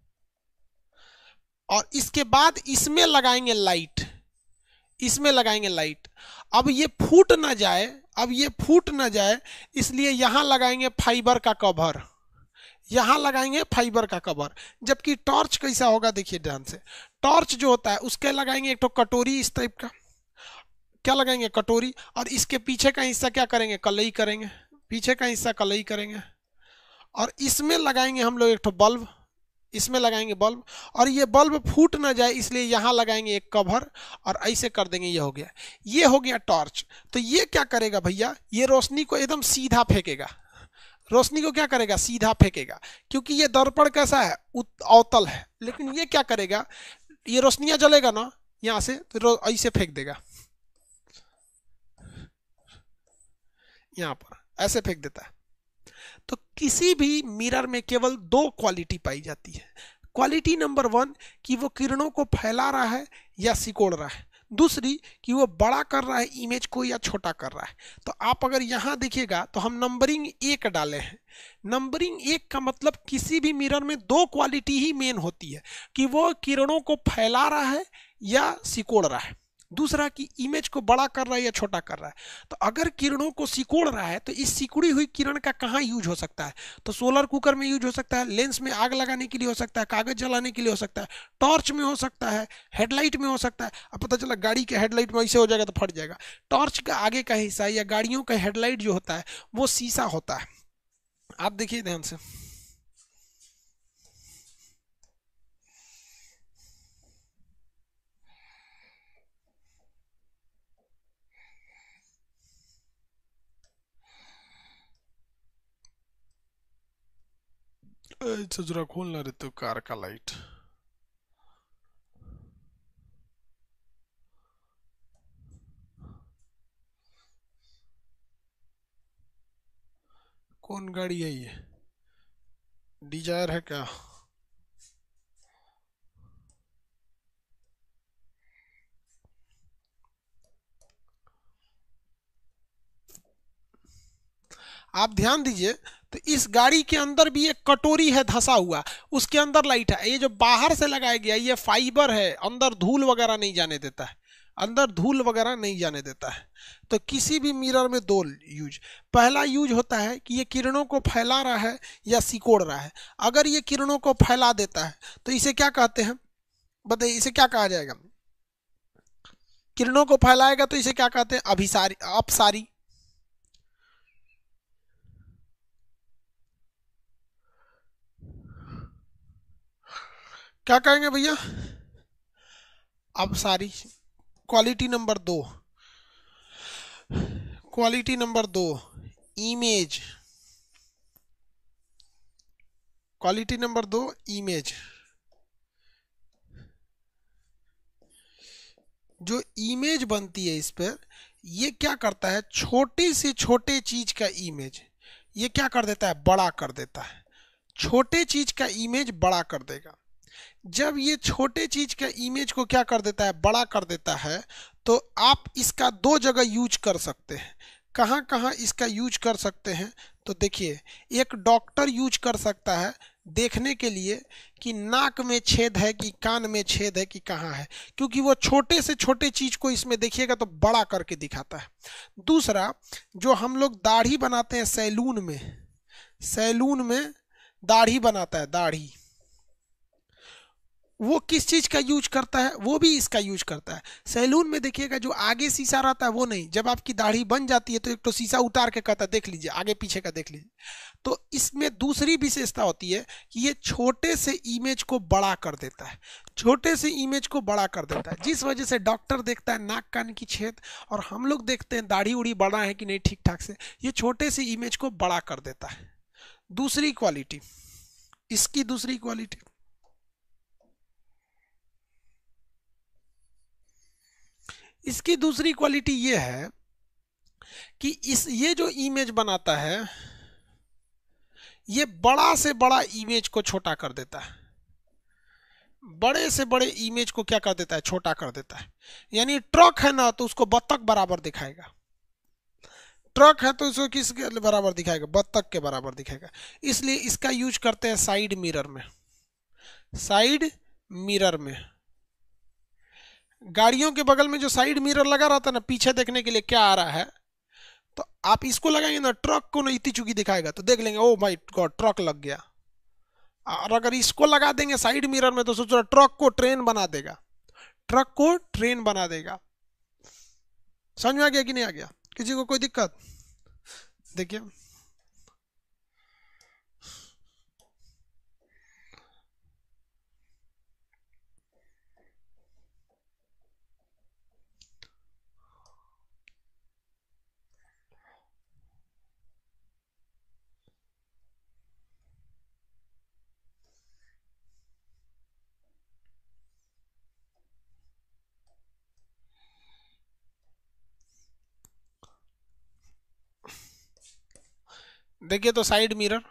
और इसके बाद इसमें लगाएंगे लाइट, इसमें लगाएंगे लाइट। अब ये फूट ना जाए, अब ये फूट ना जाए इसलिए यहां लगाएंगे फाइबर का कवर, यहां लगाएंगे फाइबर का कवर। जबकि टॉर्च कैसा होगा? देखिए ध्यान से, टॉर्च जो होता है उसके लगाएंगे एक तो कटोरी इस टाइप का, क्या लगाएंगे? कटोरी, और इसके पीछे का हिस्सा क्या करेंगे? कलई करेंगे, पीछे का हिस्सा कलई करेंगे, और इसमें लगाएंगे हम लोग एक तो बल्ब, इसमें लगाएंगे बल्ब, और ये बल्ब फूट ना जाए इसलिए यहां लगाएंगे एक कवर और ऐसे कर देंगे। ये हो गया, ये हो गया टॉर्च। तो ये क्या करेगा भैया? ये रोशनी को एकदम सीधा फेंकेगा, रोशनी को क्या करेगा? सीधा फेंकेगा, क्योंकि ये दर्पण कैसा है? अवतल है। लेकिन ये क्या करेगा? ये रोशनियां जलेगा ना यहां से, तो ऐसे फेंक देगा, यहां पर ऐसे फेंक देता है। तो किसी भी मिरर में केवल दो क्वालिटी पाई जाती है। क्वालिटी नंबर वन कि वो किरणों को फैला रहा है या सिकोड़ रहा है, दूसरी कि वो बड़ा कर रहा है इमेज को या छोटा कर रहा है। तो आप अगर यहां देखिएगा तो हम नंबरिंग एक डाले हैं। नंबरिंग एक का मतलब किसी भी मिरर में दो क्वालिटी ही मेन होती है, कि वो किरणों को फैला रहा है या सिकोड़ रहा है, दूसरा कि इमेज को बड़ा कर रहा है या छोटा कर रहा है। तो अगर किरणों को सिकोड़ रहा है तो इस सिकुड़ी हुई किरण का कहाँ यूज हो सकता है? तो सोलर कुकर में यूज हो सकता है, लेंस में आग लगाने के लिए हो सकता है, कागज जलाने के लिए हो सकता है, टॉर्च में हो सकता है, हेडलाइट में हो सकता है। अब पता चला गाड़ी के हेडलाइट में ऐसे हो जाएगा तो फट जाएगा। टॉर्च का आगे का हिस्सा या गाड़ियों का हेडलाइट जो होता है वो शीशा होता है। आप देखिए ध्यान से, जरा खोल ना रहते कार का लाइट। कौन गाड़ी है ये? डिजायर है क्या? आप ध्यान दीजिए, तो इस गाड़ी के अंदर भी एक कटोरी है धंसा हुआ, उसके अंदर लाइट है। ये जो बाहर से लगाया गया ये फाइबर है, अंदर धूल वगैरह नहीं जाने देता है, अंदर धूल वगैरह नहीं जाने देता है। तो किसी भी मिरर में दो यूज, पहला यूज होता है कि ये किरणों को फैला रहा है या सिकोड़ रहा है। अगर ये किरणों को फैला देता है तो इसे क्या कहते हैं? बताइए, इसे क्या कहा जाएगा? किरणों को फैलाएगा तो इसे क्या कहते हैं? अभिसारी, अपसारी। क्या कहेंगे भैया? अपसारी। क्वालिटी नंबर दो, क्वालिटी नंबर दो इमेज, क्वालिटी नंबर दो इमेज। जो इमेज बनती है इस पर, ये क्या करता है? छोटे से छोटे चीज का इमेज ये क्या कर देता है? बड़ा कर देता है। छोटे चीज का इमेज बड़ा कर देगा। जब ये छोटे चीज का इमेज को क्या कर देता है? बड़ा कर देता है, तो आप इसका दो जगह यूज कर सकते हैं। कहाँ कहाँ इसका यूज कर सकते हैं? तो देखिए, एक डॉक्टर यूज कर सकता है देखने के लिए कि नाक में छेद है कि कान में छेद है कि कहाँ है, क्योंकि वो छोटे से छोटे चीज को इसमें देखिएगा तो बड़ा करके दिखाता है। दूसरा, जो हम लोग दाढ़ी बनाते हैं सैलून में, सैलून में दाढ़ी बनाता है, दाढ़ी, वो किस चीज का यूज करता है? वो भी इसका यूज करता है। सैलून में देखिएगा जो आगे शीशा रहता है वो नहीं, जब आपकी दाढ़ी बन जाती है तो एक तो शीशा उतार के कहता है देख लीजिए, आगे पीछे का देख लीजिए। तो इसमें दूसरी विशेषता होती है कि ये छोटे से इमेज को बड़ा कर देता है, छोटे से इमेज को बड़ा कर देता है, जिस वजह से डॉक्टर देखता है नाक कान की छेद और हम लोग देखते हैं दाढ़ी उड़ी बड़ा है कि नहीं ठीक ठाक से। ये छोटे से इमेज को बड़ा कर देता है। दूसरी क्वालिटी, इसकी दूसरी क्वालिटी, इसकी दूसरी क्वालिटी ये है कि इस ये जो इमेज बनाता है ये बड़ा से बड़ा इमेज को छोटा कर देता है, बड़े से बड़े इमेज को क्या कर देता है, छोटा कर देता है। यानी ट्रक है ना तो उसको बत्तख बराबर दिखाएगा, ट्रक है तो इसको किसके बराबर दिखाएगा, बत्तख के बराबर दिखाएगा। इसलिए इसका यूज करते हैं साइड मिरर में। साइड मिरर में गाड़ियों के बगल में जो साइड मिरर लगा रहता है ना, पीछे देखने के लिए क्या आ रहा है, तो आप इसको लगाएंगे ना, ट्रक को ना इतनी चुकी दिखाएगा तो देख लेंगे ओ भाई गॉड ट्रक लग गया। और अगर इसको लगा देंगे साइड मिरर में तो सोच रहा ट्रक को ट्रेन बना देगा, ट्रक को ट्रेन बना देगा। समझ में आ गया कि नहीं आ गया? किसी को कोई दिक्कत? देखिए देखिए तो साइड मिरर,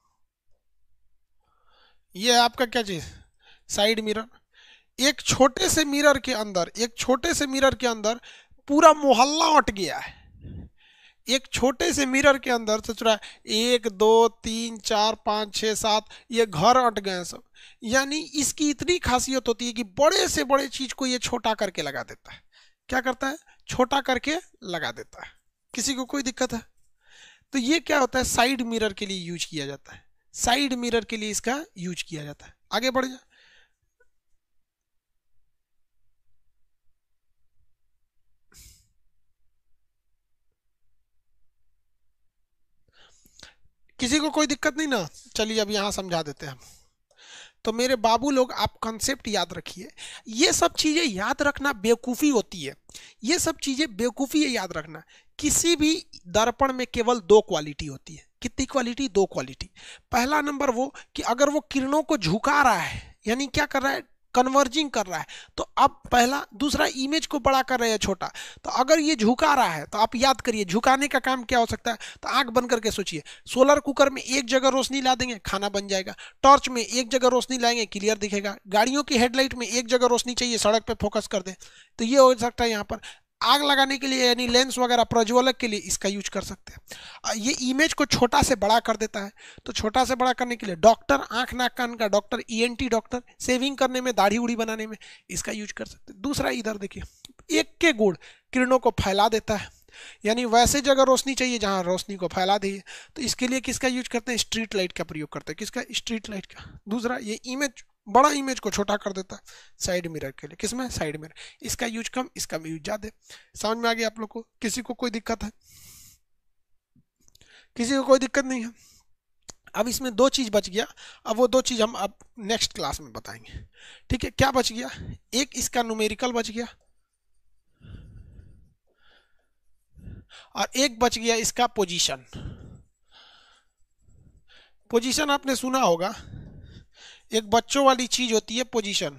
ये है आपका क्या चीज, साइड मिरर। एक छोटे से मिरर के अंदर, एक छोटे से मिरर के अंदर पूरा मोहल्ला अट गया है। एक छोटे से मिरर के अंदर सोच रहा है एक दो तीन चार पाँच छः सात ये घर अट गए हैं सब। यानी इसकी इतनी खासियत होती है कि बड़े से बड़े चीज को ये छोटा करके लगा देता है। क्या करता है? छोटा करके लगा देता है। किसी को कोई दिक्कत है? तो ये क्या होता है, साइड मिरर के लिए यूज किया जाता है, साइड मिरर के लिए इसका यूज किया जाता है। आगे बढ़ जाए। किसी को कोई दिक्कत नहीं ना? चलिए अब यहां समझा देते हैं हम। तो मेरे बाबू लोग आप कंसेप्ट याद रखिए। ये सब चीजें याद रखना बेवकूफ़ी होती है, ये सब चीजें बेवकूफ़ी है याद रखना। किसी भी दर्पण में केवल दो क्वालिटी होती है। कितनी क्वालिटी? दो क्वालिटी। पहला नंबर वो कि अगर वो किरणों को झुका रहा है, यानी क्या कर रहा है, कन्वर्जिंग कर रहा है, तो अब पहला, दूसरा इमेज को बड़ा कर रहे हैं छोटा। तो अगर ये झुका रहा है तो आप याद करिए झुकाने का काम क्या हो सकता है। तो आंख बंद करके सोचिए, सोलर कुकर में एक जगह रोशनी ला देंगे खाना बन जाएगा, टॉर्च में एक जगह रोशनी लाएंगे क्लियर दिखेगा, गाड़ियों की हेडलाइट में एक जगह रोशनी चाहिए सड़क पे फोकस कर दे। तो ये हो सकता है यहाँ पर आग लगाने के लिए, यानी लेंस वगैरह प्रज्वलक के लिए इसका यूज कर सकते हैं। ये इमेज को छोटा से बड़ा कर देता है। तो छोटा से बड़ा करने के लिए डॉक्टर, आंख नाक कान का डॉक्टर, ईएनटी डॉक्टर, सेविंग करने में, दाढ़ी उड़ी बनाने में इसका यूज कर सकते हैं। दूसरा इधर देखिए, एक के गुण किरणों को फैला देता है, यानी वैसे जगह रोशनी चाहिए जहां रोशनी को फैला दी। तो इसके लिए किसका यूज करते हैं? स्ट्रीट लाइट का प्रयोग करते हैं। किसका? स्ट्रीट लाइट का। दूसरा ये इमेज, बड़ा इमेज को छोटा कर देता है साइड मिरर के लिए। किसमें? Side mirror. इसका यूज कम, इसका यूज ज्यादा। समझ में आ गया आप लोग को? किसी को कोई दिक्कत है? किसी को कोई दिक्कत नहीं है? अब इसमें दो चीज बच गया। अब वो दो चीज हम अब नेक्स्ट क्लास में बताएंगे। ठीक है? क्या बच गया? एक इसका न्यूमेरिकल बच गया और एक बच गया इसका पोजीशन। पोजीशन आपने सुना होगा, एक बच्चों वाली चीज होती है पोजीशन।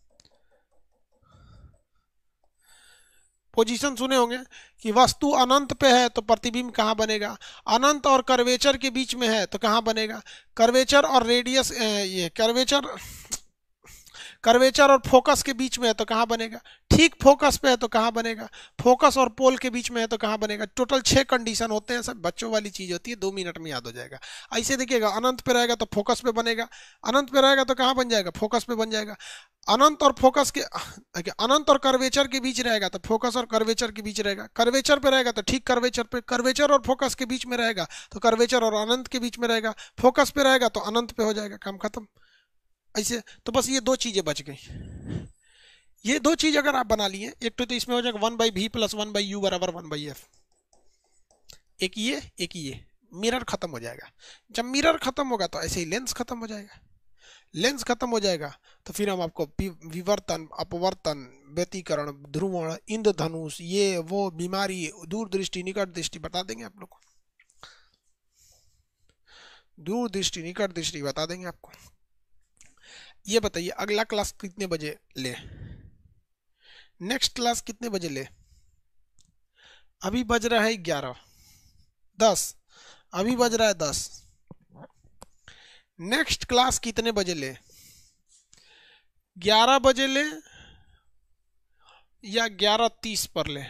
पोजीशन सुने होंगे कि वस्तु अनंत पे है तो प्रतिबिंब कहाँ बनेगा, अनंत और कर्वेचर के बीच में है तो कहाँ बनेगा, कर्वेचर और रेडियस, ये कर्वेचर कर्वेचर और फोकस के बीच में है तो कहाँ बनेगा, ठीक फोकस पे है तो कहाँ बनेगा, फोकस और पोल के बीच में है तो कहाँ बनेगा। टोटल छह कंडीशन होते हैं, सब बच्चों वाली चीज होती है, दो मिनट में याद हो जाएगा। ऐसे देखिएगा, अनंत पे रहेगा तो फोकस पे बनेगा, अनंत पे रहेगा तो कहाँ बन जाएगा, फोकस पे बन जाएगा। अनंत और फोकस के, अनंत और कर्वेचर के बीच रहेगा तो फोकस और कर्वेचर के बीच रहेगा, कर्वेचर पे रहेगा तो ठीक कर्वेचर पे, कर्वेचर और फोकस के बीच में रहेगा तो कर्वेचर और अनंत के बीच में रहेगा, फोकस पे रहेगा तो अनंत पे हो जाएगा, काम खत्म। ऐसे तो बस ये दो चीजें बच गई। ये दो चीज अगर आप बना लिए, एक तो, तो इसमें हो जाएगा one by v plus one by u बराबर वन बाई एफ। एक ये, एक ये, मिरर खत्म हो जाएगा। जब मिरर खत्म होगा तो ऐसे ही लेंस खत्म हो जाएगा। लेंस खत्म हो जाएगा तो फिर हम आपको विवर्तन, अपवर्तन, व्यतिकरण, ध्रुवण, इंद्रधनुष, ये वो बीमारी, दूर दृष्टि, निकट दृष्टि बता देंगे आप लोग को। दूर दृष्टि, निकट दृष्टि बता देंगे आपको। ये बताइए अगला क्लास कितने बजे ले, नेक्स्ट क्लास कितने बजे ले? अभी बज रहा है ग्यारह, दस, अभी बज रहा है दस। नेक्स्ट क्लास कितने बजे ले? ग्यारह बजे ले या ग्यारह तीस पर ले?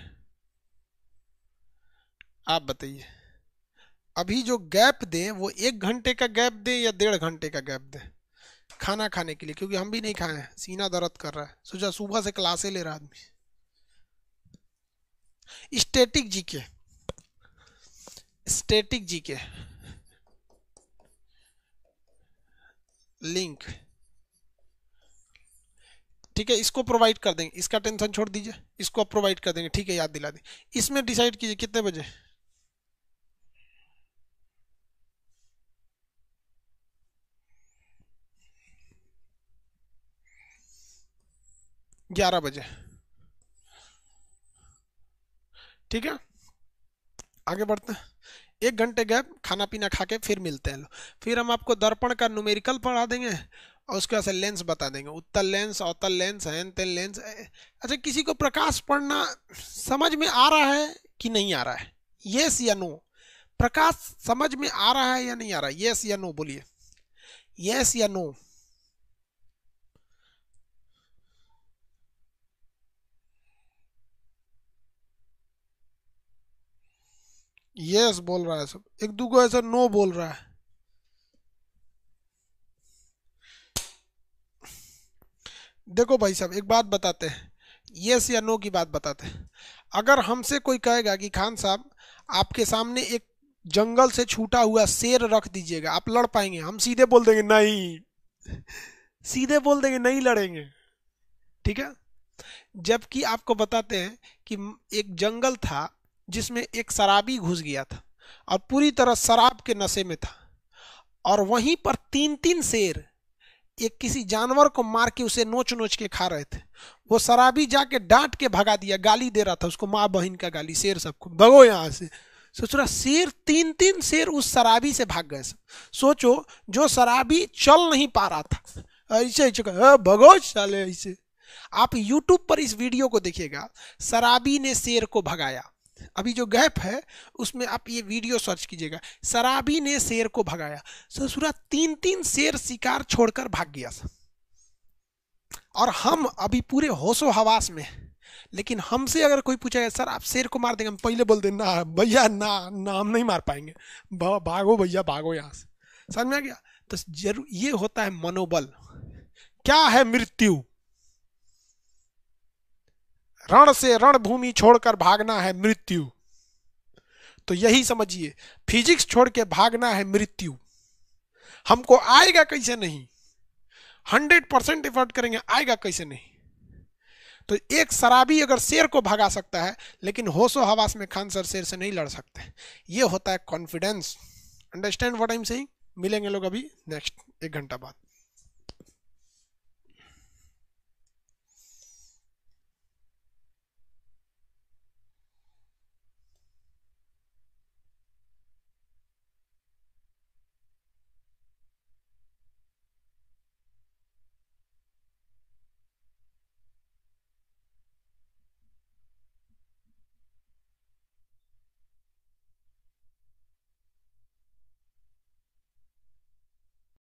आप बताइए। अभी जो गैप दें वो एक घंटे का गैप दें या डेढ़ घंटे का गैप दें खाना खाने के लिए, क्योंकि हम भी नहीं खाए हैं, सीना दर्द कर रहा है, सोचा सुबह से क्लासे ले रहा आदमी। Static GK, static GK link, ठीक है, इसको प्रोवाइड कर देंगे, इसका टेंशन छोड़ दीजिए, इसको प्रोवाइड कर देंगे, ठीक है, याद दिला दें। इसमें डिसाइड कीजिए कितने बजे? ग्यारह बजे, ठीक है। आगे बढ़ते हैं, एक घंटे गैप, खाना पीना खा के फिर मिलते हैं। फिर हम आपको दर्पण का न्यूमेरिकल पढ़ा देंगे और उसके बाद से लेंस बता देंगे, उत्तल लेंस, अवतल लेंस, हैन तेन लेंस। अच्छा, किसी को प्रकाश पढ़ना समझ में आ रहा है कि नहीं आ रहा है? यस या नो? प्रकाश समझ में आ रहा है या नहीं आ रहा है? यस या नो बोलिए, यस या नो। यस बोल रहा है सब, एक दो को ऐसा नो बोल रहा है। देखो भाई साहब, एक बात बताते हैं, यस या नो की बात बताते हैं। अगर हमसे कोई कहेगा कि खान साहब आपके सामने एक जंगल से छूटा हुआ शेर रख दीजिएगा, आप लड़ पाएंगे? हम सीधे बोल देंगे नहीं, सीधे बोल देंगे नहीं लड़ेंगे, ठीक है। जबकि आपको बताते हैं कि एक जंगल था जिसमें एक शराबी घुस गया था और पूरी तरह शराब के नशे में था, और वहीं पर तीन तीन शेर एक किसी जानवर को मार के उसे नोच नोच के खा रहे थे। वो शराबी जाके डांट के भगा दिया, गाली दे रहा था उसको, माँ बहन का गाली, शेर सबको भगो यहाँ से। सोच रहा, शेर तीन तीन शेर उस शराबी से भाग गए। सोचो, जो शराबी चल नहीं पा रहा था, ऐसे ऐसे भगो साले ऐसे। आप यूट्यूब पर इस वीडियो को देखिएगा, शराबी ने शेर को भगाया। अभी जो गैप है उसमें आप ये वीडियो सर्च कीजिएगा, शराबी ने शेर को भगाया। ससुरा तीन तीन शेर शिकार छोड़कर भाग गया। और हम अभी पूरे होशो हवास में, लेकिन हमसे अगर कोई पूछेगा सर आप शेर को मार देंगे, हम पहले बोल दें ना भैया, ना ना हम नहीं मार पाएंगे, भागो भैया भागो यहाँ से। समझ में आ गया? तो जरूर ये होता है मनोबल। क्या है मृत्यु? रण से रणभूमि छोड़कर भागना है मृत्यु। तो यही समझिए, फिजिक्स छोड़ के भागना है मृत्यु। हमको आएगा कैसे नहीं, हंड्रेड परसेंट एफर्ट करेंगे, आएगा कैसे नहीं। तो एक शराबी अगर शेर को भगा सकता है, लेकिन होशो हवास में खान सर शेर से नहीं लड़ सकते। ये होता है confidence. Understand what I am saying? मिलेंगे लोग अभी नेक्स्ट एक घंटा बाद।